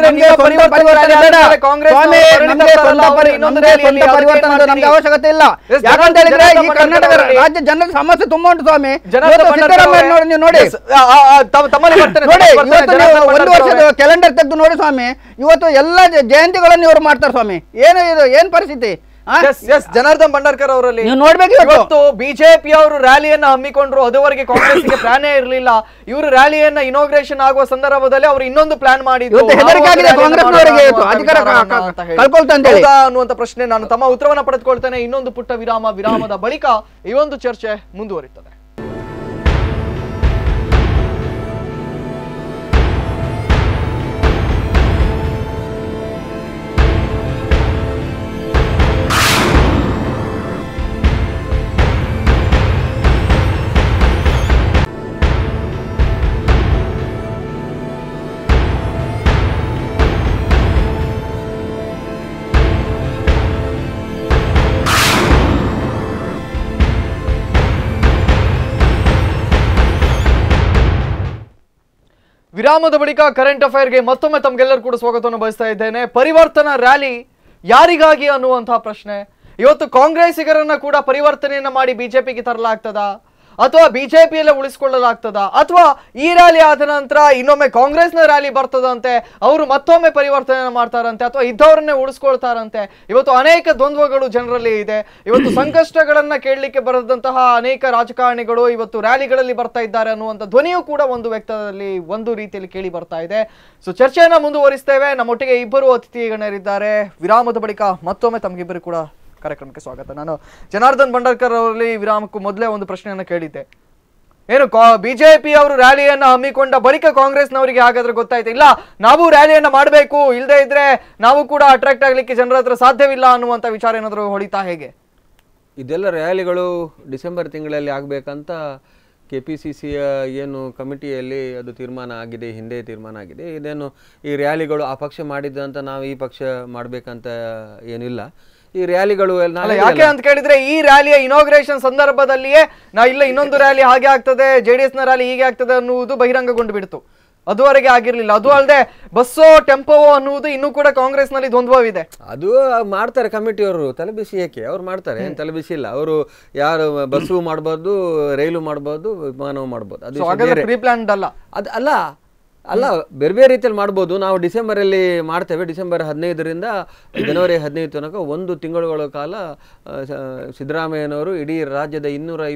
ಅವಶ್ಯಕತೆ ಇಲ್ಲ. ಯಾಕಂತ ಹೇಳಿದ್ರೆ ಈ ಕರ್ನಾಟಕ ರಾಜ್ಯ ಜನರ ಸಮಸ್ಯೆ ತುಂಬಾ ಉಂಟು ಸ್ವಾಮಿ. ಸಿದ್ದರಾಮಯ್ಯ ನೋಡಿ, ನೀವು ನೋಡಿ ಒಂದು ವರ್ಷದ ಕ್ಯಾಲೆಂಡರ್ ತೆಗೆದು ನೋಡಿ ಸ್ವಾಮಿ, ಇವತ್ತು ಎಲ್ಲ ಜಯಂತಿಗಳನ್ನು ಇವರು ಮಾಡ್ತಾರೆ ಸ್ವಾಮಿ. ಏನ್ ಪರಿಸ್ಥಿತಿ? ಜನಾರ್ದನ್ ಬಂಡಾರ್ಕರ್ ಅವರಲ್ಲಿ ನೀವು ನೋಡ್ಬೇಕು, ಇವತ್ತು ಬಿಜೆಪಿ ಅವರು ರ್ಯಾಲಿಯನ್ನ ಹಮ್ಮಿಕೊಂಡ್ರು, ಅದುವರೆಗೆ ಕಾಂಗ್ರೆಸ್ಗೆ ಪ್ಲಾನೇ ಇರಲಿಲ್ಲ. ಇವರು ರ್ಯಾಲಿಯನ್ನ ಇನಾಗ್ರೇಷನ್ ಆಗುವ ಸಂದರ್ಭದಲ್ಲಿ ಅವರು ಇನ್ನೊಂದು ಪ್ಲಾನ್ ಮಾಡಿದ್ರು ಅನ್ನುವಂತ ಪ್ರಶ್ನೆ ನಾನು ತಮ್ಮ ಉತ್ತರವನ್ನ ಪಡೆದುಕೊಳ್ತೇನೆ. ಇನ್ನೊಂದು ಪುಟ್ಟ ವಿರಾಮದ ಬಳಿಕ ಈ ಒಂದು ಚರ್ಚೆ ಮುಂದುವರಿಯುತ್ತದೆ. ವಿರಾಮದ ಬಳಿಕ ಕರೆಂಟ್ ಅಫೈರ್ಗೆ ಮತ್ತೊಮ್ಮೆ ತಮಗೆಲ್ಲರೂ ಕೂಡ ಸ್ವಾಗತವನ್ನು ಬಯಸ್ತಾ ಇದ್ದೇನೆ. ಪರಿವರ್ತನಾ ರ್ಯಾಲಿ ಯಾರಿಗಾಗಿ ಅನ್ನುವಂತಹ ಪ್ರಶ್ನೆ. ಇವತ್ತು ಕಾಂಗ್ರೆಸ್ಸಿಗರನ್ನ ಕೂಡ ಪರಿವರ್ತನೆಯನ್ನ ಮಾಡಿ ಬಿಜೆಪಿಗೆ ತರಲಾಗ್ತದಾ, ಅಥವಾ ಬಿಜೆಪಿಯಲ್ಲೇ ಉಳಿಸಿಕೊಳ್ಳಲಾಗ್ತದಾ, ಅಥವಾ ಈ ರ್ಯಾಲಿ ಆದ ನಂತರ ಇನ್ನೊಮ್ಮೆ ಕಾಂಗ್ರೆಸ್ನ ರ್ಯಾಲಿ ಬರ್ತದಂತೆ, ಅವರು ಮತ್ತೊಮ್ಮೆ ಪರಿವರ್ತನೆ ಮಾಡ್ತಾರಂತೆ, ಅಥವಾ ಇದ್ದವರನ್ನೇ ಉಳಿಸ್ಕೊಳ್ತಾರಂತೆ. ಇವತ್ತು ಅನೇಕ ದ್ವಂದ್ವಗಳು ಜನರಲ್ಲಿ ಇದೆ. ಇವತ್ತು ಸಂಕಷ್ಟಗಳನ್ನ ಕೇಳಲಿಕ್ಕೆ ಬರದಂತಹ ಅನೇಕ ರಾಜಕಾರಣಿಗಳು ಇವತ್ತು ರ್ಯಾಲಿಗಳಲ್ಲಿ ಬರ್ತಾ ಇದ್ದಾರೆ ಅನ್ನುವಂಥ ಧ್ವನಿಯೂ ಕೂಡ ಒಂದು ರೀತಿಯಲ್ಲಿ ಕೇಳಿ ಬರ್ತಾ ಇದೆ. ಸೊ ಚರ್ಚೆಯನ್ನ ಮುಂದುವರಿಸ್ತೇವೆ. ನಮ್ಮೊಟ್ಟಿಗೆ ಇಬ್ಬರು ಅತಿಥಿ ಗಣ್ಯರಿದ್ದಾರೆ. ವಿರಾಮದ ಬಳಿಕ ಮತ್ತೊಮ್ಮೆ ತಮಗಿಬ್ಬರು ಕೂಡ ಕಾರ್ಯಕ್ರಮಕ್ಕೆ ಸ್ವಾಗತ. ನಾನು ಜನಾರ್ದನ್ ಬಂಡಾರ್ಕರ್ ಅವರಲ್ಲಿ ವಿರಾಮಕ್ಕೂ ಮೊದಲೇ ಒಂದು ಪ್ರಶ್ನೆಯನ್ನು ಕೇಳಿದ್ದೆ. ಏನು ಬಿಜೆಪಿ ಅವರು ರ್ಯಾಲಿಯನ್ನ ಹಮ್ಮಿಕೊಂಡ ಬಳಿಕ ಕಾಂಗ್ರೆಸ್ನವರಿಗೆ ಹಾಗಾದ್ರೆ ಗೊತ್ತಾಯ್ತು, ಇಲ್ಲ ನಾವು ರ್ಯಾಲಿಯನ್ನ ಮಾಡಬೇಕು, ಇಲ್ಲದೆ ಇದ್ರೆ ನಾವು ಕೂಡ ಅಟ್ರಾಕ್ಟ್ ಆಗ್ಲಿಕ್ಕೆ ಜನರ ಹತ್ರ ಸಾಧ್ಯವಿಲ್ಲ ಅನ್ನುವಂಥ ವಿಚಾರ ಏನಾದರೂ ಹೊಳಿತಾ ಹೇಗೆ? ಇದೆಲ್ಲ ರ್ಯಾಲಿಗಳು ಡಿಸೆಂಬರ್ ತಿಂಗಳಲ್ಲಿ ಆಗಬೇಕಂತ KPCCಯ ಏನು ಕಮಿಟಿಯಲ್ಲಿ ಅದು ತೀರ್ಮಾನ ಆಗಿದೆ, ಹಿಂದೆ ತೀರ್ಮಾನ ಆಗಿದೆ. ಇದೇನು ಈ ರ್ಯಾಲಿಗಳು ಆ ಪಕ್ಷ ಮಾಡಿದ್ದಂತ ನಾವು ಈ ಪಕ್ಷ ಮಾಡಬೇಕಂತ ಏನಿಲ್ಲ. ಈ ರ್ಯಾಲಿಗಳು ಯಾಕೆ ಅಂತ ಕೇಳಿದ್ರೆ ಈ ರ್ಯಾಲಿಯ ಇನಾಗ್ರೇಷನ್ ಸಂದರ್ಭದಲ್ಲಿಯೇ ಇಲ್ಲ ಇನ್ನೊಂದು ರ್ಯಾಲಿ ಹಾಗೆ ಆಗ್ತದೆ, JDS ನ ರ್ಯಾಲಿ ಹೀಗೆ ಆಗ್ತದೆ ಅನ್ನುವುದು ಬಹಿರಂಗಗೊಂಡು ಬಿಡ್ತು. ಅದುವರೆಗೆ ಆಗಿರ್ಲಿಲ್ಲ. ಅದು ಅಲ್ಲದೆ ಬಸ್ಸೋ ಟೆಂಪೋವೋ ಅನ್ನುವುದು ಇನ್ನೂ ಕೂಡ ಕಾಂಗ್ರೆಸ್ ನಲ್ಲಿ ದ್ವಂದ್ವವಿದೆ. ಅದು ಮಾಡ್ತಾರೆ ಕಮಿಟಿಯವರು, ತಲೆಬಿಸಿ ಏಕೆ ಅವ್ರು ಮಾಡ್ತಾರೆ, ಏನು ತಲೆಬಿಸಿ ಇಲ್ಲ. ಅವರು ಯಾರು ಬಸ್ಸು ಮಾಡ್ಬೋದು, ರೈಲು ಮಾಡ್ಬೋದು, ವಿಮಾನವು ಮಾಡ್ಬೋದು. ಅದು ಪ್ರೀ ಪ್ಲಾನ್ಡ್ ಅಲ್ಲ. ಅದು ಅಲ್ಲ ಬೇರೆ ಬೇರೆ ರೀತಿಯಲ್ಲಿ ಮಾಡ್ಬೋದು. ನಾವು ಡಿಸೆಂಬರಲ್ಲಿ ಮಾಡ್ತೇವೆ. ಡಿಸೆಂಬರ್ 15ರಿಂದ ಜನವರಿ 15 ತನಕ 1 ತಿಂಗಳುಗಳ ಕಾಲ ಸಿದ್ದರಾಮಯ್ಯನವರು ಇಡೀ ರಾಜ್ಯದ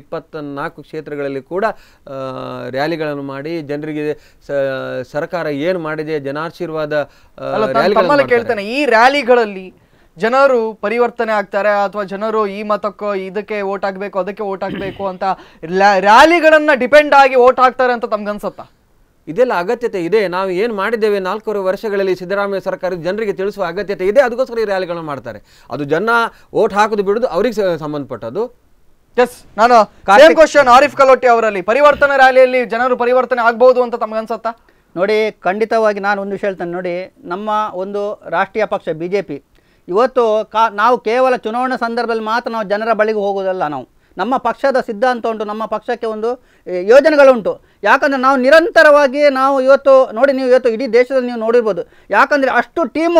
224 ಕ್ಷೇತ್ರಗಳಲ್ಲಿ ಕೂಡ ರ್ಯಾಲಿಗಳನ್ನು ಮಾಡಿ ಜನರಿಗೆ ಸರ್ಕಾರ ಏನು ಮಾಡಿದೆ, ಜನಾಶೀರ್ವಾದ ಕೇಳ್ತಾನೆ. ಈ ರ್ಯಾಲಿಗಳಲ್ಲಿ ಜನರು ಪರಿವರ್ತನೆ ಆಗ್ತಾರೆ, ಅಥವಾ ಜನರು ಈ ಮತಕ್ಕೋ ಇದಕ್ಕೆ ವೋಟ್ ಹಾಕ್ಬೇಕು, ಅದಕ್ಕೆ ವೋಟ್ ಹಾಕ್ಬೇಕು ಅಂತ ರ್ಯಾಲಿಗಳನ್ನ ಡಿಪೆಂಡ್ ಆಗಿ ವೋಟ್ ಹಾಕ್ತಾರೆ ಅಂತ ತಮ್ಗನ್ಸತ್ತಾ? ಇದೆಲ್ಲ ಅಗತ್ಯತೆ ಇದೆ. ನಾವು ಏನು ಮಾಡಿದ್ದೇವೆ 4 ವರ್ಷಗಳಲ್ಲಿ ಸಿದ್ದರಾಮಯ್ಯ ಸರ್ಕಾರ ಜನರಿಗೆ ತಿಳಿಸುವ ಅಗತ್ಯತೆ ಇದೆ. ಅದಕ್ಕೋಸ್ಕರ ಈ ರ್ಯಾಲಿಗಳನ್ನು ಮಾಡ್ತಾರೆ. ಅದು ಜನ ವೋಟ್ ಹಾಕುದು ಬಿಡುದು ಅವರಿಗೆ ಸಂಬಂಧಪಟ್ಟದ್ದು. ಎಸ್, ನಾನು ಕ್ವಶನ್ ಆರಿಫ್ ಕಲೋಟಿ ಅವರಲ್ಲಿ, ಪರಿವರ್ತನಾ ರ್ಯಾಲಿಯಲ್ಲಿ ಜನರು ಪರಿವರ್ತನೆ ಆಗ್ಬಹುದು ಅಂತ ತಮಗನ್ಸತ್ತಾ? ನೋಡಿ, ಖಂಡಿತವಾಗಿ ನಾನು ಒಂದು ವಿಷಯ ಹೇಳ್ತೇನೆ. ನೋಡಿ, ನಮ್ಮ ಒಂದು ರಾಷ್ಟ್ರೀಯ ಪಕ್ಷ BJP ಇವತ್ತು ನಾವು ಕೇವಲ ಚುನಾವಣಾ ಸಂದರ್ಭದಲ್ಲಿ ಮಾತ್ರ ನಾವು ಜನರ ಬಳಿಗೆ ಹೋಗೋದಲ್ಲ. ನಮ್ಮ ಪಕ್ಷದ ಸಿದ್ಧಾಂತ ಉಂಟು, ನಮ್ಮ ಪಕ್ಷಕ್ಕೆ ಒಂದು ಯೋಜನೆಗಳುಂಟು. ಯಾಕಂದರೆ ನಾವು ನಿರಂತರವಾಗಿ ನಾವು ಇವತ್ತು ನೋಡಿ, ನೀವು ಇವತ್ತು ಇಡೀ ದೇಶದಲ್ಲಿ ನೀವು ನೋಡಿರ್ಬೋದು. ಯಾಕಂದರೆ ಅಷ್ಟು ಟೀಮ್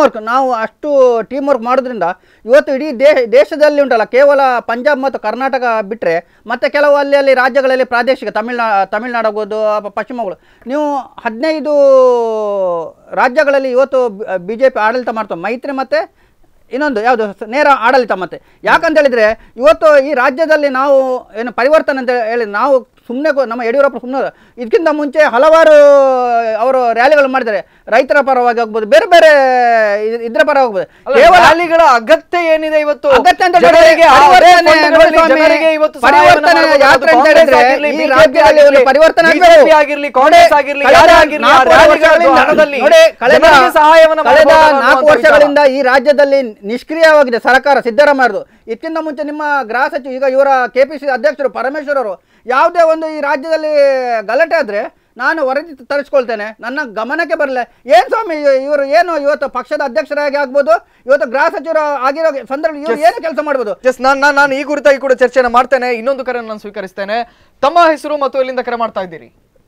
ವರ್ಕ್ ಮಾಡೋದ್ರಿಂದ ಇವತ್ತು ಇಡೀ ದೇಶದಲ್ಲಿ ಉಂಟಲ್ಲ, ಕೇವಲ ಪಂಜಾಬ್ ಮತ್ತು ಕರ್ನಾಟಕ ಬಿಟ್ಟರೆ ಮತ್ತು ಕೆಲವು ಅಲ್ಲಿ ರಾಜ್ಯಗಳಲ್ಲಿ ಪ್ರಾದೇಶಿಕ ತಮಿಳ್ನಾಡು ಆಗ್ಬೋದು, ಪಶ್ಚಿಮಗಳು, ನೀವು 15 ರಾಜ್ಯಗಳಲ್ಲಿ ಇವತ್ತು BJP ಆಡಳಿತ ಮಾಡ್ತಾರೆ. ಮೈತ್ರಿ ಮತ್ತು ಇನ್ನೊಂದು ಯಾವುದು ನೇರ ಆಡಳಿತ. ಮತ್ತೆ ಯಾಕಂತ ಹೇಳಿದರೆ ಇವತ್ತು ಈ ರಾಜ್ಯದಲ್ಲಿ ನಾವು ಏನು ಪರಿವರ್ತನೆ ಅಂತ ಹೇಳಿ ನಾವು ಸುಮ್ಮನೆ ನಮ್ಮ ಯಡಿಯೂರಪ್ಪ ಸುಮ್ಮನೆ ಇದಕ್ಕಿಂತ ಮುಂಚೆ ಹಲವಾರು ಅವರು ರ್ಯಾಲಿಗಳು ಮಾಡಿದ್ದಾರೆ, ರೈತರ ಪರವಾಗಿ ಹೋಗ್ಬೋದು, ಬೇರೆ ಬೇರೆ ಇದ್ರ ಪರ ಹೋಗ್ಬೋದು. ಕೇವಲ ರ್ಯಾಲಿಗಳ ಅಗತ್ಯ ಏನಿದೆ ಇವತ್ತು? ಅಗತ್ಯ ಅಂತ ಜನರಿಗೆ ಇವತ್ತು ಪರಿವರ್ತನೆ ಯಾತ್ರೆ ಅಂತ ಹೇಳಿದ್ರೆ ಈ ರಾಜ್ಯದಲ್ಲಿ ಒಂದು ಪರಿವರ್ತನೆ ಬಿಜೆಪಿ ಆಗಿರ್ಲಿ, ಕಾಂಗ್ರೆಸ್ ಆಗಿರ್ಲಿ, ಯಾರೇ ಆಗಿರ್ಲಿ, ಕಳೆದ 4 ವರ್ಷಗಳಿಂದ ಈ ರಾಜ್ಯದಲ್ಲಿ ನಿಷ್ಕ್ರಿಯವಾಗಿದೆ ಸರ್ಕಾರ ಸಿದ್ದರಾಮಯ್ಯದು. ಇದಕ್ಕಿಂತ ಮುಂಚೆ ನಿಮ್ಮ ಗೃಹ ಸಚಿವ, ಈಗ ಇವರ ಕೆಪಿಸಿ ಅಧ್ಯಕ್ಷರು ಪರಮೇಶ್ವರ್ ಅವರು ಯಾವುದೇ ಒಂದು ಈ ರಾಜ್ಯದಲ್ಲಿ ಗಲಾಟೆ ಆದ್ರೆ ನಾನು ವರದಿ ತರಿಸ್ಕೊಳ್ತೇನೆ, ನನ್ನ ಗಮನಕ್ಕೆ ಬರಲ್ಲ. ಏನ್ ಸ್ವಾಮಿ ಇವರು ಏನು ಇವತ್ತು ಪಕ್ಷದ ಅಧ್ಯಕ್ಷರಾಗಿ ಆಗ್ಬೋದು, ಇವತ್ತು ಗೃಹ ಸಚಿವರು ಆಗಿರೋ ಸಂದರ್ಭ ಇವರು ಏನು ಕೆಲಸ ಮಾಡ್ಬೋದು? ನಾನು ಈ ಕುರಿತಾಗಿ ಕೂಡ ಚರ್ಚೆನ ಮಾಡ್ತೇನೆ. ಇನ್ನೊಂದು ಕರೆ ನಾನು ಸ್ವೀಕರಿಸ್ತೇನೆ. ತಮ್ಮ ಹೆಸರು ಮತ್ತು ಎಲ್ಲಿಂದ ಕರೆ ಮಾಡ್ತಾ ಇದ್ದೀರಿ?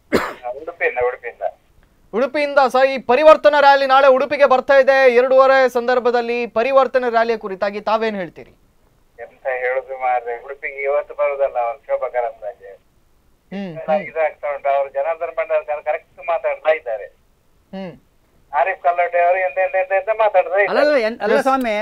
ಉಡುಪಿಯಿಂದ. ಸರ್, ಈ ಪರಿವರ್ತನಾ ರ್ಯಾಲಿ ನಾಳೆ ಉಡುಪಿಗೆ ಬರ್ತಾ ಇದೆ 2:30 ಸಂದರ್ಭದಲ್ಲಿ. ಪರಿವರ್ತನೆ ರ್ಯಾಲಿಯ ಕುರಿತಾಗಿ ತಾವೇನ್ ಹೇಳ್ತೀರಿ? ಎಂತ ಹೇಳುದು ಮಾರ್ರೆ, ಉಡುಪಿಗೆ ಇವತ್ತು ಬರುದಲ್ಲ ಅವ್ರು ಶೋಭಾ ಕರಂದ್ಲಾಜೆ ಇದಾಗ್ತಾ ಉಂಟು. ಅವರು ಜನಾರ್ದನ್ ಭಂಡಾರ್ಕರ್ ಕರೆಕ್ಟ್ ಮಾತಾಡ್ತಾ ಇದ್ದಾರೆ. ಆರಿಫ್ ಕಲ್ಲೋಟೆ ಅವರು ಎಂತ ಮಾತಾಡ್ತಾ ಇದ್ದಾರೆ ಸ್ವಾಮಿ.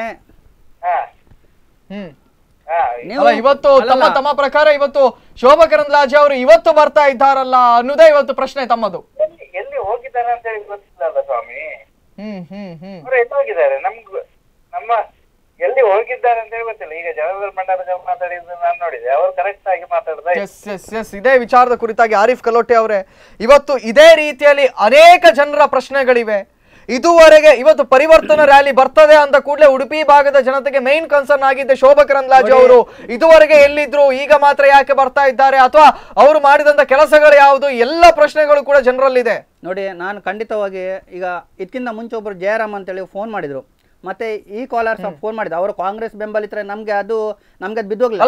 ಇವತ್ತು ತಮ್ಮ ಪ್ರಕಾರ ಇವತ್ತು ಶೋಭಾ ಕರಂದ್ಲಾಜೆ ಅವರು ಇವತ್ತು ಬರ್ತಾ ಇದ್ದಾರಲ್ಲ ಅನ್ನೋದೇ ಇವತ್ತು ಪ್ರಶ್ನೆ ತಮ್ಮದು. ಎಲ್ಲಿ ಹೋಗಿದ್ದಾರೆ ಅಂತ ಹೇಳಿ ಗೊತ್ತಿಲ್ಲ ಸ್ವಾಮಿ. ಅವರು ಎಲ್ಲಿ ಹೋಗಿದ್ದಾರೆ ನಮ್ಮ ಎಲ್ಲಿ ಹೋಗಿದ್ದಾರೆ ಅಂತ ಹೇಳಿ ಗೊತ್ತಿಲ್ಲ. ಈಗ ಜನಾರ್ದನ್ ಭಂಡಾರ್ಕರ್ ಮಾತಾಡಿದ್ದು ನಾನು ನೋಡಿದೆ, ಅವರು ಕರೆಕ್ಟ್ ಆಗಿ ಮಾತಾಡ್ತಾರೆ. ಇದೇ ವಿಚಾರದ ಕುರಿತಾಗಿ ಆರಿಫ್ ಕಲ್ಲೋಟೆ ಅವರೇ, ಇವತ್ತು ಇದೇ ರೀತಿಯಲ್ಲಿ ಅನೇಕ ಜನರ ಪ್ರಶ್ನೆಗಳಿವೆ. ಇದುವರೆಗೆ ಇವತ್ತು ಪರಿವರ್ತನಾ ರ್ಯಾಲಿ ಬರ್ತದೆ ಅಂತ ಕೂಡಲೇ ಉಡುಪಿ ಭಾಗದ ಜನತೆಗೆ ಮೈನ್ ಕನ್ಸರ್ನ್ ಆಗಿದ್ದೆ ಶೋಭಾ ಕರಂದ್ಲಾಜೆ ಅವರು. ಇದುವರೆಗೆ ಎಲ್ಲಿದ್ರು, ಈಗ ಮಾತ್ರ ಯಾಕೆ ಬರ್ತಾ ಇದ್ದಾರೆ, ಅಥವಾ ಅವರು ಮಾಡಿದಂತ ಕೆಲಸಗಳು ಯಾವುದು, ಎಲ್ಲ ಪ್ರಶ್ನೆಗಳು ಕೂಡ ಜನರಲ್ಲಿದೆ. ನೋಡಿ, ನಾನು ಖಂಡಿತವಾಗಿ ಈಗ ಇದಕ್ಕಿಂತ ಮುಂಚೆ ಒಬ್ಬರು ಜಯರಾಮ್ ಅಂತೇಳಿ ಫೋನ್ ಮಾಡಿದ್ರು, ಮತ್ತೆ ಈ ಕಾಲರ್ಸ್ ಫೋನ್ ಮಾಡಿದ್ರು. ಅವರು ಕಾಂಗ್ರೆಸ್ ಬೆಂಬಲಿತರೆ ನಮ್ಗೆ ಅದು ಬಿದ್ದೋಗ್ಲಿಲ್ಲ.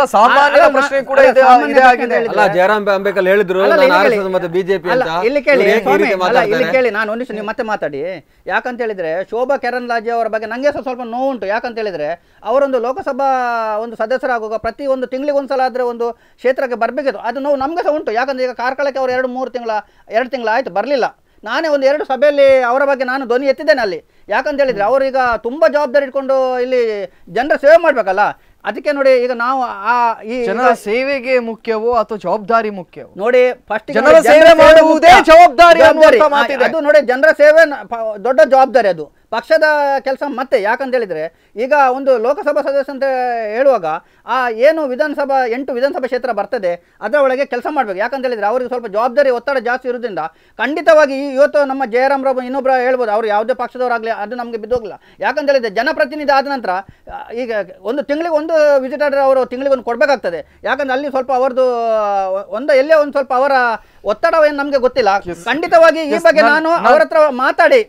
ಜಯರಾಮ್ ಅಂಬೇಕಲ್ ಹೇಳಿದ್ರು ಬಿಜೆಪಿ ಇಲ್ಲಿ ಕೇಳಿ, ನಾನು ಒಂದು ನೀವು ಮತ್ತೆ ಮಾತಾಡಿ. ಯಾಕಂತ ಹೇಳಿದ್ರೆ ಶೋಭಾ ಕರಂದ್ಲಾಜೆ ಅವರ ಬಗ್ಗೆ ನಂಗೆ ಸ್ವಲ್ಪ ನೋವುಂಟು. ಯಾಕಂತ ಹೇಳಿದ್ರೆ ಅವರೊಂದು ಲೋಕಸಭಾ ಒಂದು ಸದಸ್ಯರಾಗುವಾಗ ಪ್ರತಿ ಒಂದು ತಿಂಗಳಿಗೆ ಒಂದ್ಸಲ ಆದ್ರೆ ಒಂದು ಕ್ಷೇತ್ರಕ್ಕೆ ಬರ್ಬೇಕಿತ್ತು. ಅದು ನೋವು ನಮ್ಗೆ ಸಹ ಉಂಟು. ಯಾಕಂದ್ರೆ ಈಗ ಕಾರ್ಕಳಕ್ಕೆ ಅವರು 2 ತಿಂಗಳು ಆಯ್ತು ಬರಲಿಲ್ಲ. ನಾನೇ ಒಂದು 2 ಸಭೆಯಲ್ಲಿ ಅವರ ಬಗ್ಗೆ ನಾನು ಧ್ವನಿ ಎತ್ತಿದ್ದೇನೆ ಅಲ್ಲಿ. ಯಾಕಂತ ಹೇಳಿದ್ರೆ ಅವರೀಗ ತುಂಬಾ ಜವಾಬ್ದಾರಿ ಇಟ್ಕೊಂಡು ಇಲ್ಲಿ ಜನರ ಸೇವೆ ಮಾಡ್ಬೇಕಲ್ಲ. ಅದಕ್ಕೆ ನೋಡಿ, ಈಗ ನಾವು ಈ ಜನರ ಸೇವೆಗೆ ಮುಖ್ಯವೋ ಅಥವಾ ಜವಾಬ್ದಾರಿ ಮುಖ್ಯವೋ ನೋಡಿ, ಫಸ್ಟ್ ಜನರ ಸೇವೆ ಮಾಡುವುದೇ ಜವಾಬ್ದಾರಿ. ಅದು ನೋಡಿ, ಜನರ ಸೇವೆ ದೊಡ್ಡ ಜವಾಬ್ದಾರಿ, ಅದು ಪಕ್ಷದ ಕೆಲಸ. ಮತ್ತೆ ಯಾಕಂತ ಹೇಳಿದ್ರೆ ಈಗ ಒಂದು ಲೋಕಸಭಾ ಸದಸ್ಯ ಅಂತ ಹೇಳುವಾಗ ಆ ಏನು ವಿಧಾನಸಭಾ 8 ವಿಧಾನಸಭಾ ಕ್ಷೇತ್ರ ಬರ್ತದೆ ಅದರ ಒಳಗೆ ಕೆಲಸ ಮಾಡ್ಬೇಕು. ಯಾಕಂತ ಹೇಳಿದ್ರೆ ಅವರಿಗೆ ಸ್ವಲ್ಪ ಜವಾಬ್ದಾರಿ ಒತ್ತಡ ಜಾಸ್ತಿ ಇರೋದ್ರಿಂದ ಖಂಡಿತವಾಗಿ ಇವತ್ತು ನಮ್ಮ ಜಯರಾಮ್ ರಾವ್ ಇನ್ನೊಬ್ಬರು ಹೇಳ್ಬೋದು, ಅವರು ಯಾವುದೇ ಪಕ್ಷದವರಾಗಲಿ ಅದು ನಮಗೆ ಬಿದ್ದೋಗಿಲ್ಲ. ಯಾಕಂತ ಹೇಳಿದ್ರೆ ಜನಪ್ರತಿನಿಧಿ ಆದ ನಂತರ ಈಗ ಒಂದು ತಿಂಗಳಿಗೆ ಒಂದು ವಿಸಿಟ್ ಆದ್ರೆ ಅವರು ತಿಂಗಳಿಗೆ ಒಂದು ಕೊಡಬೇಕಾಗ್ತದೆ. ಯಾಕಂದ್ರೆ ಅಲ್ಲಿ ಸ್ವಲ್ಪ ಅವರದು ಎಲ್ಲೇ ಒಂದು ಸ್ವಲ್ಪ ಅವರ ಒತ್ತಡವೇನು ನಮಗೆ ಗೊತ್ತಿಲ್ಲ. ಖಂಡಿತವಾಗಿ ಈ ಬಗ್ಗೆ ನಾನು ಅವರ ಹತ್ರ ಮಾತಾಡಿ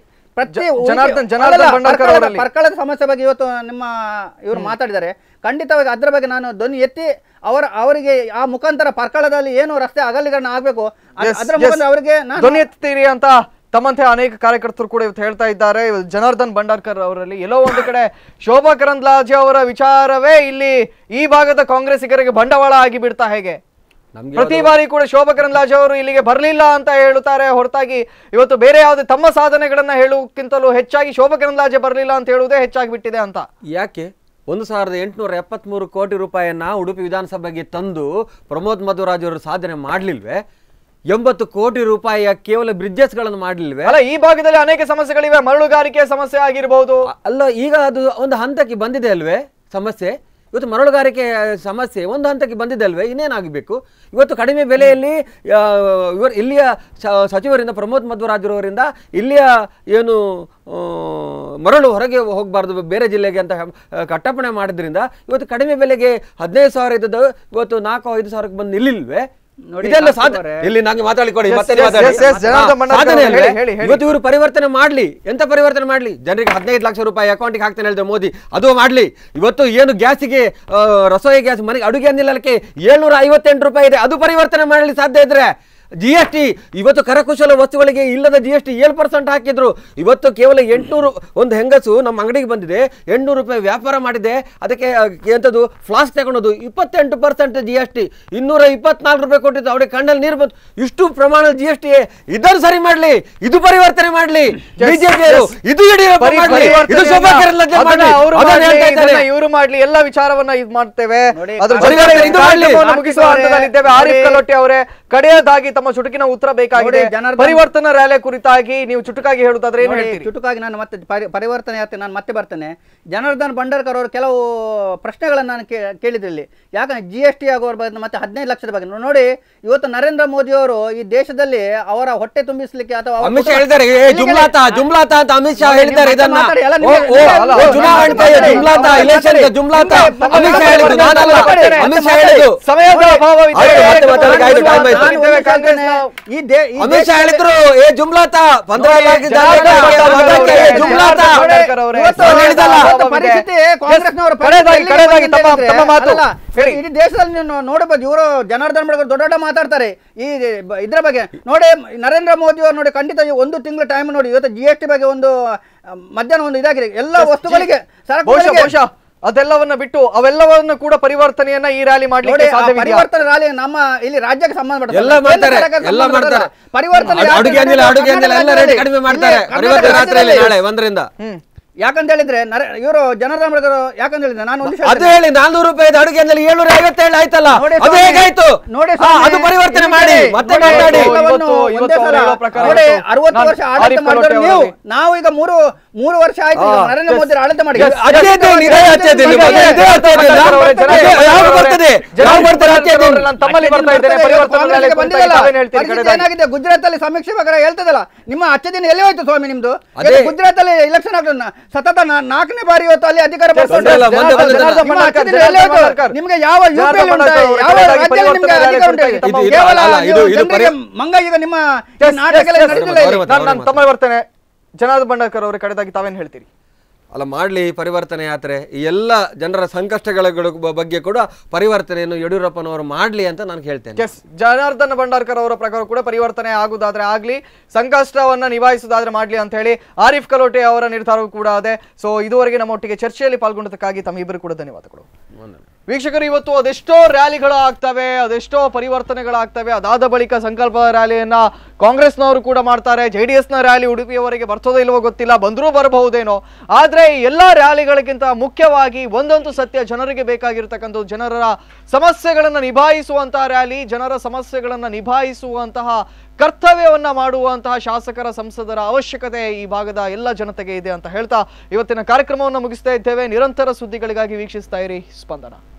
ಪರ್ಕಳದ ಸಮಸ್ಯೆ ಬಗ್ಗೆ ಇವತ್ತು ನಿಮ್ಮ ಇವರು ಮಾತಾಡಿದ್ದಾರೆ. ಖಂಡಿತವಾಗಿ ಅದರ ಬಗ್ಗೆ ನಾನು ಧ್ವನಿ ಎತ್ತಿ ಅವರಿಗೆ ಆ ಮುಖಾಂತರ ಪರ್ಕಳದಲ್ಲಿ ಏನು ರಸ್ತೆ ಅಗಲೀಕರಣ ಆಗಬೇಕು ಅದರ ಮುಖಾಂತರ ಅವರಿಗೆ ಧ್ವನಿ ಎತ್ತೀರಿ ಅಂತ ತಮ್ಮಂತೆ ಅನೇಕ ಕಾರ್ಯಕರ್ತರು ಕೂಡ ಇವತ್ತು ಹೇಳ್ತಾ ಇದ್ದಾರೆ. ಜನಾರ್ದನ್ ಭಂಡಾರ್ಕರ್ ಅವರಲ್ಲಿ ಎಲ್ಲೋ ಒಂದು ಕಡೆ ಶೋಭಾ ಕರಂದ್ಲಾಜೆ ಅವರ ವಿಚಾರವೇ ಇಲ್ಲಿ ಈ ಭಾಗದ ಕಾಂಗ್ರೆಸ್ಸಿಗರಿಗೆ ಬಂಡವಾಳ ಆಗಿ ಬಿಡ್ತಾ ಹೇಗೆ? ಪ್ರತಿ ಬಾರಿ ಕೂಡ ಶೋಭಾ ಕರಂದ್ಲಾಜೆ ಅವರು ಇಲ್ಲಿಗೆ ಬರಲಿಲ್ಲ ಅಂತ ಹೇಳುತ್ತಾರೆ ಹೊರತಾಗಿ ಇವತ್ತು ಬೇರೆ ಯಾವುದೇ ತಮ್ಮ ಸಾಧನೆಗಳನ್ನ ಹೇಳುವುದಕ್ಕಿಂತಲೂ ಹೆಚ್ಚಾಗಿ ಶೋಭಾ ಕರಂದ್ಲಾಜೆ ಬರಲಿಲ್ಲ ಅಂತ ಹೇಳುವುದೇ ಹೆಚ್ಚಾಗಿ ಬಿಟ್ಟಿದೆ ಅಂತ. ಯಾಕೆ 1873 ಕೋಟಿ ರೂಪಾಯಿಯನ್ನ ಉಡುಪಿ ವಿಧಾನಸಭೆಗೆ ತಂದು ಪ್ರಮೋದ್ ಮಧ್ವರಾಜ್ ಅವರು ಸಾಧನೆ ಮಾಡ್ಲಿಲ್ವೇ? 80 ಕೋಟಿ ರೂಪಾಯಿಯ ಕೇವಲ ಬ್ರಿಡ್ಜಸ್ಗಳನ್ನು ಮಾಡಲಿಲ್ವೇ? ಅಲ್ಲ, ಈ ಭಾಗದಲ್ಲಿ ಅನೇಕ ಸಮಸ್ಯೆಗಳಿವೆ. ಮರಳುಗಾರಿಕೆ ಸಮಸ್ಯೆ ಆಗಿರಬಹುದು. ಅಲ್ಲ, ಈಗ ಅದು ಒಂದು ಹಂತಕ್ಕೆ ಬಂದಿದೆ ಅಲ್ವೇ ಸಮಸ್ಯೆ? ಇವತ್ತು ಮರಳುಗಾರಿಕೆ ಸಮಸ್ಯೆ ಒಂದು ಹಂತಕ್ಕೆ ಬಂದಿದೆ ಅಲ್ವೇ? ಇನ್ನೇನಾಗಬೇಕು? ಇವತ್ತು ಕಡಿಮೆ ಬೆಲೆಯಲ್ಲಿ ಇಲ್ಲಿಯ ಸಚಿವರಿಂದ ಪ್ರಮೋದ್ ಮಧ್ವರಾಜ್ರವರಿಂದ ಇಲ್ಲಿಯ ಏನು ಮರಳು ಹೊರಗೆ ಹೋಗಬಾರ್ದು ಬೇರೆ ಜಿಲ್ಲೆಗೆ ಅಂತ ಕಟ್ಟಪ್ಪಣೆ ಮಾಡಿದ್ರಿಂದ ಇವತ್ತು ಕಡಿಮೆ ಬೆಲೆಗೆ 15,000 ಇದ್ದದ್ದು ಇವತ್ತು 4-5 ಸಾವಿರಕ್ಕೆ ಬಂದು ನಿಲ್ಲಿಲ್ವೇ? ಇದೆಲ್ಲ ಇಲ್ಲಿ ನಂಗೆ ಮಾತಾಡಿಕೊಡಿ. ಇವತ್ತು ಇವರು ಪರಿವರ್ತನೆ ಮಾಡ್ಲಿ, ಎಂತ ಪರಿವರ್ತನೆ ಮಾಡ್ಲಿ? ಜನರಿಗೆ 15 ಲಕ್ಷ ರೂಪಾಯಿ ಅಕೌಂಟಿಗೆ ಹಾಕ್ತಾನೆ ಹೇಳಿದ್ರೆ ಮೋದಿ, ಅದು ಮಾಡ್ಲಿ. ಇವತ್ತು ಏನು ಗ್ಯಾಸಿಗೆ ರಸೋಯಿ ಗ್ಯಾಸ್ ಮನೆಗೆ ಅಡುಗೆ ಅನಿಲಕ್ಕೆ 758 ರೂಪಾಯಿ ಇದೆ, ಅದು ಪರಿವರ್ತನೆ ಮಾಡಲಿ ಸಾಧ್ಯ ಇದ್ರೆ. GST ಇವತ್ತು ಕರಕುಶಲ ವಸ್ತುಗಳಿಗೆ ಇಲ್ಲದ GST 7% ಹಾಕಿದ್ರು. ಇವತ್ತು ಕೇವಲ 800 ಒಂದು ಹೆಂಗಸು ನಮ್ಮ ಅಂಗಡಿಗೆ ಬಂದಿದೆ, 800 ರೂಪಾಯಿ ವ್ಯಾಪಾರ ಮಾಡಿದೆ. ಅದಕ್ಕೆ ಎಂಥದ್ದು ಫ್ಲಾಸ್ಕ್ ತಗೊಳೋದು 28% GST, 224 ರೂಪಾಯಿ ಕೊಟ್ಟಿದ್ದು. ಅವ್ರಿಗೆ ಕಣ್ಣಲ್ಲಿ ನೀರು ಬಂತು. ಇಷ್ಟು ಪ್ರಮಾಣ GST. ಇದನ್ನು ಸರಿ ಮಾಡ್ಲಿ, ಇದು ಪರಿವರ್ತನೆ ಮಾಡ್ಲಿ ಬಿಜೆಪಿ. ಇದು ಇದು ಶೋಭಾ ಕರಂದ್ಲಾಜೆ ಮಾಡ್ಲಿ, ಇವರು ಮಾಡ್ಲಿ. ಎಲ್ಲ ವಿಚಾರವನ್ನ ಇದು ಮಾಡ್ತೇವೆ. ನೋಡಿ, ಮುಗಿಸುವ ಹಂತದಲ್ಲಿದ್ದೇವೆ. ಆರಿಫ್ ಕಲ್ಲೋಟೆ ಅವರೇ, ಕಡೆಯದಾಗಿ ತಮ್ಮ ಚುಟುಕಿನ ಉತ್ತರ ಬೇಕಾಗಿದೆ. ನೋಡಿ, ಜನಾರ್ದನ್ ಪರಿವರ್ತನಾ ರ್ಯಾಲಿ ಕುರಿತಾಗಿ ನೀವು ಚುಟುಕಾಗಿ ಹೇಳುತ್ತಾದ್ರೆ ಏನು ನೋಡಿ, ಹೇಳ್ತೀರಿ? ಚುಟುಕಾಗಿ ನಾನು ಮತ್ತೆ ಪರಿವರ್ತನೆ ಯಾತ್ರೆ ನಾನು ಮತ್ತೆ ಬರ್ತೇನೆ. ಜನಾರ್ದನ್ ಬಂಡಾರ್ಕರ್ ಅವರು ಕೆಲವು ಪ್ರಶ್ನೆಗಳನ್ನು ನಾನು ಕೇಳಿದ್ರಲ್ಲಿ, ಯಾಕಂದ್ರೆ GST ಆಗುವ ಬಗ್ಗೆ ಮತ್ತೆ 15 ಲಕ್ಷದ ಬಗ್ಗೆ ನೋಡಿ. ಇವತ್ತು ನರೇಂದ್ರ ಮೋದಿ ಅವರು ಈ ದೇಶದಲ್ಲಿ ಅವರ ಹೊಟ್ಟೆ ತುಂಬಿಸ್ಲಿಕ್ಕೆ ಅಥವಾ ಅವರ ಅಮಿತ್ ಶಾ ಹೇಳಿದ್ದಾರೆ ಜುಮ್ಲಾತಾ ಅಂತ ಅಮಿತ್ ಶಾ ಹೇಳಿದ್ದಾರೆ. ಇದನ್ನ ಜುಮ್ಲಾತಾ ಅಮಿತ್ ಶಾ ಹೇಳಿದ್ದು, ನಾನಲ್ಲ. ಅಮಿತ್ ಶಾ ಹೇಳಿದ್ದು ಸಮಯದ ಅಭಾವ ಇದೆ. ಅಮಿತ್ ಶಾ ಹೇಳಿದ್ರು ಏ ಜುಮ್ಲಾತಾ ಇಡೀ ದೇಶದಲ್ಲಿ ನೋಡಬಹುದು. ಇವರು ಜನಾರ್ದನ್ ಬಡಗರ್ ದೊಡ್ಡ ಮಾತಾಡ್ತಾರೆ ಈ ಇದ್ರ ಬಗ್ಗೆ. ನೋಡಿ, ನರೇಂದ್ರ ಮೋದಿ ಅವರು ನೋಡಿ ಖಂಡಿತ 1 ತಿಂಗಳ ಟೈಮ್ ನೋಡಿ. ಇವತ್ತು GST ಬಗ್ಗೆ ಒಂದು ಮಧ್ಯಾಹ್ನ ಒಂದು ಇದಾಗಿದೆ ಎಲ್ಲ ವಸ್ತುಗಳಿಗೆ ಬಹುಶಃ ಅದೆಲ್ಲವನ್ನ ಬಿಟ್ಟು ಅವೆಲ್ಲವನ್ನ ಕೂಡ ಪರಿವರ್ತನೆಯನ್ನ ಈ ರ್ಯಾಲಿ ಮಾಡ್ಲಿಕ್ಕೆ ಸಾಧ್ಯವಿದೆ. ಪರಿವರ್ತನೆ ರ್ಯಾಲಿ ನಮ್ಮ ಇಲ್ಲಿ ರಾಜ್ಯಕ್ಕೆ ಸಂಬಂಧಪಟ್ಟ ಎಲ್ಲ ಮಾಡ್ತಾರೆ. ಪರಿವರ್ತನೆ ಅಡುಗೆ ಎಲ್ಲ ರೇಟ್ ಕಡಿಮೆ ಮಾಡ್ತಾರೆ ನಾಳೆ 1ರಿಂದ. ಯಾಕಂತ ಹೇಳಿದ್ರೆ ಇವರು ಜನಾರ್ದನ್ ಬಡಗರ್ ಯಾಕಂತ ಹೇಳಿದ್ರೆ ನಾನು ಅದು ಹೇಳಿ 400 ರೂಪಾಯಿ ಅಡುಗೆ ಅಂದ್ರೆ 757 ಆಯ್ತಲ್ಲ, ಅದು ಹೇಗಾಯ್ತು? ಅದು ಪರಿವರ್ತನೆ ಮಾಡಿ ಮತ್ತೆ ಮಾತಾಡಿ. 60 ವರ್ಷ ಆಡಳಿತ ಮಾಡಿದ್ರು ನೀವು, ನಾವು ಈಗ 3 ವರ್ಷ ಆಯ್ತು ನರೇಂದ್ರ ಮೋದಿ ಆಡಳಿತ ಮಾಡಿ. ಏನಾಗಿದೆ ಗುಜರಾತ್ ಅಲ್ಲಿ ಸಮೀಕ್ಷೆ ಪ್ರಕಾರ ಹೇಳ್ತದಲ್ಲ, ನಿಮ್ಮ ಅಚ್ಚ ದಿನ ಎಲ್ಲಿ ಹೋಯ್ತು ಸ್ವಾಮಿ ನಿಮ್ದು? ಗುಜರಾತ್ ಅಲ್ಲಿ ಎಲೆಕ್ಷನ್ ಆಗ್ತದ ಸತತ 4ನೇ ಬಾರಿ ಇವತ್ತು ಅಲ್ಲಿ ಅಧಿಕಾರ ನಿಮ್ಗೆ ಯಾವ ಮಂಗ ಈಗ ನಿಮ್ಮ ನಾಟಕ ತಮ್ಮ ಬರ್ತೇನೆ. ಜನಾರ್ದನ್ ಬಂಡಾರ್ಕರ್ ಅವರೇ, ಕಡೆದಾಗಿ ತಾವೇನು ಹೇಳ್ತೀರಿ? ಅಲ್ಲ, ಮಾಡಲಿ ಪರಿವರ್ತನೆ ಯಾತ್ರೆ. ಈ ಎಲ್ಲ ಜನರ ಸಂಕಷ್ಟಗಳ ಬಗ್ಗೆ ಕೂಡ ಪರಿವರ್ತನೆಯನ್ನು ಯಡಿಯೂರಪ್ಪನವರು ಮಾಡಲಿ ಅಂತ ನಾನು ಹೇಳ್ತೇನೆ. ಎಸ್, ಜನಾರ್ದನ್ ಬಂಡಾರ್ಕರ್ ಅವರ ಪ್ರಕಾರ ಕೂಡ ಪರಿವರ್ತನೆ ಆಗುದಾದ್ರೆ ಆಗ್ಲಿ, ಸಂಕಷ್ಟವನ್ನ ನಿಭಾಯಿಸುವುದಾದ್ರೆ ಮಾಡ್ಲಿ ಅಂತ ಹೇಳಿ ಆರಿಫ್ ಕಲೋಟೆ ಅವರ ನಿರ್ಧಾರವೂ ಕೂಡ ಇದೆ. ಸೊ ಇದುವರೆಗೆ ನಮ್ಮೊಟ್ಟಿಗೆ ಚರ್ಚೆಯಲ್ಲಿ ಪಾಲ್ಗೊಂಡದಕ್ಕಾಗಿ ತಮ್ಮಿಬ್ಬರು ಕೂಡ ಧನ್ಯವಾದಗಳು. ವೀಕ್ಷಕರು, ಇವತ್ತು ಅದೆಷ್ಟೋ ರ್ಯಾಲಿಗಳು ಆಗ್ತವೆ, ಅದೆಷ್ಟೋ ಪರಿವರ್ತನೆಗಳಾಗ್ತವೆ. ಅದಾದ ಬಳಿಕ ಸಂಕಲ್ಪ ರ್ಯಾಲಿಯನ್ನ ಕಾಂಗ್ರೆಸ್ನವರು ಕೂಡ ಮಾಡ್ತಾರೆ. JDSನ ರ್ಯಾಲಿ ಉಡುಪಿಯವರೆಗೆ ಬರ್ತದೋ ಇಲ್ವೋ ಗೊತ್ತಿಲ್ಲ, ಬಂದರೂ ಬರಬಹುದೇನೋ. ಆದ್ರೆ ಈ ಎಲ್ಲಾ ರ್ಯಾಲಿಗಳಿಗಿಂತ ಮುಖ್ಯವಾಗಿ ಒಂದಂತೂ ಸತ್ಯ, ಜನರಿಗೆ ಬೇಕಾಗಿರ್ತಕ್ಕಂಥ ಜನರ ಸಮಸ್ಯೆಗಳನ್ನ ನಿಭಾಯಿಸುವಂತಹ ರ್ಯಾಲಿ, ಜನರ ಸಮಸ್ಯೆಗಳನ್ನ ನಿಭಾಯಿಸುವಂತಹ ಕರ್ತವ್ಯವನ್ನ ಮಾಡುವಂತಹ ಶಾಸಕರ ಸಂಸದರ ಅವಶ್ಯಕತೆ ಈ ಭಾಗದ ಎಲ್ಲ ಜನತೆಗೆ ಇದೆ ಅಂತ ಹೇಳ್ತಾ ಇವತ್ತಿನ ಕಾರ್ಯಕ್ರಮವನ್ನು ಮುಗಿಸ್ತಾ ಇದ್ದೇವೆ. ನಿರಂತರ ಸುದ್ದಿಗಳಿಗಾಗಿ ವೀಕ್ಷಿಸ್ತಾ ಇರಿ ಸ್ಪಂದನ.